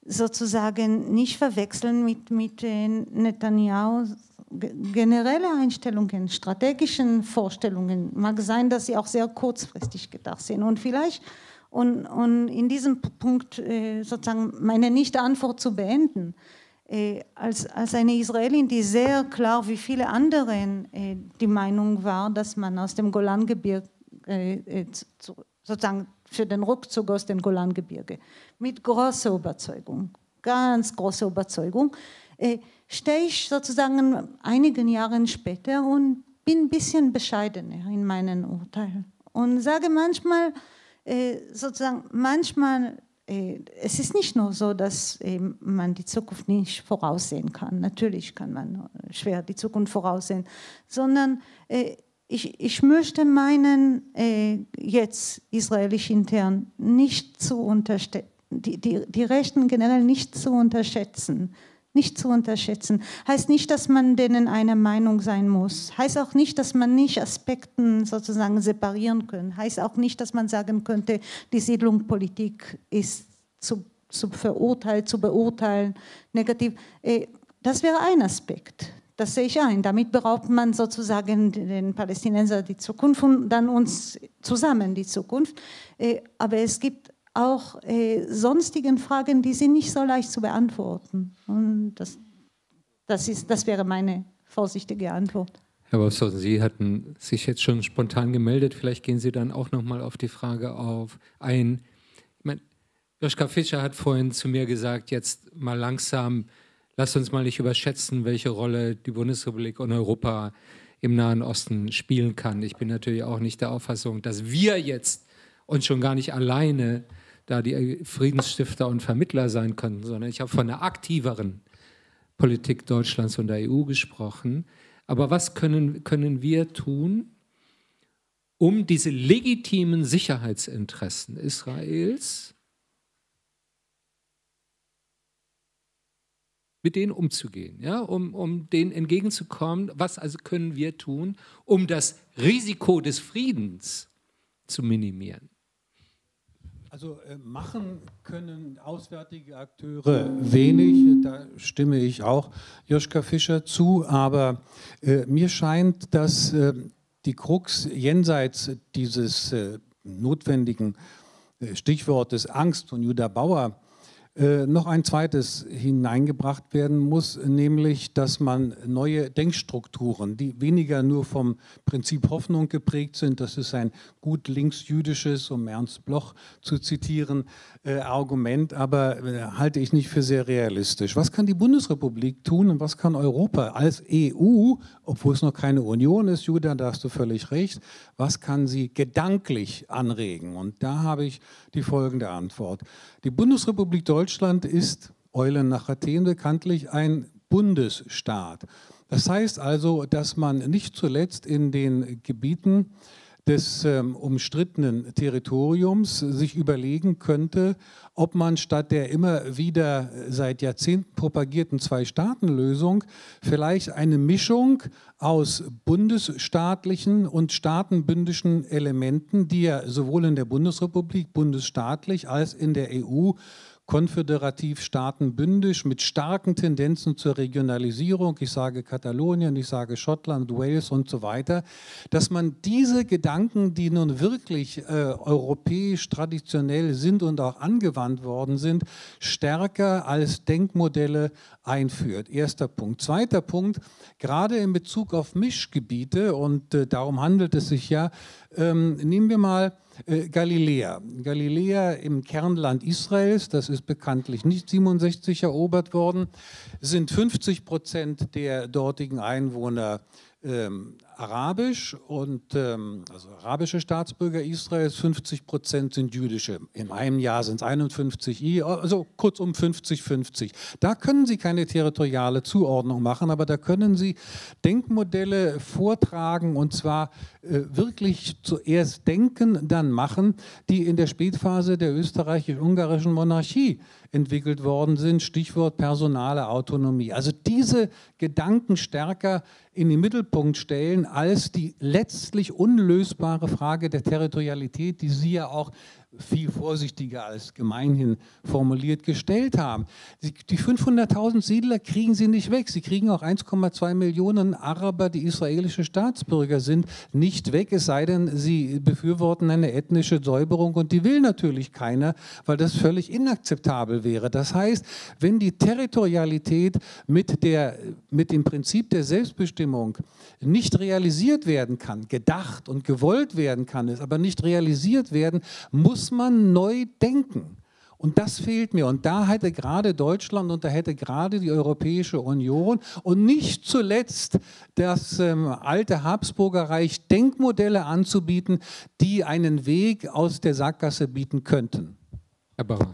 sozusagen nicht verwechseln mit, mit Netanyahu generelle Einstellungen, strategischen Vorstellungen. Mag sein, dass sie auch sehr kurzfristig gedacht sind. Und vielleicht, und, und in diesem Punkt äh, sozusagen meine Nicht-Antwort zu beenden, äh, als, als eine Israelin, die sehr klar wie viele andere äh, die Meinung war, dass man aus dem Golangebirge äh, zu, sozusagen für den Rückzug aus dem Golangebirge mit großer Überzeugung, ganz großer Überzeugung, äh, stehe ich sozusagen einigen Jahren später und bin ein bisschen bescheidener in meinen Urteilen und sage manchmal, äh, sozusagen, manchmal, äh, es ist nicht nur so, dass äh, man die Zukunft nicht voraussehen kann, natürlich kann man schwer die Zukunft voraussehen, sondern äh, Ich, ich möchte meinen, äh, jetzt israelisch intern, nicht zu unterstützen, die, die, die Rechten generell nicht zu unterschätzen. Nicht zu unterschätzen. Heißt nicht, dass man denen eine Meinung sein muss. Heißt auch nicht, dass man nicht Aspekten sozusagen separieren kann. Heißt auch nicht, dass man sagen könnte, die Siedlungspolitik ist zu, zu verurteilen, zu beurteilen, negativ. Äh, das wäre ein Aspekt. Das sehe ich ein. Damit beraubt man sozusagen den Palästinensern die Zukunft und dann uns zusammen die Zukunft. Aber es gibt auch sonstige Fragen, die sind nicht so leicht zu beantworten. Und das, das, ist, das wäre meine vorsichtige Antwort. Herr Wolfson, Sie hatten sich jetzt schon spontan gemeldet. Vielleicht gehen Sie dann auch noch mal auf die Frage auf ein. Ich meine, Joschka Fischer hat vorhin zu mir gesagt, jetzt mal langsam, lasst uns mal nicht überschätzen, welche Rolle die Bundesrepublik und Europa im Nahen Osten spielen kann. Ich bin natürlich auch nicht der Auffassung, dass wir jetzt und schon gar nicht alleine da die Friedensstifter und Vermittler sein können, sondern ich habe von einer aktiveren Politik Deutschlands und der E U gesprochen. Aber was können, können wir tun, um diese legitimen Sicherheitsinteressen Israels mit denen umzugehen, ja, um, um denen entgegenzukommen? Was also können wir tun, um das Risiko des Friedens zu minimieren? Also äh, machen können auswärtige Akteure wenig, da stimme ich auch Joschka Fischer zu, aber äh, mir scheint, dass äh, die Krux jenseits dieses äh, notwendigen äh, Stichwortes Angst von Judah Bauer äh, noch ein zweites hineingebracht werden muss, nämlich, dass man neue Denkstrukturen, die weniger nur vom Prinzip Hoffnung geprägt sind, das ist ein gut linksjüdisches, um Ernst Bloch zu zitieren, äh, Argument, aber äh, halte ich nicht für sehr realistisch. Was kann die Bundesrepublik tun und was kann Europa als E U, obwohl es noch keine Union ist, Judah, da hast du völlig recht, was kann sie gedanklich anregen? Und da habe ich die folgende Antwort. Die Bundesrepublik Deutschland ist, Eulen nach Athen bekanntlich, ein Bundesstaat. Das heißt also, dass man nicht zuletzt in den Gebieten des ähm, umstrittenen Territoriums sich überlegen könnte, ob man statt der immer wieder seit Jahrzehnten propagierten Zwei-Staaten-Lösung vielleicht eine Mischung aus bundesstaatlichen und staatenbündischen Elementen, die ja sowohl in der Bundesrepublik bundesstaatlich als in der E U konföderativ staatenbündisch mit starken Tendenzen zur Regionalisierung, ich sage Katalonien, ich sage Schottland, Wales und so weiter, dass man diese Gedanken, die nun wirklich äh, europäisch traditionell sind und auch angewandt worden sind, stärker als Denkmodelle einführt. Erster Punkt. Zweiter Punkt, gerade in Bezug auf Mischgebiete, und äh, darum handelt es sich ja, ähm, nehmen wir mal Galiläa. Galiläa im Kernland Israels, das ist bekanntlich nicht siebenundsechzig erobert worden, sind fünfzig Prozent der dortigen Einwohner ähm, arabisch und ähm, also arabische Staatsbürger Israels, fünfzig Prozent sind jüdische. In einem Jahr sind es einundfünfzig, also kurzum fünfzig fünfzig. Da können Sie keine territoriale Zuordnung machen, aber da können Sie Denkmodelle vortragen und zwar äh, wirklich zuerst denken, dann machen, die in der Spätphase der österreichisch-ungarischen Monarchie entwickelt worden sind, Stichwort personale Autonomie. Also diese Gedanken stärker in den Mittelpunkt stellen als die letztlich unlösbare Frage der Territorialität, die Sie ja auch viel vorsichtiger als gemeinhin formuliert gestellt haben. Die fünfhunderttausend Siedler kriegen Sie nicht weg. Sie kriegen auch eins Komma zwei Millionen Araber, die israelische Staatsbürger sind, nicht weg, es sei denn, Sie befürworten eine ethnische Säuberung und die will natürlich keiner, weil das völlig inakzeptabel wäre. Das heißt, wenn die Territorialität mit, der, mit dem Prinzip der Selbstbestimmung nicht realisiert werden kann, gedacht und gewollt werden kann es, aber nicht realisiert werden, muss man neu denken. Und das fehlt mir. Und da hätte gerade Deutschland und da hätte gerade die Europäische Union und nicht zuletzt das ähm, alte Habsburger Reich Denkmodelle anzubieten, die einen Weg aus der Sackgasse bieten könnten. Herr Bauer.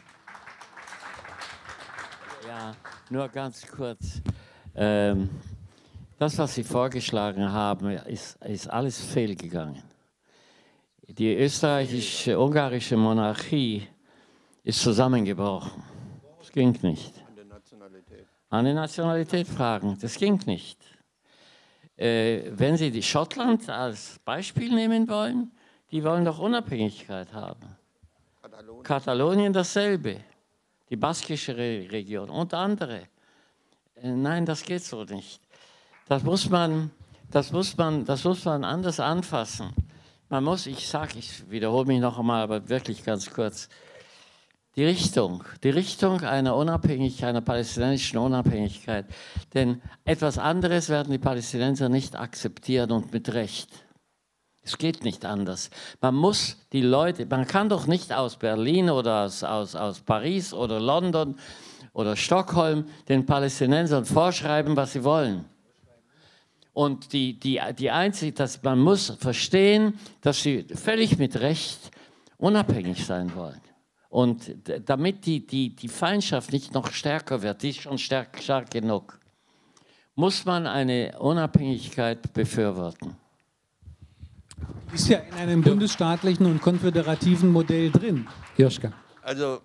Ja, nur ganz kurz. Ähm, das, was Sie vorgeschlagen haben, ist, ist alles fehlgegangen. Die österreichisch-ungarische Monarchie ist zusammengebrochen. Das ging nicht. An der Nationalität. An die Nationalität fragen, das ging nicht. Äh, wenn Sie die Schottland als Beispiel nehmen wollen, die wollen doch Unabhängigkeit haben. Katalonien. Katalonien dasselbe, die baskische Re Region und andere. Äh, nein, das geht so nicht. Das muss man, das muss man, das muss man anders anfassen. Man muss, ich sage, ich wiederhole mich noch einmal, aber wirklich ganz kurz, die Richtung, die Richtung einer Unabhängigkeit, einer palästinensischen Unabhängigkeit. Denn etwas anderes werden die Palästinenser nicht akzeptieren und mit Recht. Es geht nicht anders. Man muss die Leute, man kann doch nicht aus Berlin oder aus, aus, aus Paris oder London oder Stockholm den Palästinensern vorschreiben, was sie wollen. Und die, die, die einzige, dass man muss verstehen, dass sie völlig mit Recht unabhängig sein wollen. Und damit die, die, die Feindschaft nicht noch stärker wird, die ist schon stark, stark genug, muss man eine Unabhängigkeit befürworten. Ist ja in einem bundesstaatlichen und konföderativen Modell drin. Joschka. Also,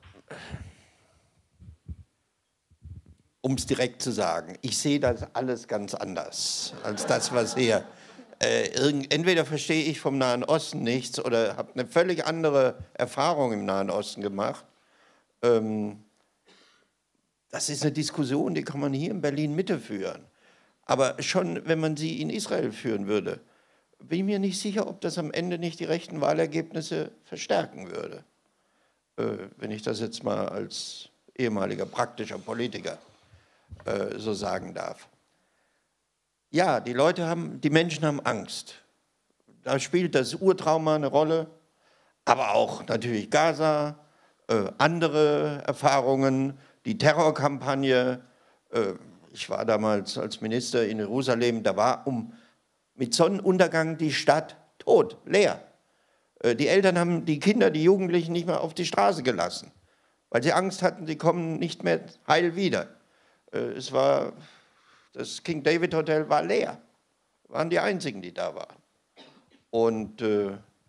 um es direkt zu sagen, ich sehe das alles ganz anders als das, was hier. Äh, irgend, entweder verstehe ich vom Nahen Osten nichts oder habe eine völlig andere Erfahrung im Nahen Osten gemacht. Ähm, das ist eine Diskussion, die kann man hier in Berlin-Mitte führen. Aber schon, wenn man sie in Israel führen würde, bin ich mir nicht sicher, ob das am Ende nicht die rechten Wahlergebnisse verstärken würde. Äh, wenn ich das jetzt mal als ehemaliger praktischer Politiker äh, so sagen darf. Ja, die Leute haben, die Menschen haben Angst. Da spielt das Urtrauma eine Rolle, aber auch natürlich Gaza, äh, andere Erfahrungen, die Terrorkampagne. Äh, ich war damals als Minister in Jerusalem, da war um mit Sonnenuntergang die Stadt tot, leer. Äh, die Eltern haben die Kinder, die Jugendlichen nicht mehr auf die Straße gelassen, weil sie Angst hatten, sie kommen nicht mehr heil wieder. Äh, es war, das King David Hotel war leer, waren die einzigen, die da waren. Und äh,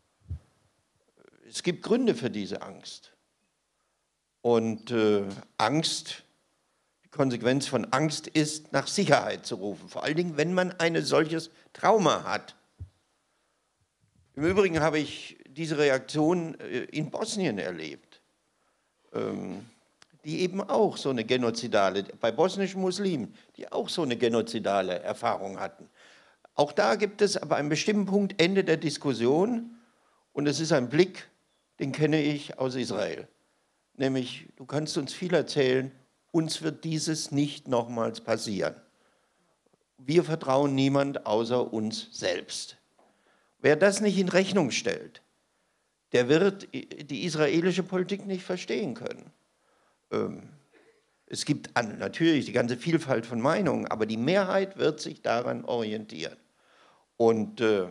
es gibt Gründe für diese Angst. Und äh, Angst, die Konsequenz von Angst ist, nach Sicherheit zu rufen. Vor allen Dingen, wenn man ein solches Trauma hat. Im Übrigen habe ich diese Reaktion äh, in Bosnien erlebt, ähm, die eben auch so eine genozidale, bei bosnischen Muslimen, die auch so eine genozidale Erfahrung hatten. Auch da gibt es aber einen bestimmten Punkt, Ende der Diskussion, und es ist ein Blick, den kenne ich aus Israel. Nämlich, du kannst uns viel erzählen, uns wird dieses nicht nochmals passieren. Wir vertrauen niemand außer uns selbst. Wer das nicht in Rechnung stellt, der wird die israelische Politik nicht verstehen können. Ähm, es gibt natürlich die ganze Vielfalt von Meinungen, aber die Mehrheit wird sich daran orientieren. Und äh,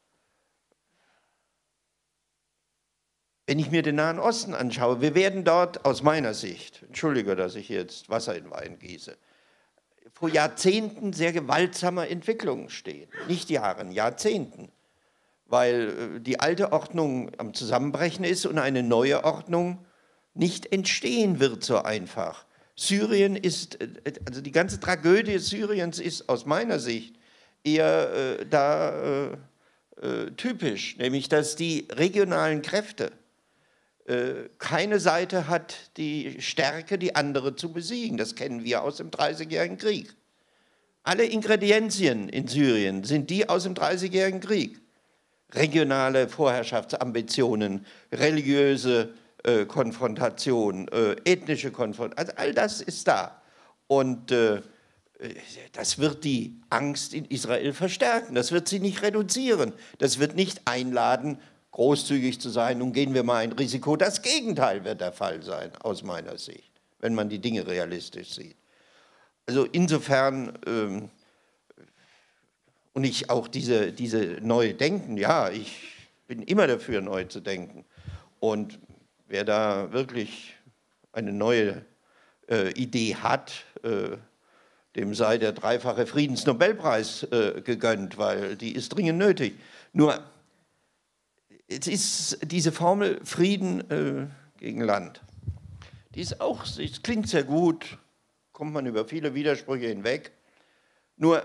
wenn ich mir den Nahen Osten anschaue, wir werden dort aus meiner Sicht, entschuldige, dass ich jetzt Wasser in Wein gieße, vor Jahrzehnten sehr gewaltsamer Entwicklungen stehen. Nicht Jahren, Jahrzehnten. Weil äh, die alte Ordnung am Zusammenbrechen ist und eine neue Ordnung nicht entstehen wird so einfach. Syrien ist, also die ganze Tragödie Syriens ist aus meiner Sicht eher äh, da äh, äh, typisch, nämlich dass die regionalen Kräfte, äh, keine Seite hat die Stärke, die andere zu besiegen. Das kennen wir aus dem Dreißigjährigen Krieg. Alle Ingredienzien in Syrien sind die aus dem Dreißigjährigen Krieg. Regionale Vorherrschaftsambitionen, religiöse äh, Konfrontation, äh, ethnische Konfrontation, also all das ist da. Und äh, das wird die Angst in Israel verstärken, das wird sie nicht reduzieren, das wird nicht einladen, großzügig zu sein, nun gehen wir mal ein Risiko. Das Gegenteil wird der Fall sein, aus meiner Sicht, wenn man die Dinge realistisch sieht. Also insofern, ähm, und ich auch diese, diese neue Denken, ja, ich bin immer dafür, neu zu denken. Und wer da wirklich eine neue äh, Idee hat, äh, dem sei der dreifache Friedensnobelpreis äh, gegönnt, weil die ist dringend nötig. Nur, es ist diese Formel Frieden äh, gegen Land, die ist auch, es klingt sehr gut, kommt man über viele Widersprüche hinweg. Nur,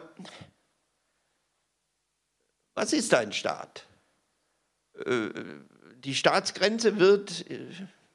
was ist ein Staat? Äh, die Staatsgrenze wird äh,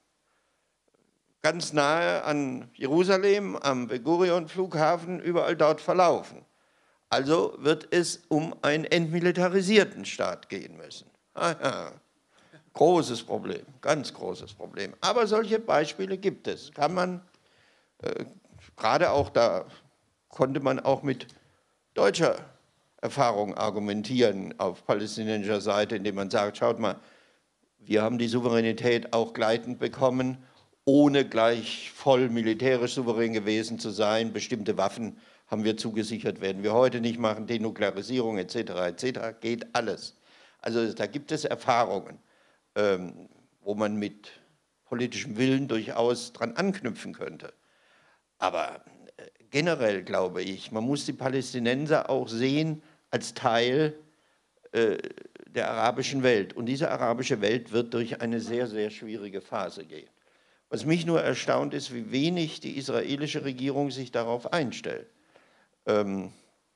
ganz nahe an Jerusalem, am Ben Gurion Flughafen, überall dort verlaufen. Also wird es um einen entmilitarisierten Staat gehen müssen. Aha. Großes Problem, ganz großes Problem. Aber solche Beispiele gibt es. Kann man, äh, gerade auch da konnte man auch mit deutscher Erfahrung argumentieren auf palästinensischer Seite, indem man sagt, schaut mal, wir haben die Souveränität auch gleitend bekommen, ohne gleich voll militärisch souverän gewesen zu sein. Bestimmte Waffen haben wir zugesichert, werden wir heute nicht machen, Denuklearisierung et cetera et cetera, geht alles. Also da gibt es Erfahrungen, ähm, wo man mit politischem Willen durchaus dran anknüpfen könnte. Aber äh, generell glaube ich, man muss die Palästinenser auch sehen als Teil äh, der arabischen Welt. Und diese arabische Welt wird durch eine sehr, sehr schwierige Phase gehen. Was mich nur erstaunt ist, wie wenig die israelische Regierung sich darauf einstellt. Ähm,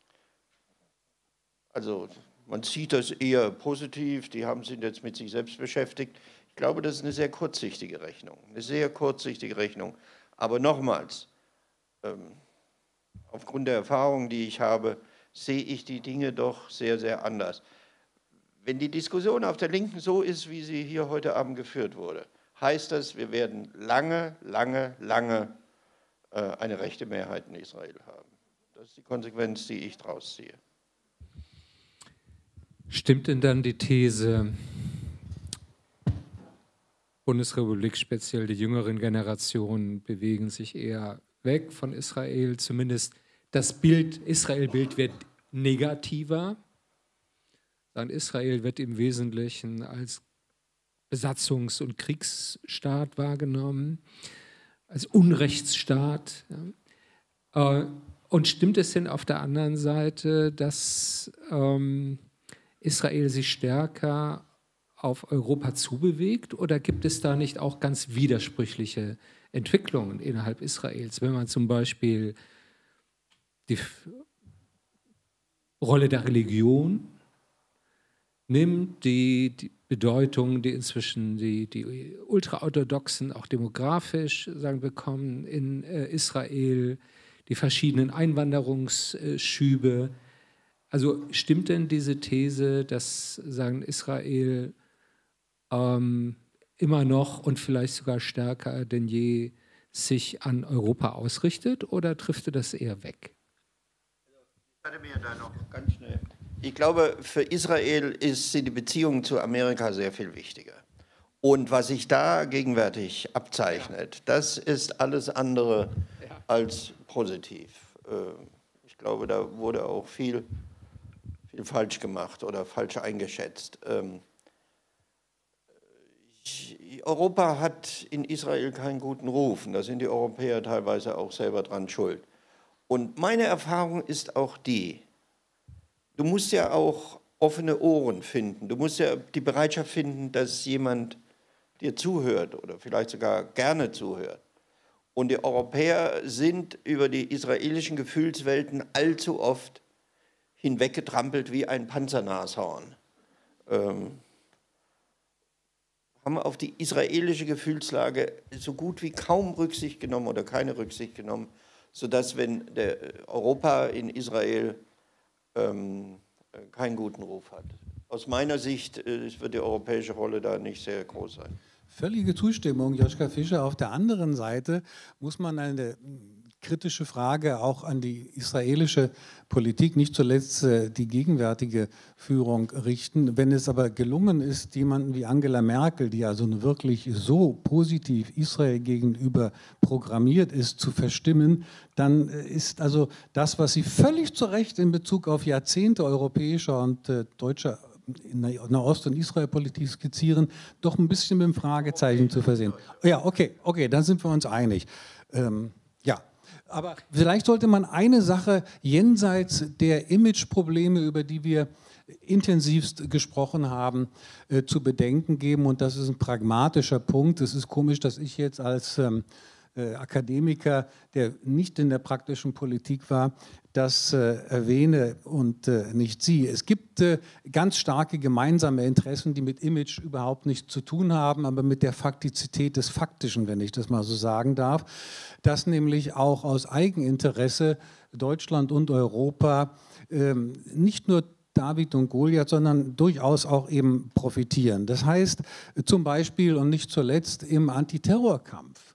also man sieht das eher positiv, die haben sich jetzt mit sich selbst beschäftigt. Ich glaube, das ist eine sehr kurzsichtige Rechnung, eine sehr kurzsichtige Rechnung. Aber nochmals, ähm, aufgrund der Erfahrungen, die ich habe, sehe ich die Dinge doch sehr, sehr anders. Wenn die Diskussion auf der Linken so ist, wie sie hier heute Abend geführt wurde, heißt das, wir werden lange, lange, lange äh, eine rechte Mehrheit in Israel haben. Das ist die Konsequenz, die ich daraus ziehe. Stimmt denn dann die These, Bundesrepublik, speziell die jüngeren Generationen, bewegen sich eher weg von Israel, zumindest das Bild, Israel-Bild wird negativer. Israel wird im Wesentlichen als Besatzungs- und Kriegsstaat wahrgenommen, als Unrechtsstaat. Ja. Und stimmt es denn auf der anderen Seite, dass ähm, Israel sich stärker auf Europa zubewegt, oder gibt es da nicht auch ganz widersprüchliche Entwicklungen innerhalb Israels, wenn man zum Beispiel die Rolle der Religion nimmt, die, die Bedeutung, die inzwischen die, die Ultraorthodoxen auch demografisch sagen, bekommen in äh, Israel, die verschiedenen Einwanderungsschübe. Also stimmt denn diese These, dass sagen Israel ähm, immer noch und vielleicht sogar stärker denn je sich an Europa ausrichtet, oder trifft das eher weg? Ich hatte mir da noch ganz schnell. Ich glaube, für Israel ist, sind die Beziehungen zu Amerika sehr viel wichtiger. Und was sich da gegenwärtig abzeichnet, das ist alles andere als positiv. Ich glaube, da wurde auch viel, viel falsch gemacht oder falsch eingeschätzt. Europa hat in Israel keinen guten Ruf. Und da sind die Europäer teilweise auch selber dran schuld. Und meine Erfahrung ist auch die, du musst ja auch offene Ohren finden. Du musst ja die Bereitschaft finden, dass jemand dir zuhört oder vielleicht sogar gerne zuhört. Und die Europäer sind über die israelischen Gefühlswelten allzu oft hinweggetrampelt wie ein Panzernashorn. Ähm, haben auf die israelische Gefühlslage so gut wie kaum Rücksicht genommen oder keine Rücksicht genommen, sodass, wenn der Europa in Israel ähm, keinen guten Ruf hat. Aus meiner Sicht äh, wird die europäische Rolle da nicht sehr groß sein. Völlige Zustimmung, Joschka Fischer. Auf der anderen Seite muss man eine kritische Frage auch an die israelische Politik, nicht zuletzt äh, die gegenwärtige Führung, richten. Wenn es aber gelungen ist, jemanden wie Angela Merkel, die also wirklich so positiv Israel gegenüber programmiert ist, zu verstimmen, dann ist also das, was Sie völlig zu Recht in Bezug auf Jahrzehnte europäischer und äh, deutscher Nahost- und Israel-Politik skizzieren, doch ein bisschen mit dem Fragezeichen zu versehen. Ja, okay, okay, dann sind wir uns einig. Ähm, ja. Aber vielleicht sollte man eine Sache jenseits der Imageprobleme, über die wir intensivst gesprochen haben, äh, zu bedenken geben. Und das ist ein pragmatischer Punkt. Es ist komisch, dass ich jetzt als ähm, äh, Akademiker, der nicht in der praktischen Politik war, das äh, erwähne und äh, nicht Sie. Es gibt äh, ganz starke gemeinsame Interessen, die mit Image überhaupt nichts zu tun haben, aber mit der Faktizität des Faktischen, wenn ich das mal so sagen darf, dass nämlich auch aus Eigeninteresse Deutschland und Europa ähm, nicht nur David und Goliath, sondern durchaus auch eben profitieren. Das heißt zum Beispiel und nicht zuletzt im Antiterrorkampf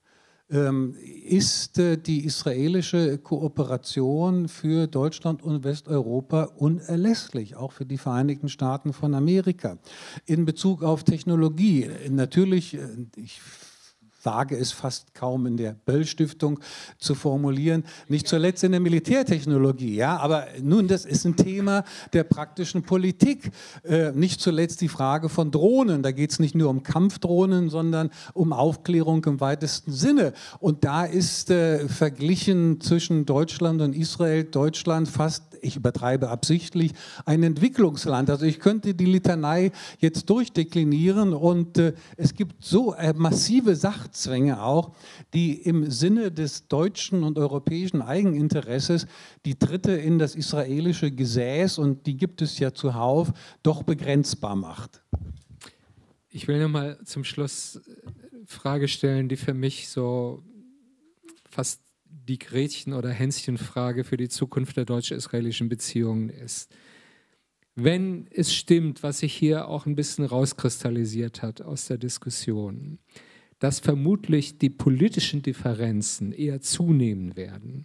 ist die israelische Kooperation für Deutschland und Westeuropa unerlässlich, auch für die Vereinigten Staaten von Amerika. In Bezug auf Technologie, natürlich, ich wage es fast kaum in der Böll-Stiftung zu formulieren, nicht zuletzt in der Militärtechnologie. Ja? Aber nun, das ist ein Thema der praktischen Politik. Äh, nicht zuletzt die Frage von Drohnen. Da geht es nicht nur um Kampfdrohnen, sondern um Aufklärung im weitesten Sinne. Und da ist äh, verglichen zwischen Deutschland und Israel, Deutschland fast, ich übertreibe absichtlich, ein Entwicklungsland. Also ich könnte die Litanei jetzt durchdeklinieren und äh, es gibt so äh, massive Sachen, Zwänge auch, die im Sinne des deutschen und europäischen Eigeninteresses die Tritte in das israelische Gesäß, und die gibt es ja zuhauf, doch begrenzbar macht. Ich will noch mal zum Schluss eine Frage stellen, die für mich so fast die Gretchen- oder Hänschen-Frage für die Zukunft der deutsch-israelischen Beziehungen ist. Wenn es stimmt, was sich hier auch ein bisschen rauskristallisiert hat aus der Diskussion, dass vermutlich die politischen Differenzen eher zunehmen werden,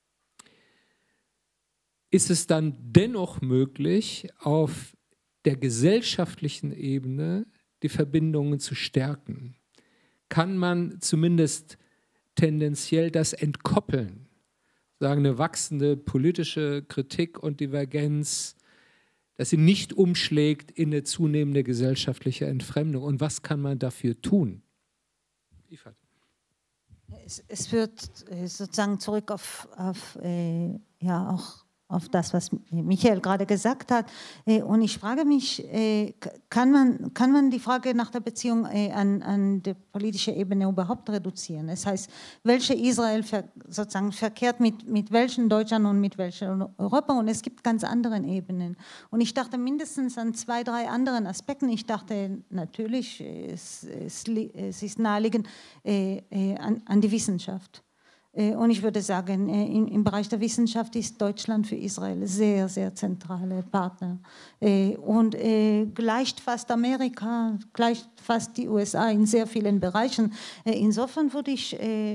ist es dann dennoch möglich, auf der gesellschaftlichen Ebene die Verbindungen zu stärken? Kann man zumindest tendenziell das entkoppeln? Sagen, eine wachsende politische Kritik und Divergenz, dass sie nicht umschlägt in eine zunehmende gesellschaftliche Entfremdung. Und was kann man dafür tun? Ifat. Es, es wird sozusagen zurück auf, auf äh, ja, auch auf das, was Michael gerade gesagt hat. Und ich frage mich, kann man, kann man die Frage nach der Beziehung an, an die politische Ebene überhaupt reduzieren? Das heißt, welche Israel sozusagen verkehrt mit, mit welchen Deutschland und mit welchem Europa? Und es gibt ganz andere Ebenen. Und ich dachte mindestens an zwei, drei anderen Aspekten. Ich dachte natürlich, es, es, es ist naheliegend an, an die Wissenschaft. Und ich würde sagen, im Bereich der Wissenschaft ist Deutschland für Israel sehr, sehr zentrale Partner. Und gleicht fast Amerika, gleicht fast die U S A in sehr vielen Bereichen. Insofern würde ich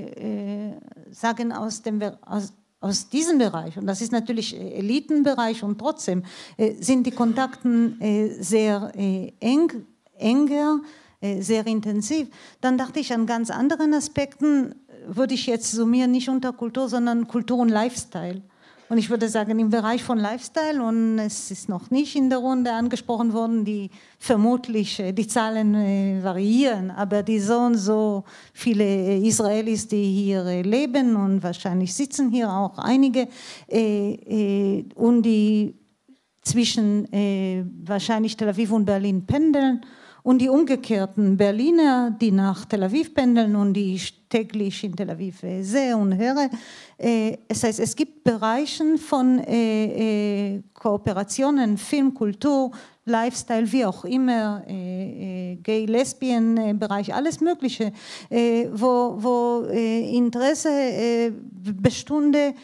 sagen, aus dem, aus, aus diesem Bereich, und das ist natürlich Elitenbereich, und trotzdem sind die Kontakte sehr eng, enger, sehr intensiv. Dann dachte ich an ganz anderen Aspekten, würde ich jetzt summieren, nicht unter Kultur, sondern Kultur und Lifestyle. Und ich würde sagen, im Bereich von Lifestyle, und es ist noch nicht in der Runde angesprochen worden, die vermutlich, die Zahlen variieren, aber die so und so viele Israelis, die hier leben, und wahrscheinlich sitzen hier auch einige, und die zwischen wahrscheinlich Tel Aviv und Berlin pendeln, und die umgekehrten Berliner, die nach Tel Aviv pendeln und die täglich in Tel Aviv sehe und höre. Das heißt, es gibt Bereiche von Kooperationen, Film, Kultur, Lifestyle, wie auch immer, Gay, Lesbien, Bereich, alles Mögliche, wo, wo Interesse bestünde,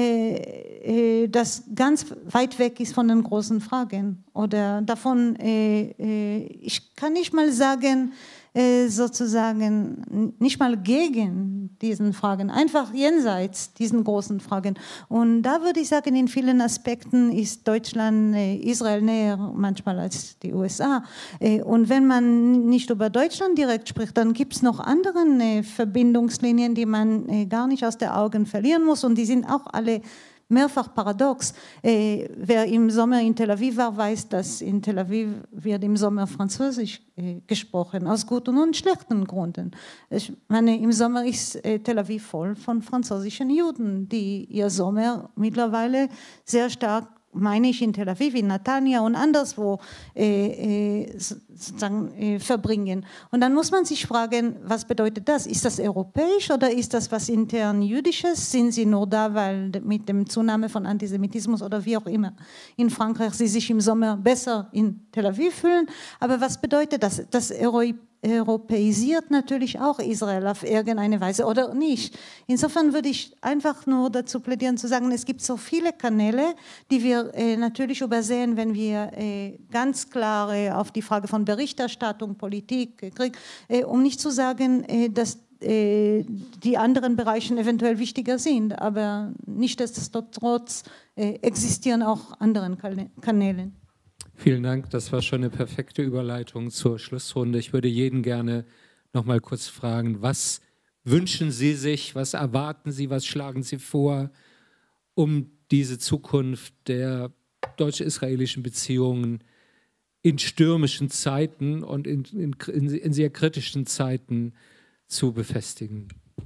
das ganz weit weg ist von den großen Fragen. Oder davon, ich kann nicht mal sagen, sozusagen nicht mal gegen diesen Fragen, einfach jenseits diesen großen Fragen. Und da würde ich sagen, in vielen Aspekten ist Deutschland Israel näher manchmal als die U S A. Und wenn man nicht über Deutschland direkt spricht, dann gibt es noch andere Verbindungslinien, die man gar nicht aus den Augen verlieren muss, und die sind auch alle mehrfach paradox. Äh, wer im Sommer in Tel Aviv war, weiß, dass in Tel Aviv wird im Sommer Französisch äh, gesprochen, aus guten und schlechten Gründen. Ich meine, im Sommer ist äh, Tel Aviv voll von französischen Juden, die ihr Sommer mittlerweile sehr stark, meine ich, in Tel Aviv, in Netanya und anderswo äh, äh, sozusagen, äh, verbringen. Und dann muss man sich fragen, was bedeutet das? Ist das europäisch oder ist das was intern Jüdisches? Sind sie nur da, weil mit dem Zunahme von Antisemitismus oder wie auch immer in Frankreich sie sich im Sommer besser in Tel Aviv fühlen? Aber was bedeutet das? Das Euro europäisiert natürlich auch Israel auf irgendeine Weise oder nicht. Insofern würde ich einfach nur dazu plädieren, zu sagen, es gibt so viele Kanäle, die wir äh, natürlich übersehen, wenn wir äh, ganz klar äh, auf die Frage von Berichterstattung, Politik, äh, Krieg, äh, um nicht zu sagen, äh, dass äh, die anderen Bereiche eventuell wichtiger sind, aber nichtsdestotrotz äh, existieren auch andere Kanäle. Vielen Dank, das war schon eine perfekte Überleitung zur Schlussrunde. Ich würde jeden gerne noch mal kurz fragen, was wünschen Sie sich, was erwarten Sie, was schlagen Sie vor, um diese Zukunft der deutsch-israelischen Beziehungen in stürmischen Zeiten und in, in, in sehr kritischen Zeiten zu befestigen?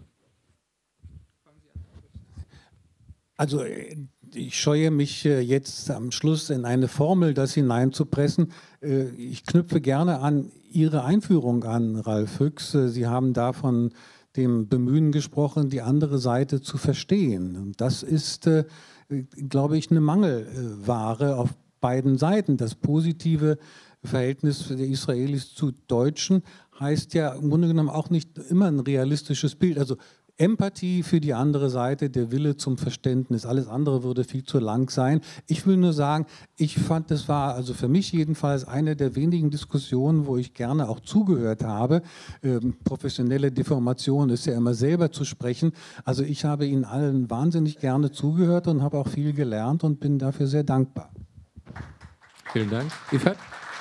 Also ich scheue mich jetzt am Schluss in eine Formel, das hineinzupressen. Ich knüpfe gerne an Ihre Einführung an, Ralf Füchs. Sie haben da von dem Bemühen gesprochen, die andere Seite zu verstehen. Das ist, glaube ich, eine Mangelware auf beiden Seiten. Das positive Verhältnis der Israelis zu Deutschen heißt ja im Grunde genommen auch nicht immer ein realistisches Bild. Also Empathie für die andere Seite, der Wille zum Verständnis. Alles andere würde viel zu lang sein. Ich will nur sagen, ich fand, das war also für mich jedenfalls eine der wenigen Diskussionen, wo ich gerne auch zugehört habe. Ähm, professionelle Deformation ist ja immer selber zu sprechen. Also ich habe Ihnen allen wahnsinnig gerne zugehört und habe auch viel gelernt und bin dafür sehr dankbar. Vielen Dank. Ifat?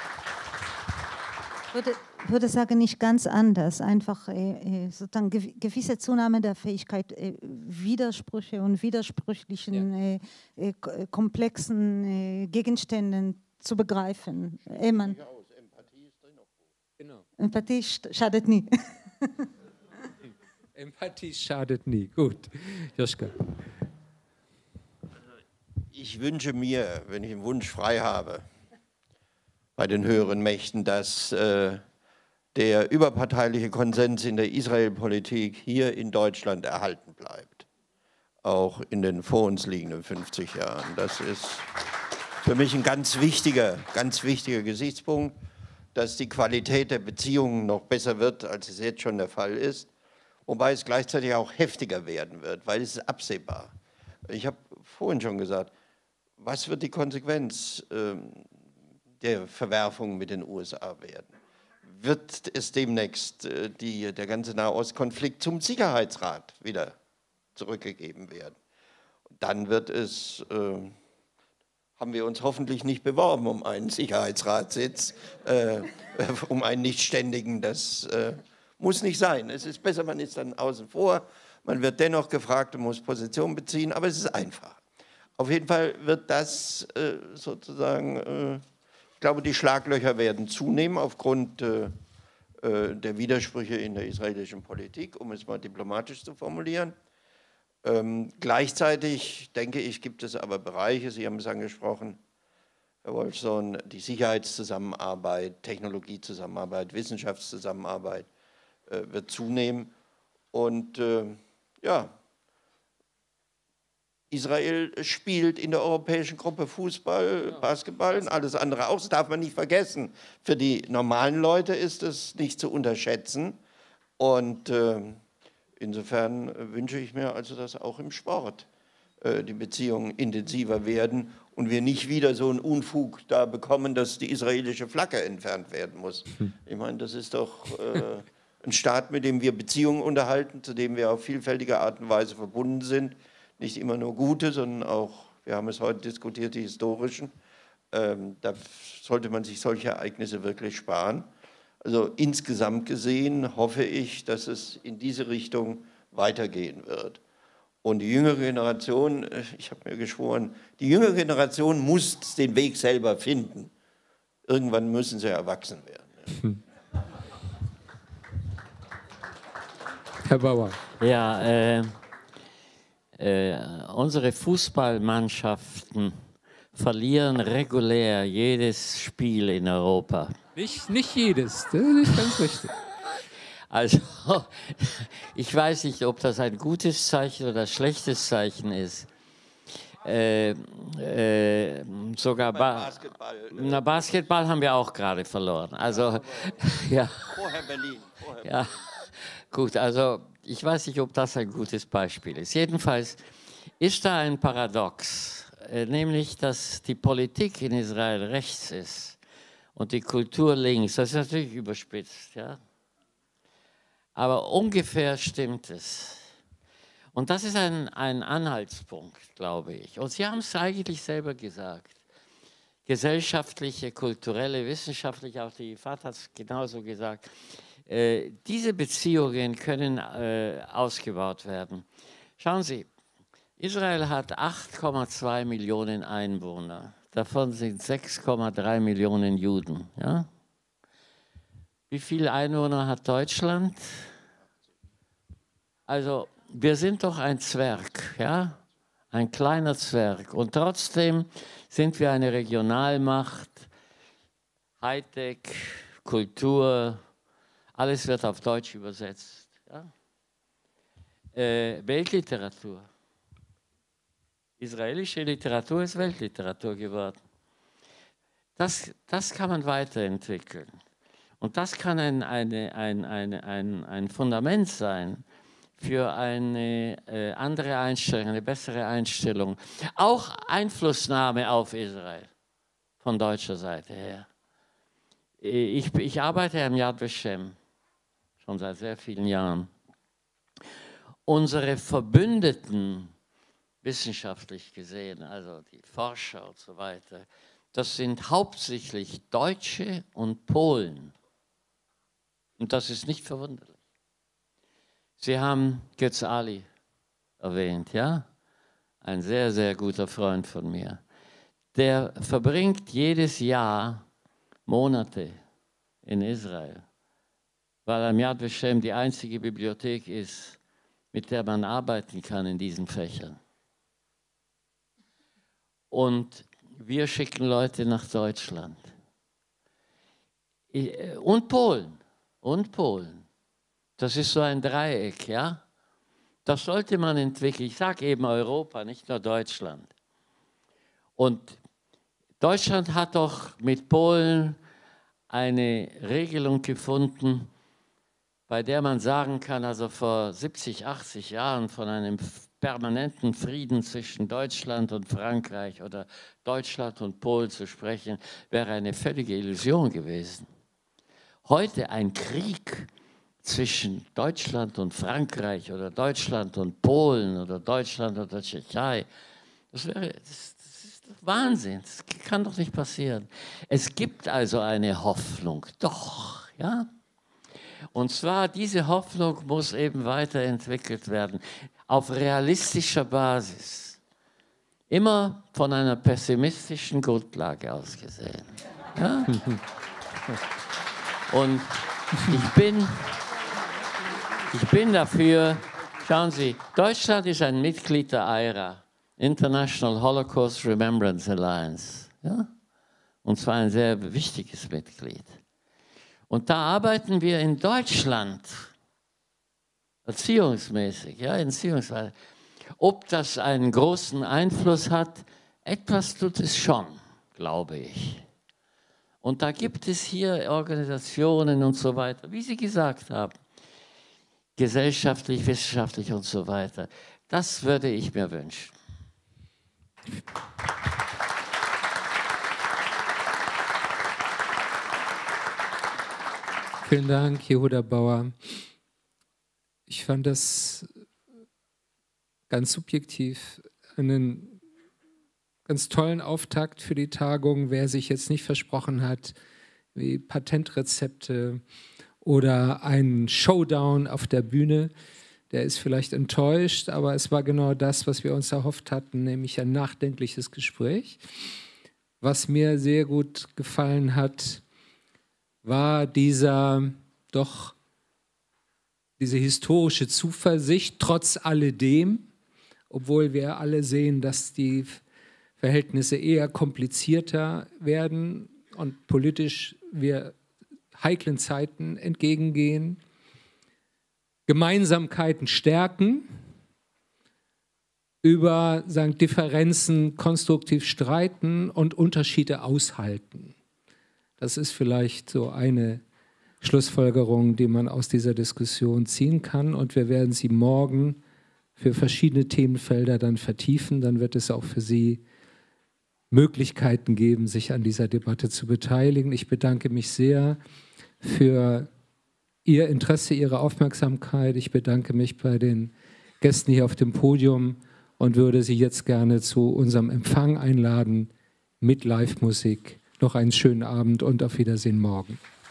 Ich würde, würde sagen, nicht ganz anders. Einfach äh, sozusagen gew gewisse Zunahme der Fähigkeit, äh, Widersprüche und widersprüchlichen, Ja. äh, äh, komplexen äh, Gegenständen zu begreifen. Äh, man, Genau. Empathie sch- schadet nie. Empathie schadet nie. Gut. Joschka. Ich wünsche mir, wenn ich einen Wunsch frei habe, bei den höheren Mächten, dass äh, der überparteiliche Konsens in der Israel-Politik hier in Deutschland erhalten bleibt. Auch in den vor uns liegenden fünfzig Jahren. Das ist für mich ein ganz wichtiger, ganz wichtiger Gesichtspunkt, dass die Qualität der Beziehungen noch besser wird, als es jetzt schon der Fall ist. Wobei es gleichzeitig auch heftiger werden wird, weil es ist absehbar. Ich habe vorhin schon gesagt, was wird die Konsequenz äh, der Verwerfung mit den U S A werden? Wird es demnächst äh, die, der ganze Nahostkonflikt zum Sicherheitsrat wieder zurückgegeben werden? Dann wird es, äh, haben wir uns hoffentlich nicht beworben um einen Sicherheitsratssitz, äh, um einen Nichtständigen, das äh, muss nicht sein. Es ist besser, man ist dann außen vor, man wird dennoch gefragt und muss Position beziehen, aber es ist einfach. Auf jeden Fall wird das äh, sozusagen, äh, ich glaube, die Schlaglöcher werden zunehmen aufgrund äh, äh, der Widersprüche in der israelischen Politik, um es mal diplomatisch zu formulieren. Ähm, gleichzeitig, denke ich, gibt es aber Bereiche, Sie haben es angesprochen, Herr Wolfson, die Sicherheitszusammenarbeit, Technologiezusammenarbeit, Wissenschaftszusammenarbeit äh, wird zunehmen. Und äh, ja, Israel spielt in der europäischen Gruppe Fußball, Basketball und alles andere auch. Das darf man nicht vergessen. Für die normalen Leute ist es nicht zu unterschätzen. Und äh, insofern wünsche ich mir also, dass auch im Sport äh, die Beziehungen intensiver werden und wir nicht wieder so einen Unfug da bekommen, dass die israelische Flagge entfernt werden muss. Ich meine, das ist doch äh, ein Staat, mit dem wir Beziehungen unterhalten, zu dem wir auf vielfältige Art und Weise verbunden sind. Nicht immer nur gute, sondern auch, wir haben es heute diskutiert, die historischen. Ähm, da sollte man sich solche Ereignisse wirklich sparen. Also insgesamt gesehen hoffe ich, dass es in diese Richtung weitergehen wird. Und die jüngere Generation, ich habe mir geschworen, die jüngere Generation muss den Weg selber finden. Irgendwann müssen sie erwachsen werden. Herr Bauer. Ja, äh, äh, unsere Fußballmannschaften verlieren regulär jedes Spiel in Europa. Nicht, nicht jedes, das ist nicht ganz richtig. Also, ich weiß nicht, ob das ein gutes Zeichen oder ein schlechtes Zeichen ist. Äh, äh, sogar ba Basketball. Äh, na, Basketball haben wir auch gerade verloren. Also, ja. Vorher Berlin. Vorher Ja, gut, also ich weiß nicht, ob das ein gutes Beispiel ist. Jedenfalls ist da ein Paradox, äh, nämlich, dass die Politik in Israel rechts ist und die Kultur links. Das ist natürlich überspitzt, ja. Aber ungefähr stimmt es. Und das ist ein, ein Anhaltspunkt, glaube ich. Und Sie haben es eigentlich selber gesagt. Gesellschaftliche, kulturelle, wissenschaftliche, auch die Vater hat es genauso gesagt. Äh, diese Beziehungen können äh, ausgebaut werden. Schauen Sie, Israel hat acht Komma zwei Millionen Einwohner. Davon sind sechs Komma drei Millionen Juden. Ja? Wie viele Einwohner hat Deutschland? Also, wir sind doch ein Zwerg, ja? Ein kleiner Zwerg. Und trotzdem sind wir eine Regionalmacht, Hightech, Kultur, alles wird auf Deutsch übersetzt. Ja? Äh, Weltliteratur. Israelische Literatur ist Weltliteratur geworden. Das, das kann man weiterentwickeln. Und das kann ein, eine, ein, eine, ein, ein Fundament sein für eine äh, andere Einstellung, eine bessere Einstellung. Auch Einflussnahme auf Israel von deutscher Seite her. Ich, ich arbeite am Yad Vashem schon seit sehr vielen Jahren. Unsere Verbündeten, wissenschaftlich gesehen, also die Forscher und so weiter, das sind hauptsächlich Deutsche und Polen. Und das ist nicht verwunderlich. Sie haben Götz Ali erwähnt, ja? Ein sehr, sehr guter Freund von mir. Der verbringt jedes Jahr Monate in Israel, weil am Yad Vashem die einzige Bibliothek ist, mit der man arbeiten kann in diesen Fächern. Und wir schicken Leute nach Deutschland. Und Polen. Und Polen. Das ist so ein Dreieck, ja? Das sollte man entwickeln. Ich sage eben Europa, nicht nur Deutschland. Und Deutschland hat doch mit Polen eine Regelung gefunden, bei der man sagen kann, also vor siebzig, achtzig Jahren von einem permanenten Frieden zwischen Deutschland und Frankreich oder Deutschland und Polen zu sprechen, wäre eine völlige Illusion gewesen. Heute ein Krieg zwischen Deutschland und Frankreich oder Deutschland und Polen oder Deutschland und der Tschechei, das wäre... Das, Wahnsinn, das kann doch nicht passieren. Es gibt also eine Hoffnung, doch, ja. Und zwar, diese Hoffnung muss eben weiterentwickelt werden, auf realistischer Basis. Immer von einer pessimistischen Grundlage aus gesehen. Ja? Und ich bin, ich bin dafür, schauen Sie, Deutschland ist ein Mitglied der I R A. International Holocaust Remembrance Alliance, ja? Und zwar ein sehr wichtiges Mitglied. Und da arbeiten wir in Deutschland, erziehungsmäßig, ja, erziehungsweise. Ob das einen großen Einfluss hat, etwas tut es schon, glaube ich. Und da gibt es hier Organisationen und so weiter, wie Sie gesagt haben, gesellschaftlich, wissenschaftlich und so weiter. Das würde ich mir wünschen. Vielen Dank, Jehuda Bauer. Ich fand das ganz subjektiv einen ganz tollen Auftakt für die Tagung. Wer sich jetzt nicht versprochen hat, wie Patentrezepte oder einen Showdown auf der Bühne, der ist vielleicht enttäuscht, aber es war genau das, was wir uns erhofft hatten, nämlich ein nachdenkliches Gespräch. Was mir sehr gut gefallen hat, war dieser doch diese historische Zuversicht, trotz alledem, obwohl wir alle sehen, dass die Verhältnisse eher komplizierter werden und politisch wir heiklen Zeiten entgegengehen. Gemeinsamkeiten stärken, über sagen, Differenzen konstruktiv streiten und Unterschiede aushalten. Das ist vielleicht so eine Schlussfolgerung, die man aus dieser Diskussion ziehen kann. Und wir werden sie morgen für verschiedene Themenfelder dann vertiefen. Dann wird es auch für Sie Möglichkeiten geben, sich an dieser Debatte zu beteiligen. Ich bedanke mich sehr für Ihr Interesse, Ihre Aufmerksamkeit. Ich bedanke mich bei den Gästen hier auf dem Podium und würde Sie jetzt gerne zu unserem Empfang einladen mit Live-Musik. Noch einen schönen Abend und auf Wiedersehen morgen.